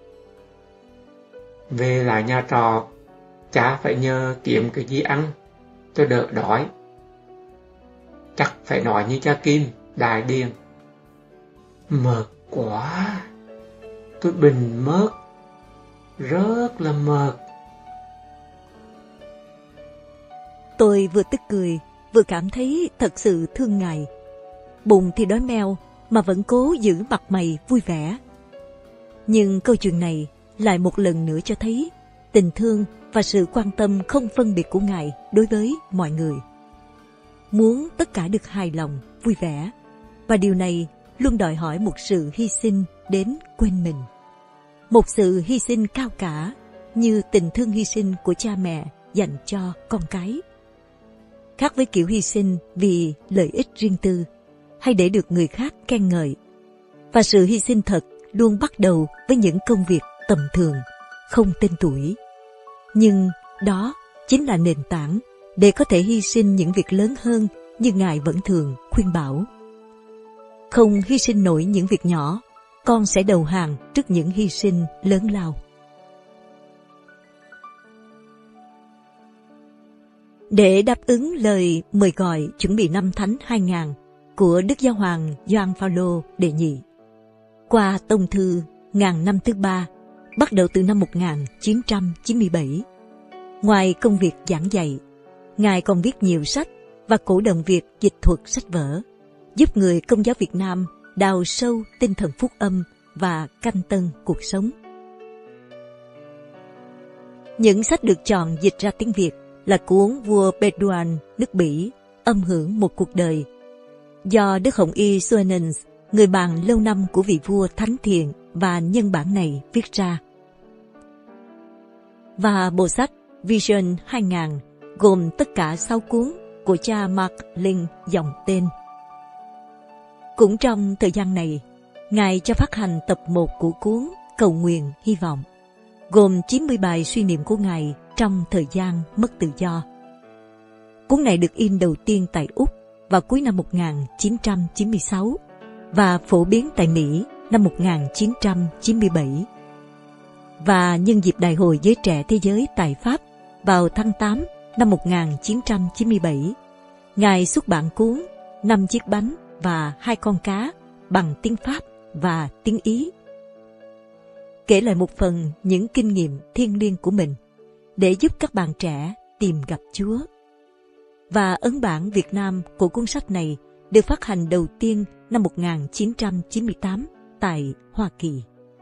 Về lại nhà trọ, cha phải nhờ kiếm cái gì ăn cho đỡ đói. Chắc phải nói như cha Kim, Đại Điền: mệt quá, tôi bình mớt, rất là mệt. Tôi vừa tức cười, vừa cảm thấy thật sự thương ngài. Bụng thì đói meo, mà vẫn cố giữ mặt mày vui vẻ. Nhưng câu chuyện này lại một lần nữa cho thấy tình thương và sự quan tâm không phân biệt của ngài đối với mọi người. Muốn tất cả được hài lòng, vui vẻ, và điều này luôn đòi hỏi một sự hy sinh đến quên mình. Một sự hy sinh cao cả như tình thương hy sinh của cha mẹ dành cho con cái. Khác với kiểu hy sinh vì lợi ích riêng tư hay để được người khác khen ngợi. Và sự hy sinh thật luôn bắt đầu với những công việc tầm thường, không tên tuổi. Nhưng đó chính là nền tảng để có thể hy sinh những việc lớn hơn như ngài vẫn thường khuyên bảo. Không hy sinh nổi những việc nhỏ, con sẽ đầu hàng trước những hy sinh lớn lao. Để đáp ứng lời mời gọi chuẩn bị năm Thánh hai nghìn của Đức Giáo hoàng Gioan Phaolô đệ nhị, qua tông thư ngàn năm thứ ba, bắt đầu từ năm một nghìn chín trăm chín mươi bảy. Ngoài công việc giảng dạy, ngài còn viết nhiều sách và cổ động việc dịch thuật sách vở, giúp người Công giáo Việt Nam đào sâu tinh thần phúc âm và canh tân cuộc sống. Những sách được chọn dịch ra tiếng Việt là cuốn Vua Bedouin nước Bỉ, âm hưởng một cuộc đời, do Đức Hồng Y Suenens, người bạn lâu năm của vị vua thánh thiện và nhân bản này viết ra. Và bộ sách Vision hai nghìn gồm tất cả sáu cuốn của cha Mark Linh dòng tên. Cũng trong thời gian này, ngài cho phát hành tập một của cuốn Cầu nguyện hy vọng, gồm chín mươi bài suy niệm của ngài trong thời gian mất tự do. Cuốn này được in đầu tiên tại Úc vào cuối năm một nghìn chín trăm chín mươi sáu và phổ biến tại Mỹ năm một nghìn chín trăm chín mươi bảy. Và nhân dịp Đại hội Giới Trẻ Thế giới tại Pháp vào tháng tám năm một nghìn chín trăm chín mươi bảy, ngài xuất bản cuốn Năm chiếc bánh và hai con cá bằng tiếng Pháp và tiếng Ý, kể lại một phần những kinh nghiệm thiêng liêng của mình để giúp các bạn trẻ tìm gặp Chúa. Và ấn bản Việt Nam của cuốn sách này được phát hành đầu tiên năm một nghìn chín trăm chín mươi tám tại Hoa Kỳ.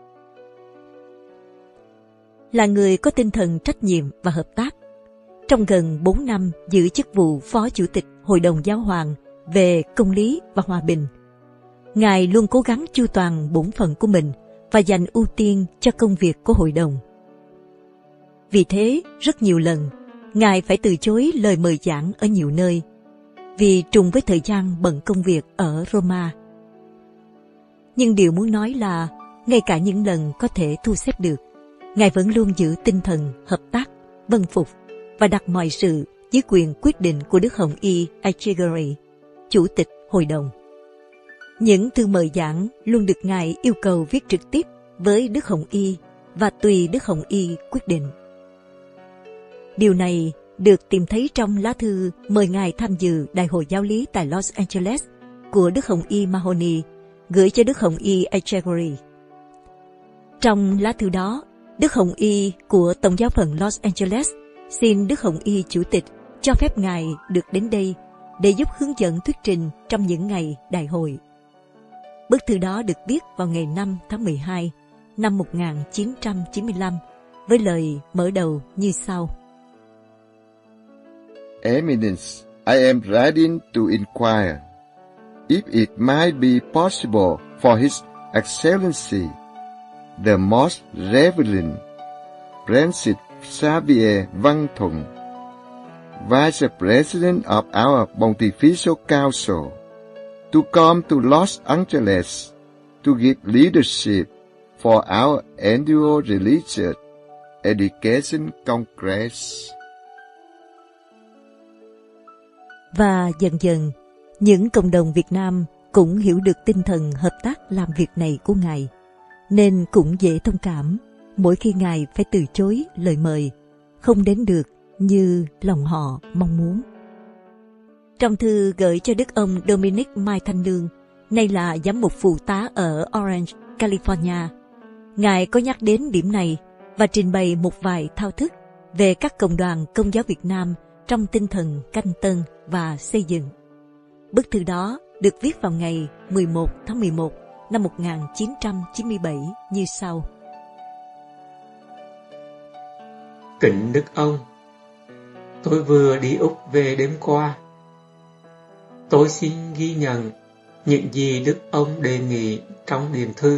Là người có tinh thần trách nhiệm và hợp tác, trong gần bốn năm giữ chức vụ Phó Chủ tịch Hội đồng Giáo hoàng về Công lý và Hòa bình, ngài luôn cố gắng chu toàn bổn phận của mình và dành ưu tiên cho công việc của hội đồng. Vì thế, rất nhiều lần, ngài phải từ chối lời mời giảng ở nhiều nơi, vì trùng với thời gian bận công việc ở Roma. Nhưng điều muốn nói là, ngay cả những lần có thể thu xếp được, ngài vẫn luôn giữ tinh thần hợp tác, vâng phục và đặt mọi sự dưới quyền quyết định của Đức Hồng Y Echegari, Chủ tịch Hội đồng. Những thư mời giảng luôn được ngài yêu cầu viết trực tiếp với Đức Hồng Y và tùy Đức Hồng Y quyết định. Điều này được tìm thấy trong lá thư mời ngài tham dự Đại hội Giáo lý tại Los Angeles của Đức Hồng Y Mahoney gửi cho Đức Hồng Y Echegari. Trong lá thư đó, Đức Hồng Y của Tổng giáo phận Los Angeles xin Đức Hồng Y Chủ tịch cho phép ngài được đến đây để giúp hướng dẫn thuyết trình trong những ngày đại hội. Bức thư đó được viết vào ngày năm tháng mười hai năm một nghìn chín trăm chín mươi lăm với lời mở đầu như sau. Eminence, I am writing to inquire if it might be possible for His Excellency, the Most Reverend Francis Xavier Văn Thuận, Vice President of our Pontifical Council, to come to Los Angeles to give leadership for our annual Religious Education Congress. Và dần dần, những cộng đồng Việt Nam cũng hiểu được tinh thần hợp tác làm việc này của Ngài, nên cũng dễ thông cảm mỗi khi Ngài phải từ chối lời mời, không đến được như lòng họ mong muốn. Trong thư gửi cho Đức ông Dominic Mai Thanh Lương, nay là giám mục phụ tá ở Orange, California, Ngài có nhắc đến điểm này và trình bày một vài thao thức về các cộng đoàn Công giáo Việt Nam trong tinh thần canh tân và xây dựng. Bức thư đó được viết vào ngày mười một tháng mười một năm một nghìn chín trăm chín mươi bảy như sau. Kính Đức ông, tôi vừa đi Úc về đêm qua. Tôi xin ghi nhận những gì Đức ông đề nghị trong điền thư.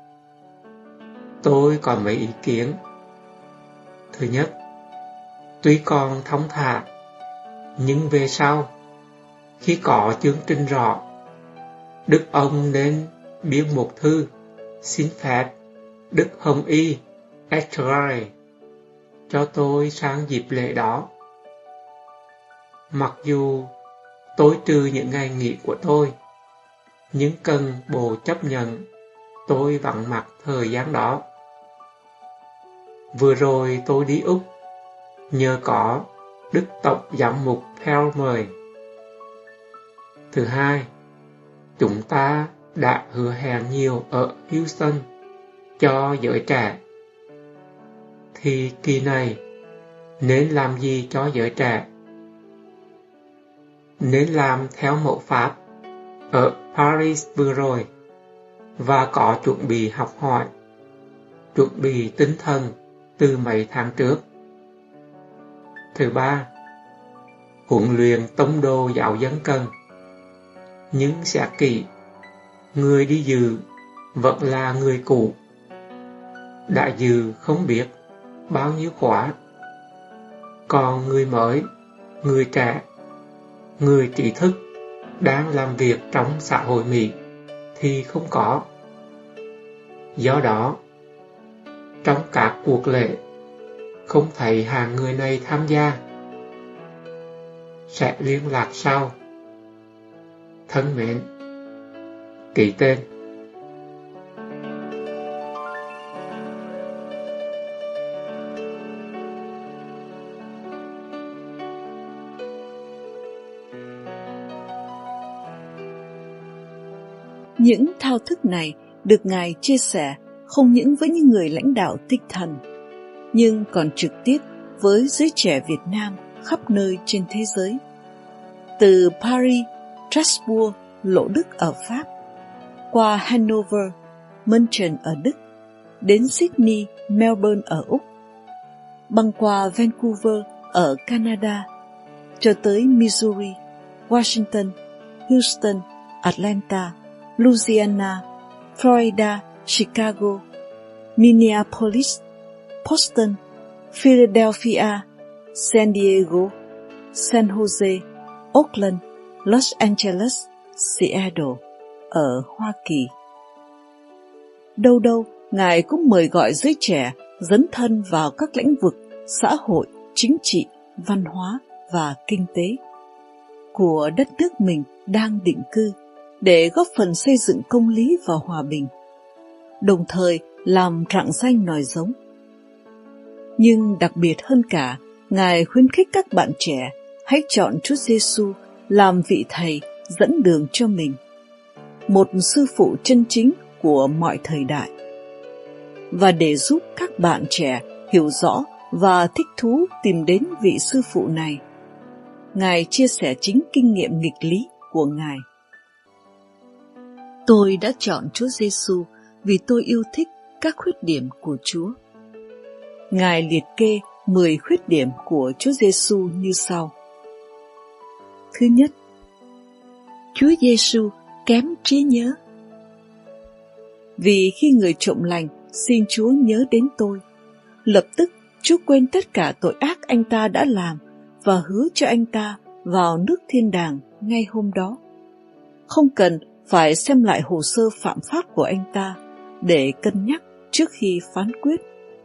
Tôi còn mấy ý kiến. Thứ nhất, tuy còn thong thả, nhưng về sau, khi có chương trình rõ, Đức ông nên biên một thư xin phép Đức Hồng Y Echegaray cho tôi sang dịp lễ đó. Mặc dù tôi trừ những ngày nghỉ của tôi, nhưng cần Bộ chấp nhận tôi vắng mặt thời gian đó. Vừa rồi tôi đi Úc, nhờ có Đức Tổng Giám mục Pell mời. Thứ hai, chúng ta đã hứa hẹn nhiều ở Houston cho giới trẻ. Thì kỳ này, nên làm gì cho giới trẻ? Nên làm theo mẫu Pháp ở Paris vừa rồi và có chuẩn bị học hỏi, chuẩn bị tinh thần từ mấy tháng trước. Thứ ba, huấn luyện tông đồ giáo dân cần, nhưng sẽ kỹ, người đi dự vẫn là người cũ, đã dự không biết bao nhiêu khóa, còn người mới, người trẻ, người trí thức đang làm việc trong xã hội Mỹ thì không có. Do đó, trong các cuộc lễ không thấy hàng người này tham gia. Sẽ liên lạc sau. Thân mến, ký tên. Những thao thức này được Ngài chia sẻ không những với những người lãnh đạo tinh thần, nhưng còn trực tiếp với giới trẻ Việt Nam khắp nơi trên thế giới. Từ Paris, Strasbourg, Lỗ Đức ở Pháp, qua Hanover, München ở Đức, đến Sydney, Melbourne ở Úc, băng qua Vancouver ở Canada, cho tới Missouri, Washington, Houston, Atlanta, Louisiana, Florida, Chicago, Minneapolis, Boston, Philadelphia, San Diego, San Jose, Oakland, Los Angeles, Seattle ở Hoa Kỳ. Đâu đâu, Ngài cũng mời gọi giới trẻ dấn thân vào các lĩnh vực xã hội, chính trị, văn hóa và kinh tế của đất nước mình đang định cư để góp phần xây dựng công lý và hòa bình, đồng thời làm rạng danh nòi giống. Nhưng đặc biệt hơn cả, Ngài khuyến khích các bạn trẻ hãy chọn Chúa Giêsu làm vị thầy dẫn đường cho mình, một sư phụ chân chính của mọi thời đại. Và để giúp các bạn trẻ hiểu rõ và thích thú tìm đến vị sư phụ này, Ngài chia sẻ chính kinh nghiệm nghịch lý của Ngài. Tôi đã chọn Chúa Giêsu vì tôi yêu thích các khuyết điểm của Chúa. Ngài liệt kê mười khuyết điểm của Chúa Giêsu như sau. Thứ nhất, Chúa Giêsu kém trí nhớ. Vì khi người trộm lành xin Chúa nhớ đến tôi, lập tức Chúa quên tất cả tội ác anh ta đã làm và hứa cho anh ta vào nước thiên đàng ngay hôm đó. Không cần phải xem lại hồ sơ phạm pháp của anh ta để cân nhắc trước khi phán quyết.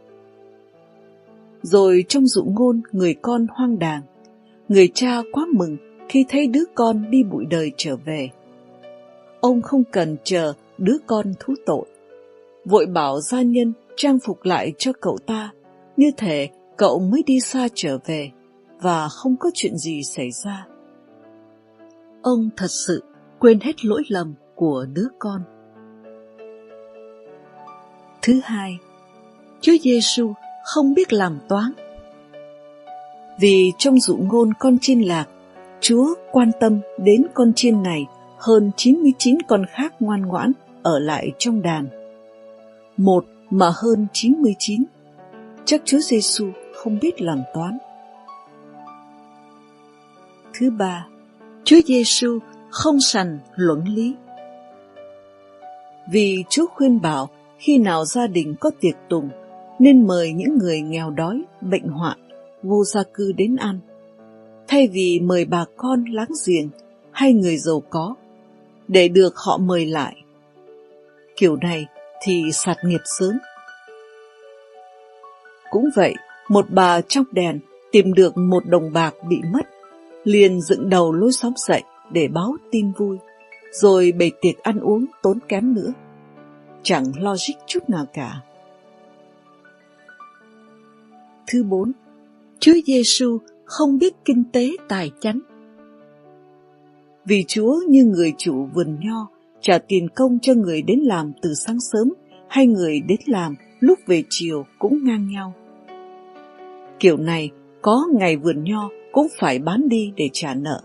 Rồi trong dụ ngôn người con hoang đàng, người cha quá mừng khi thấy đứa con đi bụi đời trở về. Ông không cần chờ đứa con thú tội, vội bảo gia nhân trang phục lại cho cậu ta, như thể cậu mới đi xa trở về và không có chuyện gì xảy ra. Ông thật sự quên hết lỗi lầm của đứa con. Thứ hai, Chúa Giêsu không biết làm toán. Vì trong dụ ngôn con chiên lạc, Chúa quan tâm đến con chiên này hơn chín mươi chín con khác ngoan ngoãn ở lại trong đàn. Một mà hơn chín mươi chín, chắc Chúa Giêsu không biết làm toán. Thứ ba, Chúa Giêsu không sành luận lý. Vì Chúa khuyên bảo khi nào gia đình có tiệc tùng nên mời những người nghèo đói, bệnh hoạn, vô gia cư đến ăn, thay vì mời bà con láng giềng hay người giàu có, để được họ mời lại. Kiểu này thì sạt nghiệp sớm. Cũng vậy, một bà trong đèn tìm được một đồng bạc bị mất, liền dựng đầu lối xóm dậy để báo tin vui, rồi bày tiệc ăn uống tốn kém nữa. Chẳng logic chút nào cả. Thứ bốn, Chúa Giêsu không biết kinh tế tài chánh. Vì Chúa như người chủ vườn nho trả tiền công cho người đến làm từ sáng sớm hay người đến làm lúc về chiều cũng ngang nhau. Kiểu này có ngày vườn nho cũng phải bán đi để trả nợ.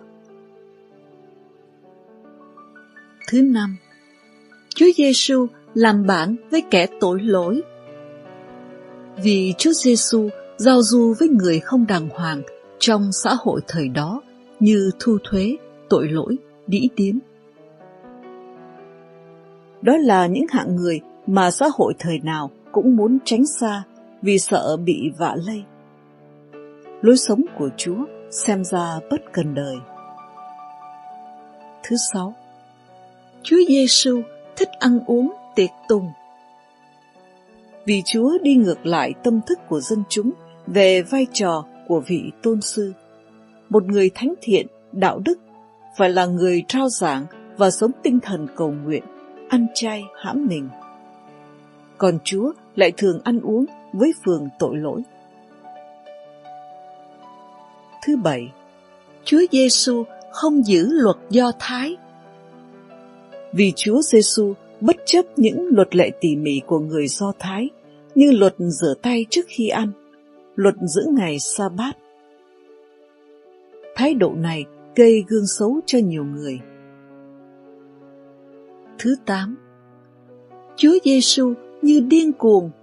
Thứ năm, Chúa Giêsu làm bạn với kẻ tội lỗi. Vì Chúa Giêsu giao du với người không đàng hoàng trong xã hội thời đó như thu thuế, tội lỗi, đĩ điếm. Đó là những hạng người mà xã hội thời nào cũng muốn tránh xa vì sợ bị vạ lây. Lối sống của Chúa xem ra bất cần đời. Thứ sáu, Chúa Giêsu thích ăn uống tiệc tùng. Vì Chúa đi ngược lại tâm thức của dân chúng về vai trò của vị tôn sư. Một người thánh thiện, đạo đức phải là người rao giảng và sống tinh thần cầu nguyện, ăn chay hãm mình. Còn Chúa lại thường ăn uống với phường tội lỗi. Thứ bảy, Chúa Giêsu không giữ luật Do Thái. Vì Chúa Giêsu bất chấp những luật lệ tỉ mỉ của người Do Thái như luật rửa tay trước khi ăn, luật giữ ngày Sa-bát. Thái độ này gây gương xấu cho nhiều người. Thứ tám, Chúa Giêsu như điên cuồng.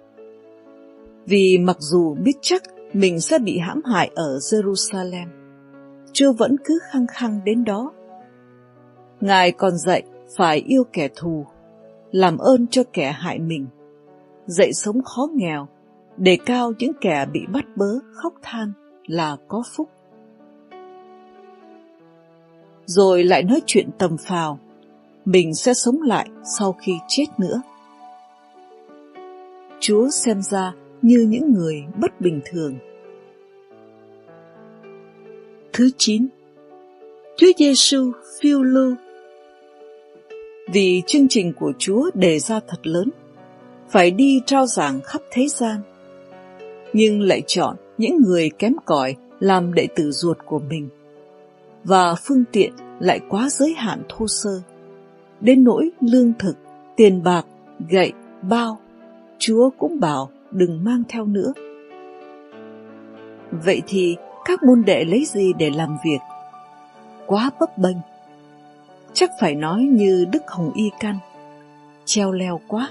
Vì mặc dù biết chắc mình sẽ bị hãm hại ở Jerusalem, Chúa vẫn cứ khăng khăng đến đó. Ngài còn dạy phải yêu kẻ thù, làm ơn cho kẻ hại mình, dạy sống khó nghèo, đề cao những kẻ bị bắt bớ khóc than là có phúc. Rồi lại nói chuyện tầm phào, mình sẽ sống lại sau khi chết nữa. Chúa xem ra như những người bất bình thường. Thứ chín, Chúa Giêsu phiêu lưu. Vì chương trình của Chúa đề ra thật lớn, phải đi rao giảng khắp thế gian, nhưng lại chọn những người kém cỏi làm đệ tử ruột của mình, và phương tiện lại quá giới hạn thô sơ, đến nỗi lương thực, tiền bạc, gậy, bao, Chúa cũng bảo đừng mang theo nữa. Vậy thì các môn đệ lấy gì để làm việc? Quá bấp bênh. Chắc phải nói như Đức Hồng Y Căn, treo leo quá.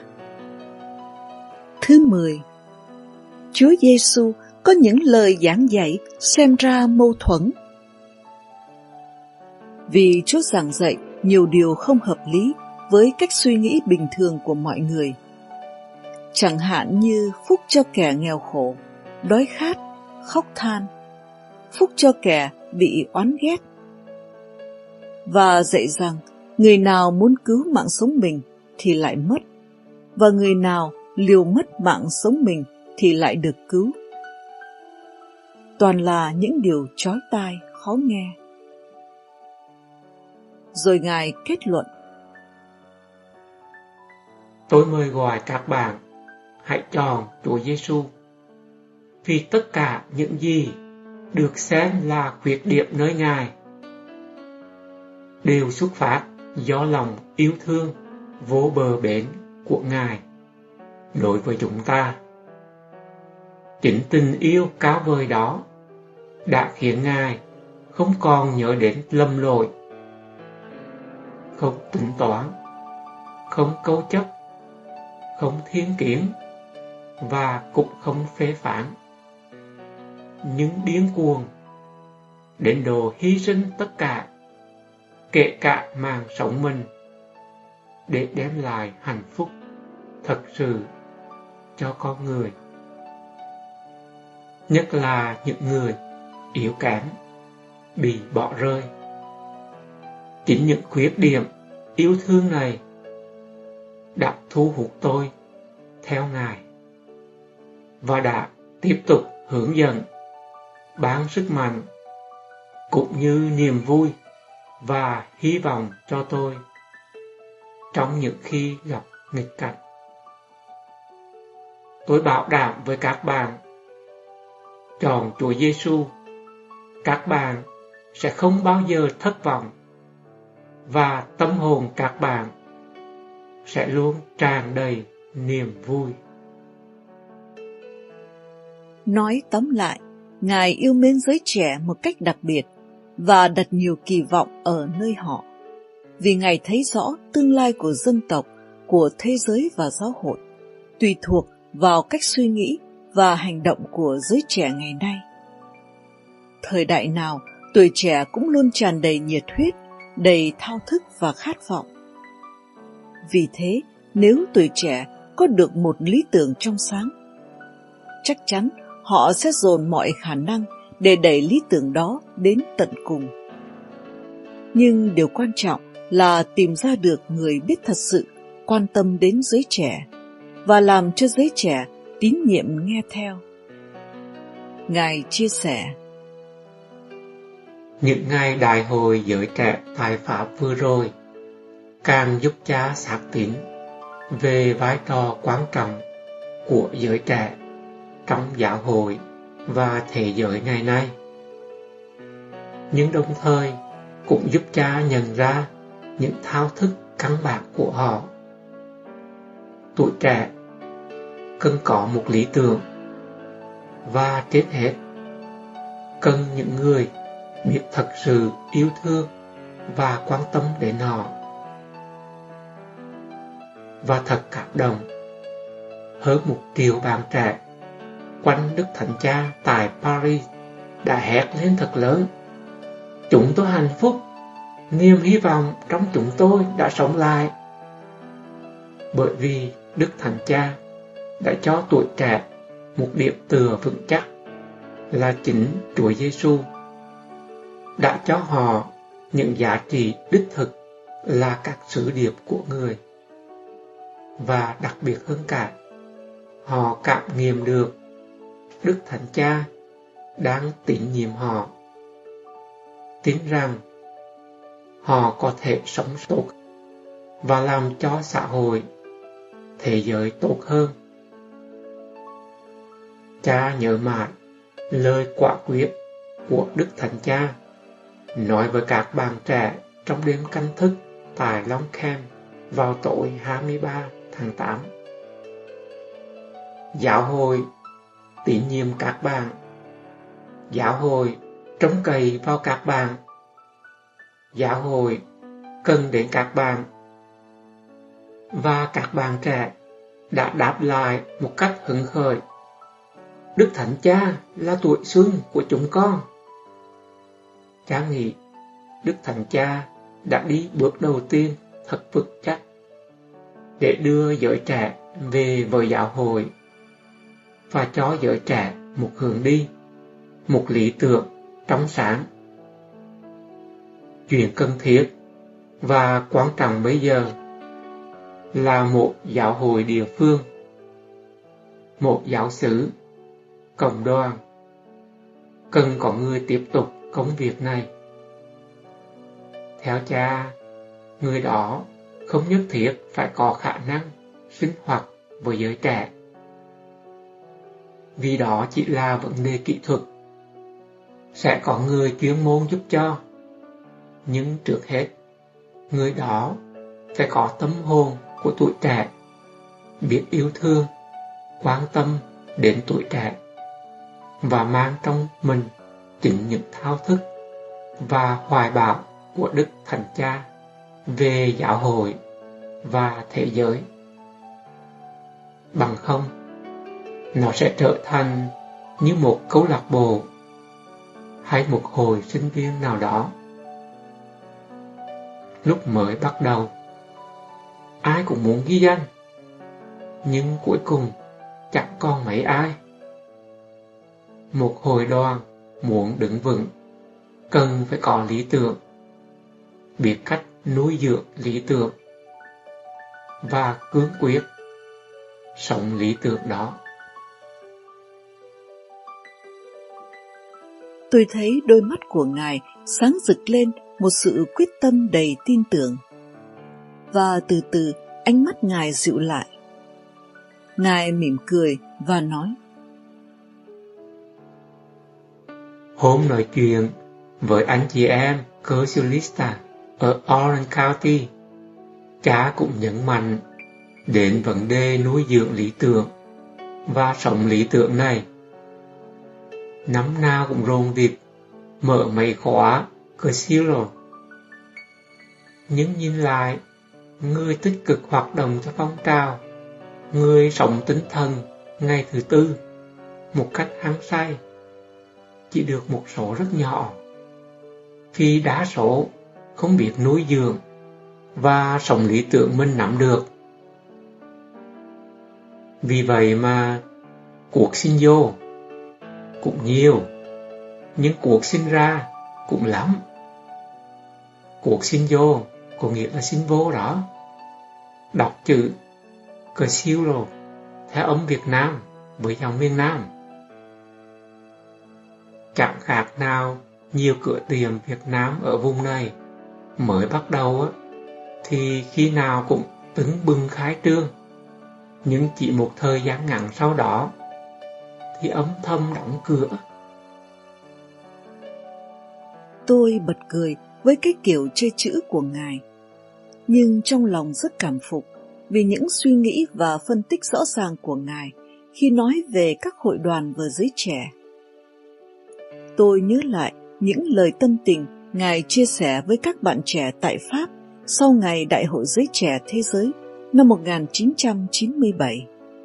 Thứ mười, Chúa Giêsu có những lời giảng dạy xem ra mâu thuẫn. Vì Chúa giảng dạy nhiều điều không hợp lý với cách suy nghĩ bình thường của mọi người. Chẳng hạn như phúc cho kẻ nghèo khổ, đói khát, khóc than, phúc cho kẻ bị oán ghét. Và dạy rằng người nào muốn cứu mạng sống mình thì lại mất, và người nào liều mất mạng sống mình thì lại được cứu. Toàn là những điều chói tai, khó nghe. Rồi Ngài kết luận: Tôi mời gọi các bạn hãy chọn Chúa Giêsu, vì tất cả những gì được xem là khuyết điểm nơi Ngài đều xuất phát do lòng yêu thương vô bờ bến của Ngài đối với chúng ta. Chính tình yêu cao vời đó đã khiến Ngài không còn nhớ đến lầm lỗi, không tính toán, không câu chấp, không thiên kiến và cũng không phê phán, nhưng điên cuồng đến độ hy sinh tất cả, kể cả mạng sống mình, để đem lại hạnh phúc thật sự cho con người, nhất là những người yếu kém, bị bỏ rơi. Chính những khuyết điểm yêu thương này đã thu hút tôi theo Ngài và đã tiếp tục hướng dẫn, ban sức mạnh cũng như niềm vui và hy vọng cho tôi trong những khi gặp nghịch cảnh. Tôi bảo đảm với các bạn, chọn Chúa Giêsu, các bạn sẽ không bao giờ thất vọng, và tâm hồn các bạn sẽ luôn tràn đầy niềm vui. Nói tóm lại, Ngài yêu mến giới trẻ một cách đặc biệt và đặt nhiều kỳ vọng ở nơi họ, vì Ngài thấy rõ tương lai của dân tộc, của thế giới và giáo hội tùy thuộc vào cách suy nghĩ và hành động của giới trẻ ngày nay. Thời đại nào, tuổi trẻ cũng luôn tràn đầy nhiệt huyết, đầy thao thức và khát vọng. Vì thế, nếu tuổi trẻ có được một lý tưởng trong sáng, chắc chắn họ sẽ dồn mọi khả năng để đẩy lý tưởng đó đến tận cùng. Nhưng điều quan trọng là tìm ra được người biết thật sự quan tâm đến giới trẻ và làm cho giới trẻ tín nhiệm nghe theo. Ngài chia sẻ: Những ngày đại hội giới trẻ tại Pháp vừa rồi càng giúp cha xác tín về vai trò quan trọng của giới trẻ trong giáo hội và thế giới ngày nay, nhưng đồng thời cũng giúp cha nhận ra những thao thức căn bản của họ. Tuổi trẻ cần có một lý tưởng, và trên hết cần những người biết thật sự yêu thương và quan tâm đến họ. Và thật cảm động, hơn một triệu bạn trẻ quanh Đức Thánh Cha tại Paris đã hét lên thật lớn: Chúng tôi hạnh phúc, niềm hy vọng trong chúng tôi đã sống lại. Bởi vì Đức Thánh Cha đã cho tuổi trẻ một điểm tựa vững chắc là chính Chúa Giêsu, đã cho họ những giá trị đích thực là các sứ điệp của người. Và đặc biệt hơn cả, họ cảm nghiệm được Đức Thánh Cha đang tín nhiệm họ, tin rằng họ có thể sống tốt và làm cho xã hội, thế giới tốt hơn. Cha nhớ mãi lời quả quyết của Đức Thánh Cha nói với các bạn trẻ trong đêm canh thức tại Long Khem vào tối hai mươi ba tháng tám. Giáo hội tín nhiệm các bạn, giáo hội trông cậy vào các bạn, giáo hội cần đến các bạn. Và các bạn trẻ đã đáp lại một cách hứng khởi: Đức Thánh Cha là tuổi xuân của chúng con. Cha nghĩ Đức Thánh Cha đã đi bước đầu tiên thật vững chắc để đưa giới trẻ về với giáo hội và cho giới trẻ một hướng đi, một lý tưởng trong sáng. Chuyện cần thiết và quan trọng bây giờ là một giáo hội địa phương, một giáo xứ, cộng đoàn cần có người tiếp tục công việc này. Theo cha, người đó không nhất thiết phải có khả năng sinh hoạt với giới trẻ, vì đó chỉ là vấn đề kỹ thuật. Sẽ có người chuyên môn giúp cho, nhưng trước hết, người đó phải có tâm hồn của tuổi trẻ, biết yêu thương, quan tâm đến tuổi trẻ, và mang trong mình chính những thao thức và hoài bão của Đức Thánh Cha về giáo hội và thế giới. Bằng không, nó sẽ trở thành như một câu lạc bộ hay một hội sinh viên nào đó. Lúc mới bắt đầu, ai cũng muốn ghi danh, nhưng cuối cùng chẳng còn mấy ai. Một hội đoàn muốn đứng vững cần phải có lý tưởng, biết cách nuôi dưỡng lý tưởng và cương quyết sống lý tưởng đó. Tôi thấy đôi mắt của Ngài sáng rực lên một sự quyết tâm đầy tin tưởng. Và từ từ ánh mắt Ngài dịu lại. Ngài mỉm cười và nói: Hôm nói chuyện với anh chị em Cursulista ở Orange County, cha cũng nhấn mạnh đến vấn đề nuôi dưỡng lý tưởng và sống lý tưởng này. Năm nào cũng rồn rịp mở mấy khóa Cursulo. Nhưng nhìn lại, người tích cực hoạt động cho phong trào, người sống tinh thần ngày thứ tư một cách hăng say, chỉ được một số rất nhỏ, vì đa số không biết nuôi dưỡng và sống lý tưởng mình nắm được. Vì vậy mà cuộc sinh vô cũng nhiều, nhưng cuộc sinh ra cũng lắm. Cuộc sinh vô có nghĩa là sinh vô đó. Đọc chữ Cursulo theo âm Việt Nam với dòng miền Nam. Chẳng khác nào nhiều cửa tiệm Việt Nam ở vùng này mới bắt đầu á, thì khi nào cũng tưng bừng khai trương, nhưng chỉ một thời gian ngắn sau đó thì âm thầm đóng cửa. Tôi bật cười với cái kiểu chơi chữ của Ngài, nhưng trong lòng rất cảm phục vì những suy nghĩ và phân tích rõ ràng của Ngài khi nói về các hội đoàn với giới trẻ. Tôi nhớ lại những lời tâm tình Ngài chia sẻ với các bạn trẻ tại Pháp sau ngày Đại hội Giới Trẻ Thế Giới năm một nghìn chín trăm chín mươi bảy.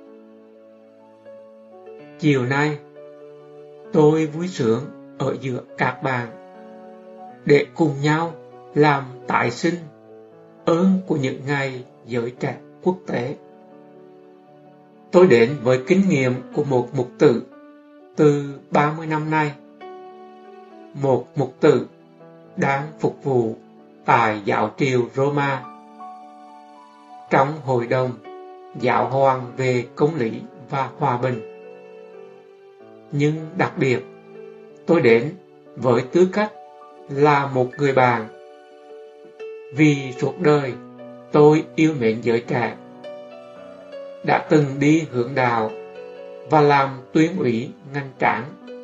Chiều nay, tôi vui sướng ở giữa các bạn để cùng nhau làm tái sinh ơn của những ngày giới trẻ quốc tế. Tôi đến với kinh nghiệm của một mục tử từ ba mươi năm nay. Một mục tử đang phục vụ tại giáo triều Roma trong hội đồng giáo hoàng về công lý và hòa bình. Nhưng đặc biệt, tôi đến với tư cách là một người bạn, vì suốt đời tôi yêu mến giới trẻ, đã từng đi hướng đạo và làm tuyên úy ngành tráng.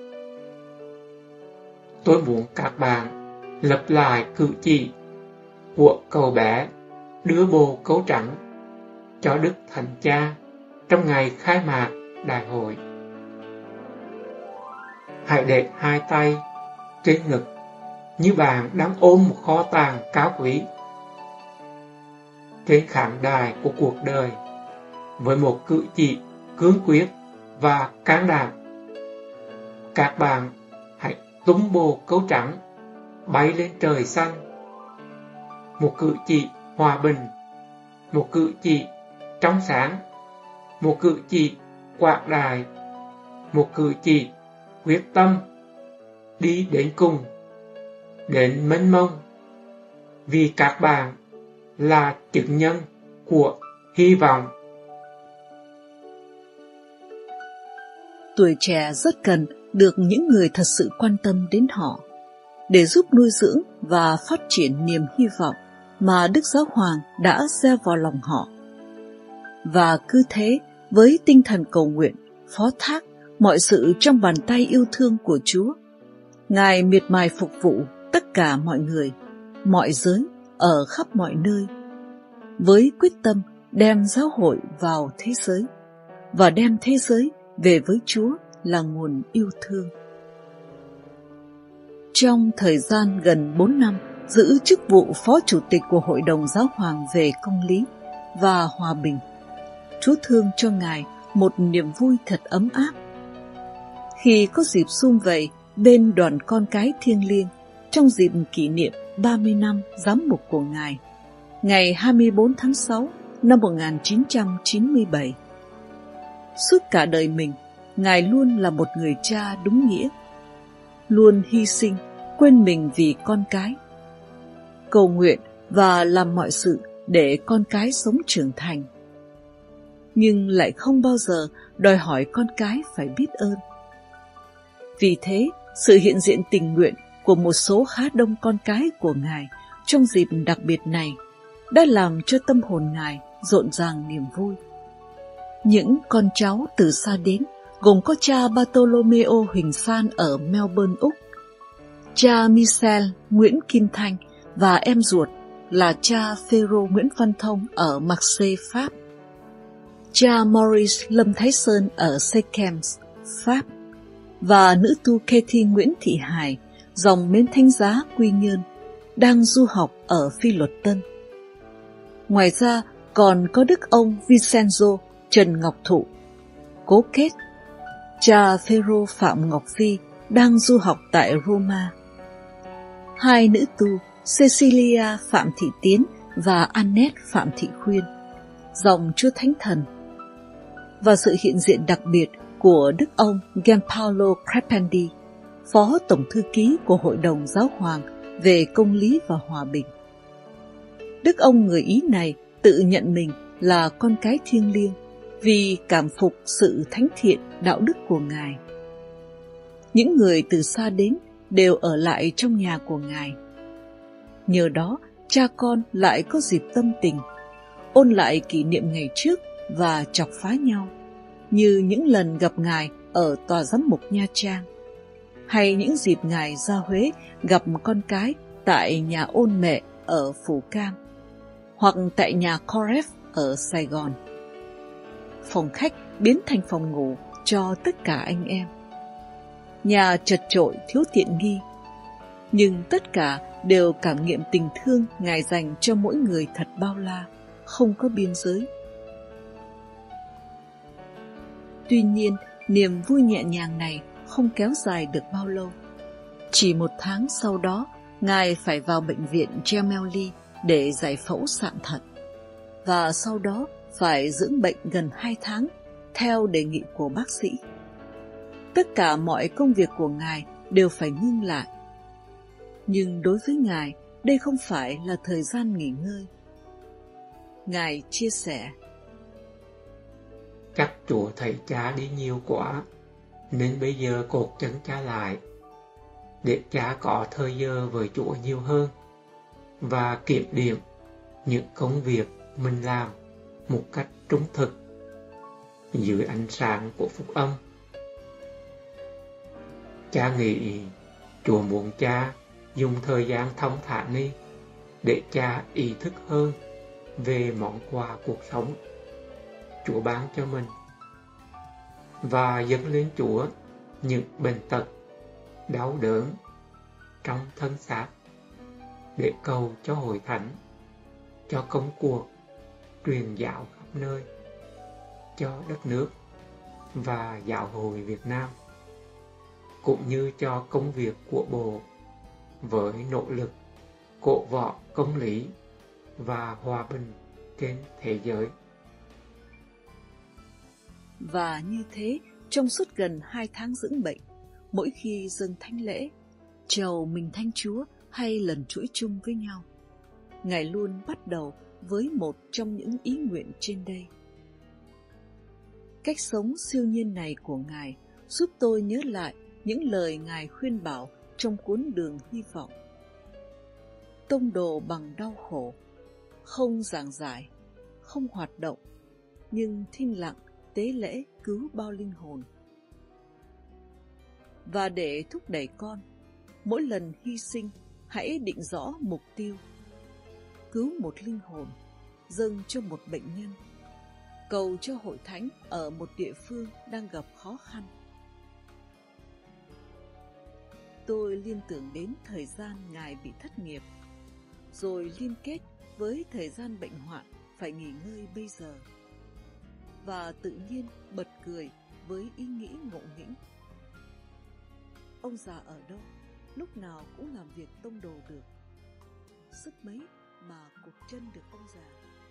Tôi muốn các bạn lặp lại cử chỉ của cậu bé đưa bồ cấu trắng cho Đức Thánh Cha trong ngày khai mạc đại hội. Hãy để hai tay trên ngực như bạn đang ôm một kho tàng cao quý. Trên khán đài của cuộc đời, với một cử chỉ cương quyết và can đảm, các bạn hãy tung bồ câu trắng bay lên trời xanh, một cử chỉ hòa bình, một cử chỉ trong sáng, một cử chỉ quảng đại, một cử chỉ quyết tâm đi đến cùng, đến mênh mông, vì các bạn là chứng nhân của hy vọng. Tuổi trẻ rất cần được những người thật sự quan tâm đến họ, để giúp nuôi dưỡng và phát triển niềm hy vọng mà Đức Giáo Hoàng đã gieo vào lòng họ. Và cứ thế, với tinh thần cầu nguyện, phó thác mọi sự trong bàn tay yêu thương của Chúa, Ngài miệt mài phục vụ tất cả mọi người, mọi giới, ở khắp mọi nơi, với quyết tâm đem giáo hội vào thế giới, và đem thế giới về với Chúa là nguồn yêu thương. Trong thời gian gần bốn năm giữ chức vụ Phó Chủ tịch của Hội đồng Giáo hoàng về Công lý và Hòa bình, Chúa thương cho Ngài một niềm vui thật ấm áp. Khi có dịp sum vầy bên đoàn con cái thiêng liêng trong dịp kỷ niệm ba mươi năm giám mục của Ngài, ngày hai mươi bốn tháng sáu năm một nghìn chín trăm chín mươi bảy. Suốt cả đời mình, Ngài luôn là một người cha đúng nghĩa, luôn hy sinh, quên mình vì con cái, cầu nguyện và làm mọi sự để con cái sống trưởng thành, nhưng lại không bao giờ đòi hỏi con cái phải biết ơn. Vì thế, sự hiện diện tình nguyện của một số khá đông con cái của Ngài trong dịp đặc biệt này đã làm cho tâm hồn Ngài rộn ràng niềm vui. Những con cháu từ xa đến gồm có cha Bartolomeo Huỳnh San ở Melbourne, Úc, cha Michel Nguyễn Kim Thanh và em ruột là cha Phêrô Nguyễn Văn Thông ở Marseille, Pháp, cha Maurice Lâm Thái Sơn ở Sekems, Pháp, và nữ tu Kathy Nguyễn Thị Hải, dòng Mến Thánh Giá, Quy Nhơn, đang du học ở Phi Luật Tân. Ngoài ra còn có đức ông Vincenzo Trần Ngọc Thụ, Cố Kết, cha Phêrô Phạm Ngọc Phi đang du học tại Roma, hai nữ tu Cecilia Phạm Thị Tiến và Annette Phạm Thị Khuyên, dòng Chúa Thánh Thần, và sự hiện diện đặc biệt của đức ông Gianpaolo Crependi, Phó Tổng Thư ký của Hội đồng Giáo hoàng về Công lý và Hòa bình. Đức ông người Ý này tự nhận mình là con cái thiêng liêng vì cảm phục sự thánh thiện đạo đức của Ngài. Những người từ xa đến đều ở lại trong nhà của Ngài. Nhờ đó, cha con lại có dịp tâm tình, ôn lại kỷ niệm ngày trước và chọc phá nhau, như những lần gặp Ngài ở tòa giám mục Nha Trang, hay những dịp Ngài ra Huế gặp con cái tại nhà ôn mẹ ở Phù Cam, hoặc tại nhà Coref ở Sài Gòn. Phòng khách biến thành phòng ngủ cho tất cả anh em. Nhà chật chội thiếu tiện nghi, nhưng tất cả đều cảm nghiệm tình thương Ngài dành cho mỗi người thật bao la, không có biên giới. Tuy nhiên, niềm vui nhẹ nhàng này không kéo dài được bao lâu. Chỉ một tháng sau đó, Ngài phải vào bệnh viện Gemelli để giải phẫu sạn thận, và sau đó phải dưỡng bệnh gần hai tháng theo đề nghị của bác sĩ. Tất cả mọi công việc của Ngài đều phải ngưng lại. Nhưng đối với Ngài, đây không phải là thời gian nghỉ ngơi. Ngài chia sẻ: Chắc Chúa thấy cha đi nhiều quá, nên bây giờ cột chân cha lại, để cha có thời giờ với Chúa nhiều hơn, và kiểm điểm những công việc mình làm một cách trung thực dưới ánh sáng của phúc âm. Cha nghĩ Chúa muốn cha dùng thời gian thong thả đi để cha ý thức hơn về món quà cuộc sống Chúa ban cho mình, và dâng lên Chúa những bệnh tật, đau đớn trong thân xác, để cầu cho hội thánh, cho công cuộc truyền giáo khắp nơi, cho đất nước và giáo hội Việt Nam, cũng như cho công việc của Bộ với nỗ lực cổ võ công lý và hòa bình trên thế giới. Và như thế, trong suốt gần hai tháng dưỡng bệnh, mỗi khi dâng thánh lễ, chầu mình thánh Chúa hay lần chuỗi chung với nhau, Ngài luôn bắt đầu với một trong những ý nguyện trên đây. Cách sống siêu nhiên này của Ngài giúp tôi nhớ lại những lời Ngài khuyên bảo trong cuốn Đường Hy Vọng. Tông đồ bằng đau khổ, không giảng giải, không hoạt động, nhưng thinh lặng tế lễ cứu bao linh hồn. Và để thúc đẩy con, mỗi lần hy sinh hãy định rõ mục tiêu. Cứu một linh hồn, dâng cho một bệnh nhân, cầu cho hội thánh ở một địa phương đang gặp khó khăn. Tôi liên tưởng đến thời gian Ngài bị thất nghiệp, rồi liên kết với thời gian bệnh hoạn phải nghỉ ngơi bây giờ, và tự nhiên bật cười với ý nghĩ ngộ nghĩnh. Ông già ở đâu, lúc nào cũng làm việc tông đồ được. Sức mấy mà cột chân được ông già.